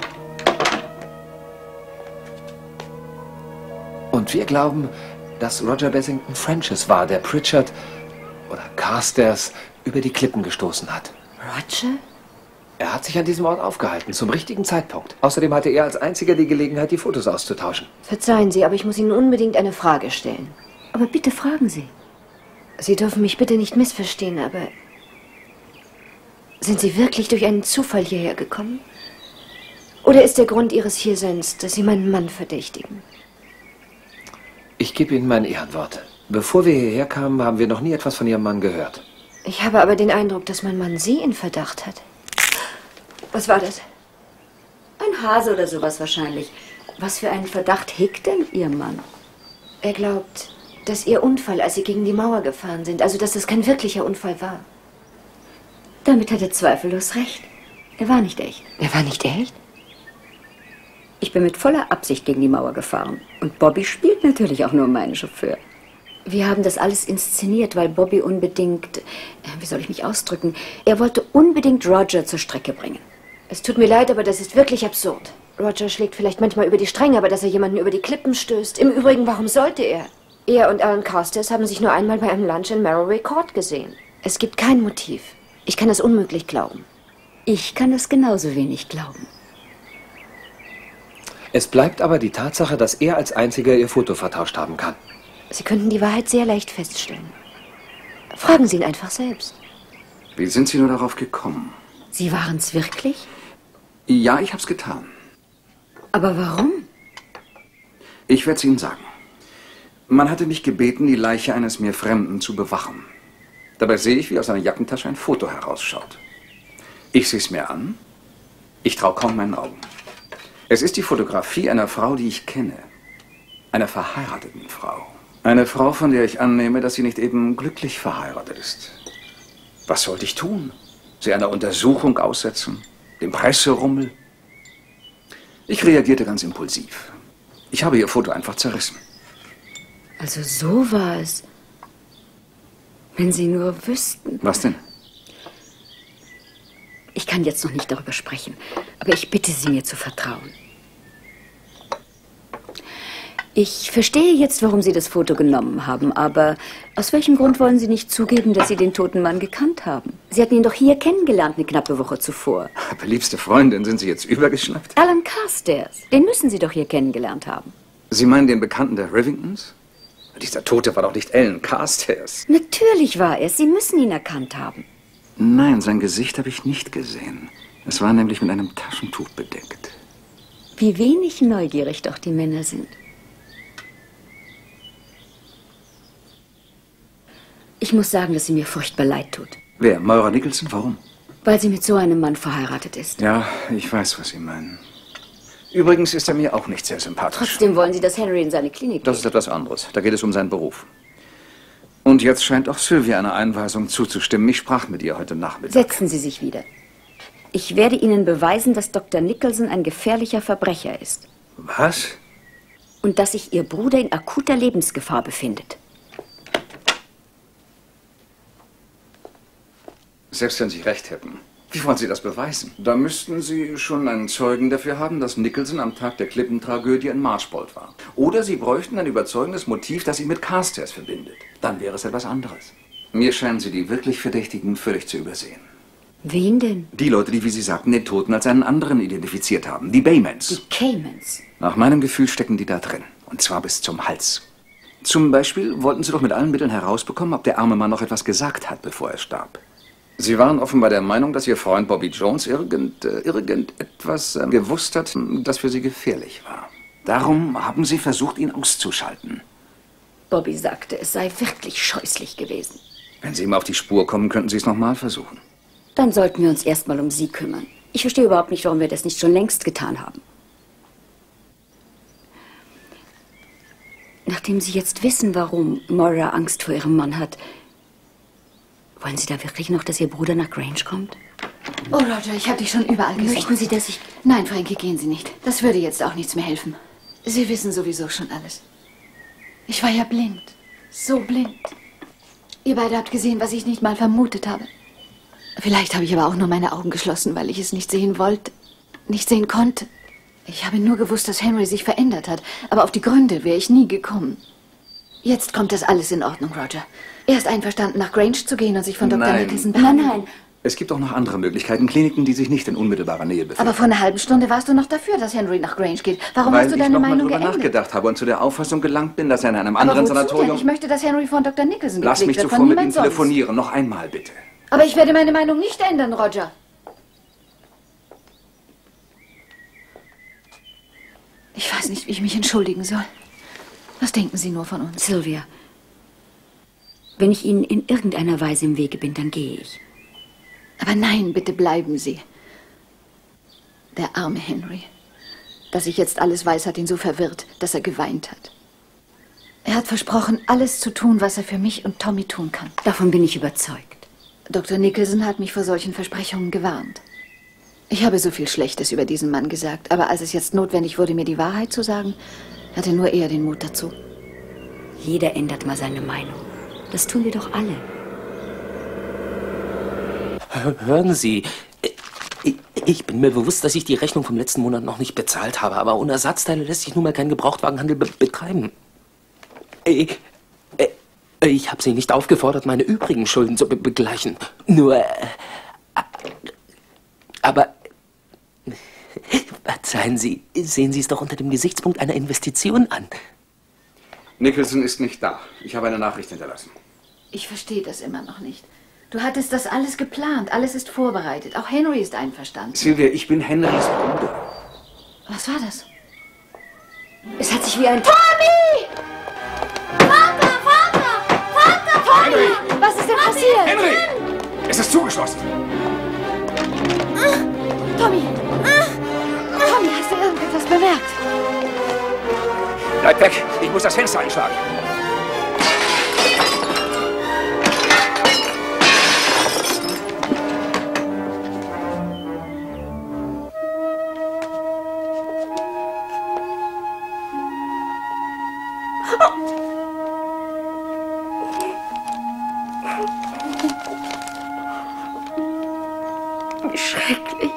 Speaker 1: Und wir glauben, dass Roger Bessington French es war, der Pritchard oder Carstairs über die Klippen gestoßen hat.
Speaker 18: Roger?
Speaker 1: Er hat sich an diesem Ort aufgehalten, zum richtigen Zeitpunkt. Außerdem hatte er als einziger die Gelegenheit, die Fotos auszutauschen.
Speaker 18: Verzeihen Sie, aber ich muss Ihnen unbedingt eine Frage stellen.
Speaker 6: Aber bitte fragen Sie.
Speaker 18: Sie dürfen mich bitte nicht missverstehen, aber... Sind Sie wirklich durch einen Zufall hierher gekommen? Oder ist der Grund Ihres Hierseins, dass Sie meinen Mann verdächtigen?
Speaker 1: Ich gebe Ihnen mein Ehrenwort. Bevor wir hierher kamen, haben wir noch nie etwas von Ihrem Mann gehört.
Speaker 18: Ich habe aber den Eindruck, dass mein Mann Sie in Verdacht hat. Was war das?
Speaker 6: Ein Hase oder sowas wahrscheinlich. Was für einen Verdacht hegt denn Ihr Mann?
Speaker 18: Er glaubt, dass Ihr Unfall, als Sie gegen die Mauer gefahren sind, also dass das kein wirklicher Unfall war.
Speaker 6: Damit hat er zweifellos recht. Er war nicht echt.
Speaker 18: Er war nicht echt?
Speaker 6: Ich bin mit voller Absicht gegen die Mauer gefahren. Und Bobby spielt natürlich auch nur meinen Chauffeur. Wir haben das alles inszeniert, weil Bobby unbedingt, wie soll ich mich ausdrücken, er wollte unbedingt Roger zur Strecke bringen.
Speaker 18: Es tut mir leid, aber das ist wirklich absurd. Roger schlägt vielleicht manchmal über die Stränge, aber dass er jemanden über die Klippen stößt. Im Übrigen, warum sollte er? Er und Alan Carstairs haben sich nur einmal bei einem Lunch in Marroway Court gesehen. Es gibt kein Motiv. Ich kann das unmöglich glauben.
Speaker 6: Ich kann es genauso wenig glauben.
Speaker 1: Es bleibt aber die Tatsache, dass er als einziger ihr Foto vertauscht haben kann.
Speaker 18: Sie könnten die Wahrheit sehr leicht feststellen. Fragen Sie ihn einfach selbst.
Speaker 3: Wie sind Sie nur darauf gekommen?
Speaker 6: Sie waren es wirklich?
Speaker 3: Ja, ich hab's getan.
Speaker 6: Aber warum?
Speaker 3: Ich werde es Ihnen sagen. Man hatte mich gebeten, die Leiche eines mir Fremden zu bewachen. Dabei sehe ich, wie aus einer Jackentasche ein Foto herausschaut. Ich sehe es mir an. Ich traue kaum meinen Augen. Es ist die Fotografie einer Frau, die ich kenne. Einer verheirateten Frau. Eine Frau, von der ich annehme, dass sie nicht eben glücklich verheiratet ist. Was sollte ich tun? Sie einer Untersuchung aussetzen? Dem Presserummel? Ich reagierte ganz impulsiv. Ich habe ihr Foto einfach zerrissen.
Speaker 6: Also so war es. Wenn Sie nur wüssten.
Speaker 3: Was denn?
Speaker 6: Ich kann jetzt noch nicht darüber sprechen, aber ich bitte Sie, mir zu vertrauen. Ich verstehe jetzt, warum Sie das Foto genommen haben, aber aus welchem Grund wollen Sie nicht zugeben, dass Sie den toten Mann gekannt haben? Sie hatten ihn doch hier kennengelernt, eine knappe Woche zuvor.
Speaker 3: Aber liebste Freundin, sind Sie jetzt übergeschnappt?
Speaker 6: Alan Carstairs, den müssen Sie doch hier kennengelernt haben.
Speaker 3: Sie meinen den Bekannten der Rivingtons? Dieser Tote war doch nicht Alan Carstairs.
Speaker 6: Natürlich war er es. Sie müssen ihn erkannt haben.
Speaker 3: Nein, sein Gesicht habe ich nicht gesehen. Es war nämlich mit einem Taschentuch bedeckt.
Speaker 6: Wie wenig neugierig doch die Männer sind. Ich muss sagen, dass sie mir furchtbar leid tut.
Speaker 3: Wer? Moira Nicholson? Warum?
Speaker 6: Weil sie mit so einem Mann verheiratet ist.
Speaker 3: Ja, ich weiß, was Sie meinen. Übrigens ist er mir auch nicht sehr sympathisch.
Speaker 6: Trotzdem wollen Sie, dass Henry in seine Klinik geht.
Speaker 3: Das ist etwas anderes. Da geht es um seinen Beruf. Und jetzt scheint auch Sylvia einer Einweisung zuzustimmen. Ich sprach mit ihr heute Nachmittag.
Speaker 6: Setzen Sie sich wieder. Ich werde Ihnen beweisen, dass Doktor Nicholson ein gefährlicher Verbrecher ist.
Speaker 3: Was?
Speaker 6: Und dass sich Ihr Bruder in akuter Lebensgefahr befindet.
Speaker 3: Selbst wenn Sie recht hätten. Wie wollen Sie das beweisen? Da müssten Sie schon einen Zeugen dafür haben, dass Nicholson am Tag der Klippentragödie in Marchbold war. Oder Sie bräuchten ein überzeugendes Motiv, das ihn mit Carstairs verbindet. Dann wäre es etwas anderes. Mir scheinen Sie die wirklich Verdächtigen völlig zu übersehen.
Speaker 6: Wen denn?
Speaker 3: Die Leute, die, wie Sie sagten, den Toten als einen anderen identifiziert haben. Die Baymans.
Speaker 6: Die Caymans.
Speaker 3: Nach meinem Gefühl stecken die da drin. Und zwar bis zum Hals. Zum Beispiel wollten Sie doch mit allen Mitteln herausbekommen, ob der arme Mann noch etwas gesagt hat, bevor er starb. Sie waren offenbar der Meinung, dass Ihr Freund Bobby Jones irgend, äh, irgendetwas äh, gewusst hat, das für Sie gefährlich war. Darum haben Sie versucht, ihn auszuschalten.
Speaker 6: Bobby sagte, es sei wirklich scheußlich gewesen.
Speaker 3: Wenn Sie ihm auf die Spur kommen, könnten Sie es nochmal versuchen.
Speaker 6: Dann sollten wir uns erstmal um Sie kümmern. Ich verstehe überhaupt nicht, warum wir das nicht schon längst getan haben. Nachdem Sie jetzt wissen, warum Moira Angst vor ihrem Mann hat, wollen Sie da wirklich noch, dass Ihr Bruder nach Grange kommt?
Speaker 14: Oh, Roger, ich habe dich schon überall gesucht.
Speaker 6: Möchten Sie, dass ich...
Speaker 14: Nein, Frankie, gehen Sie nicht. Das würde jetzt auch nichts mehr helfen. Sie wissen sowieso schon alles. Ich war ja blind. So blind. Ihr beide habt gesehen, was ich nicht mal vermutet habe. Vielleicht habe ich aber auch nur meine Augen geschlossen, weil ich es nicht sehen wollte, nicht sehen konnte. Ich habe nur gewusst, dass Henry sich verändert hat, aber auf die Gründe wäre ich nie gekommen. Jetzt kommt das alles in Ordnung, Roger. Er ist einverstanden, nach Grange zu gehen und sich von Doktor
Speaker 3: Nein.
Speaker 14: Nicholson...
Speaker 6: Nein, nein.
Speaker 3: Es gibt auch noch andere Möglichkeiten, Kliniken, die sich nicht in unmittelbarer Nähe befinden.
Speaker 14: Aber vor einer halben Stunde warst du noch dafür, dass Henry nach Grange geht. Warum
Speaker 3: Weil
Speaker 14: hast du
Speaker 3: ich
Speaker 14: deine
Speaker 3: noch mal
Speaker 14: Meinung
Speaker 3: drüber
Speaker 14: geändert?
Speaker 3: nachgedacht habe und zu der Auffassung gelangt bin, dass er in einem
Speaker 14: Aber
Speaker 3: anderen
Speaker 14: wozu denn?
Speaker 3: Sanatorium...
Speaker 14: Ich möchte, dass Henry von Doktor Nicholson
Speaker 3: Lass
Speaker 14: gepflegt
Speaker 3: mich
Speaker 14: wird,
Speaker 3: zuvor
Speaker 14: von
Speaker 3: mit ihm
Speaker 14: niemand sonst.
Speaker 3: telefonieren. Noch einmal, bitte.
Speaker 14: Aber ich werde meine Meinung nicht ändern, Roger. Ich weiß nicht, wie ich mich entschuldigen soll. Was denken Sie nur von uns?
Speaker 6: Sylvia, wenn ich Ihnen in irgendeiner Weise im Wege bin, dann gehe ich.
Speaker 14: Aber nein, bitte bleiben Sie. Der arme Henry. Dass ich jetzt alles weiß, hat ihn so verwirrt, dass er geweint hat. Er hat versprochen, alles zu tun, was er für mich und Tommy tun kann.
Speaker 6: Davon bin ich überzeugt.
Speaker 14: Doktor Nicholson hat mich vor solchen Versprechungen gewarnt. Ich habe so viel Schlechtes über diesen Mann gesagt, aber als es jetzt notwendig wurde, mir die Wahrheit zu sagen, hatte nur er den Mut dazu.
Speaker 6: Jeder ändert mal seine Meinung. Das tun wir doch alle.
Speaker 5: Hören Sie, ich bin mir bewusst, dass ich die Rechnung vom letzten Monat noch nicht bezahlt habe, aber ohne Ersatzteile lässt sich nun mal kein Gebrauchtwagenhandel be betreiben. Ich, ich habe Sie nicht aufgefordert, meine übrigen Schulden zu be begleichen. Nur... Aber... Verzeihen Sie, sehen Sie es doch unter dem Gesichtspunkt einer Investition an.
Speaker 3: Nicholson ist nicht da. Ich habe eine Nachricht hinterlassen.
Speaker 14: Ich verstehe das immer noch nicht. Du hattest das alles geplant, alles ist vorbereitet. Auch Henry ist einverstanden.
Speaker 3: Sylvia, ich bin Henrys Bruder.
Speaker 14: Was war das?
Speaker 6: Es hat sich wie ein...
Speaker 15: Tommy! Vater, Vater! Vater, Tommy!
Speaker 3: Henry!
Speaker 14: Was ist denn passiert?
Speaker 3: Henry! Es ist zugeschlossen.
Speaker 14: Tommy! Tommy, hast du irgendetwas bemerkt?
Speaker 3: Bleib weg! Ich muss das Fenster einschlagen.
Speaker 6: Wie schrecklich.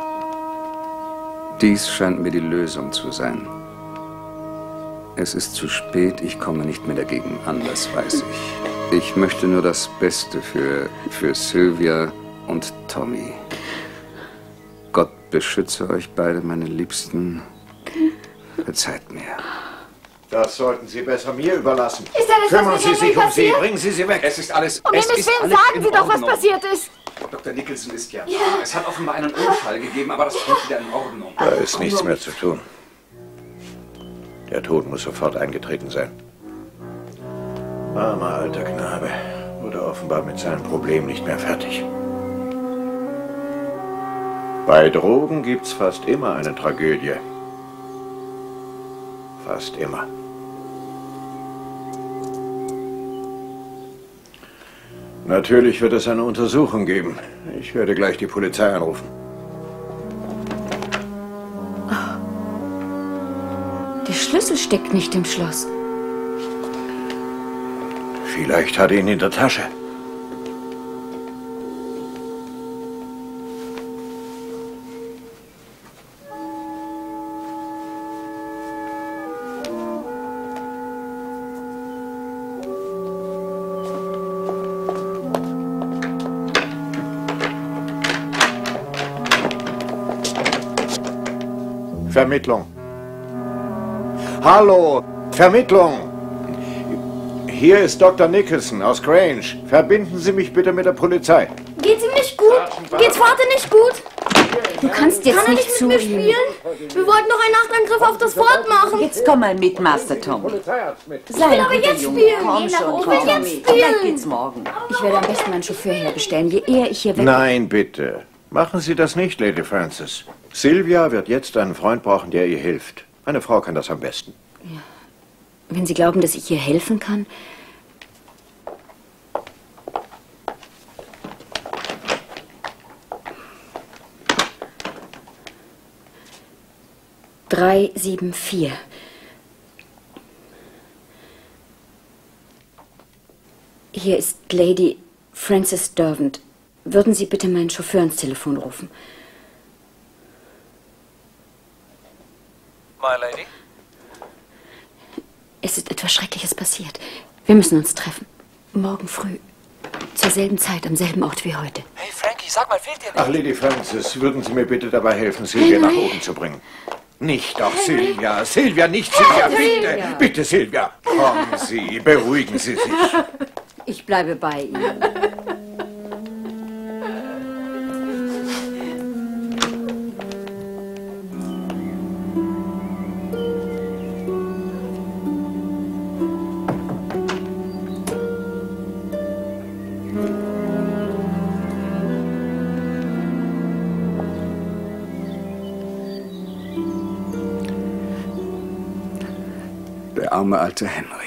Speaker 3: Dies scheint mir die Lösung zu sein. Es ist zu spät, ich komme nicht mehr dagegen an, das weiß ich. Ich möchte nur das Beste für, für Sylvia und Tommy. Gott beschütze euch beide, meine Liebsten. Verzeiht mir.
Speaker 12: Das sollten Sie besser mir überlassen.
Speaker 15: Ist da das,
Speaker 12: Kümmern
Speaker 15: was
Speaker 12: Sie
Speaker 15: mit
Speaker 12: sich
Speaker 15: Henry
Speaker 12: um sie,
Speaker 15: passiert?
Speaker 12: bringen Sie sie weg.
Speaker 3: Es ist alles...
Speaker 15: Um
Speaker 3: es
Speaker 15: Himmels
Speaker 3: ist
Speaker 15: Willen,
Speaker 3: alles
Speaker 15: sagen
Speaker 3: in
Speaker 15: Sie doch, was
Speaker 3: Ordnung.
Speaker 15: passiert ist.
Speaker 3: Doktor Nicholson ist ja da.
Speaker 15: Ja.
Speaker 3: Es hat offenbar einen Unfall gegeben, aber das kommt wieder in Ordnung.
Speaker 12: Da ist nichts mehr zu tun. Der Tod muss sofort eingetreten sein. Armer alter Knabe wurde offenbar mit seinem Problem nicht mehr fertig. Bei Drogen gibt's fast immer eine Tragödie. Fast immer. Natürlich wird es eine Untersuchung geben. Ich werde gleich die Polizei anrufen.
Speaker 6: Der Schlüssel steckt nicht im Schloss.
Speaker 12: Vielleicht hat er ihn in der Tasche. Vermittlung. Hallo, Vermittlung. Hier ist Doktor Nicholson aus Grange. Verbinden Sie mich bitte mit der Polizei.
Speaker 15: Geht's ihm nicht gut? Geht's Vater nicht gut?
Speaker 6: Du kannst jetzt
Speaker 15: Kann er
Speaker 6: nicht
Speaker 15: nicht
Speaker 6: zu
Speaker 15: mit mir
Speaker 6: ihm.
Speaker 15: spielen? Wir wollten noch einen Nachtangriff auf das Fort machen.
Speaker 19: Jetzt komm mal mit, Master Tom.
Speaker 15: Ich will aber jetzt spielen.
Speaker 19: Komm schon,
Speaker 15: Ich will
Speaker 19: komm
Speaker 15: jetzt
Speaker 19: mit.
Speaker 15: spielen.
Speaker 19: Vielleicht geht's morgen.
Speaker 6: Ich werde am besten meinen Chauffeur herbestellen. Je eher ich hier weg...
Speaker 12: Nein, bitte. Machen Sie das nicht, Lady Francis. Sylvia wird jetzt einen Freund brauchen, der ihr hilft. Eine Frau kann das am besten.
Speaker 6: Wenn Sie glauben, dass ich ihr helfen kann... drei sieben vier. Hier ist Lady Frances Derwent. Würden Sie bitte meinen Chauffeur ins Telefon rufen?
Speaker 20: My Lady?
Speaker 6: Es ist etwas Schreckliches passiert. Wir müssen uns treffen. Morgen früh. Zur selben Zeit, am selben Ort wie heute.
Speaker 20: Hey Frankie, sag mal, fehlt dir nicht?
Speaker 12: Ach, Lady Francis, würden Sie mir bitte dabei helfen, Sylvia nach oben zu bringen? Nicht doch, Sylvia. Sylvia, nicht Sylvia, bitte. Bitte, Sylvia. Kommen Sie, beruhigen Sie sich.
Speaker 6: Ich bleibe bei Ihnen.
Speaker 3: Der arme alte Henry.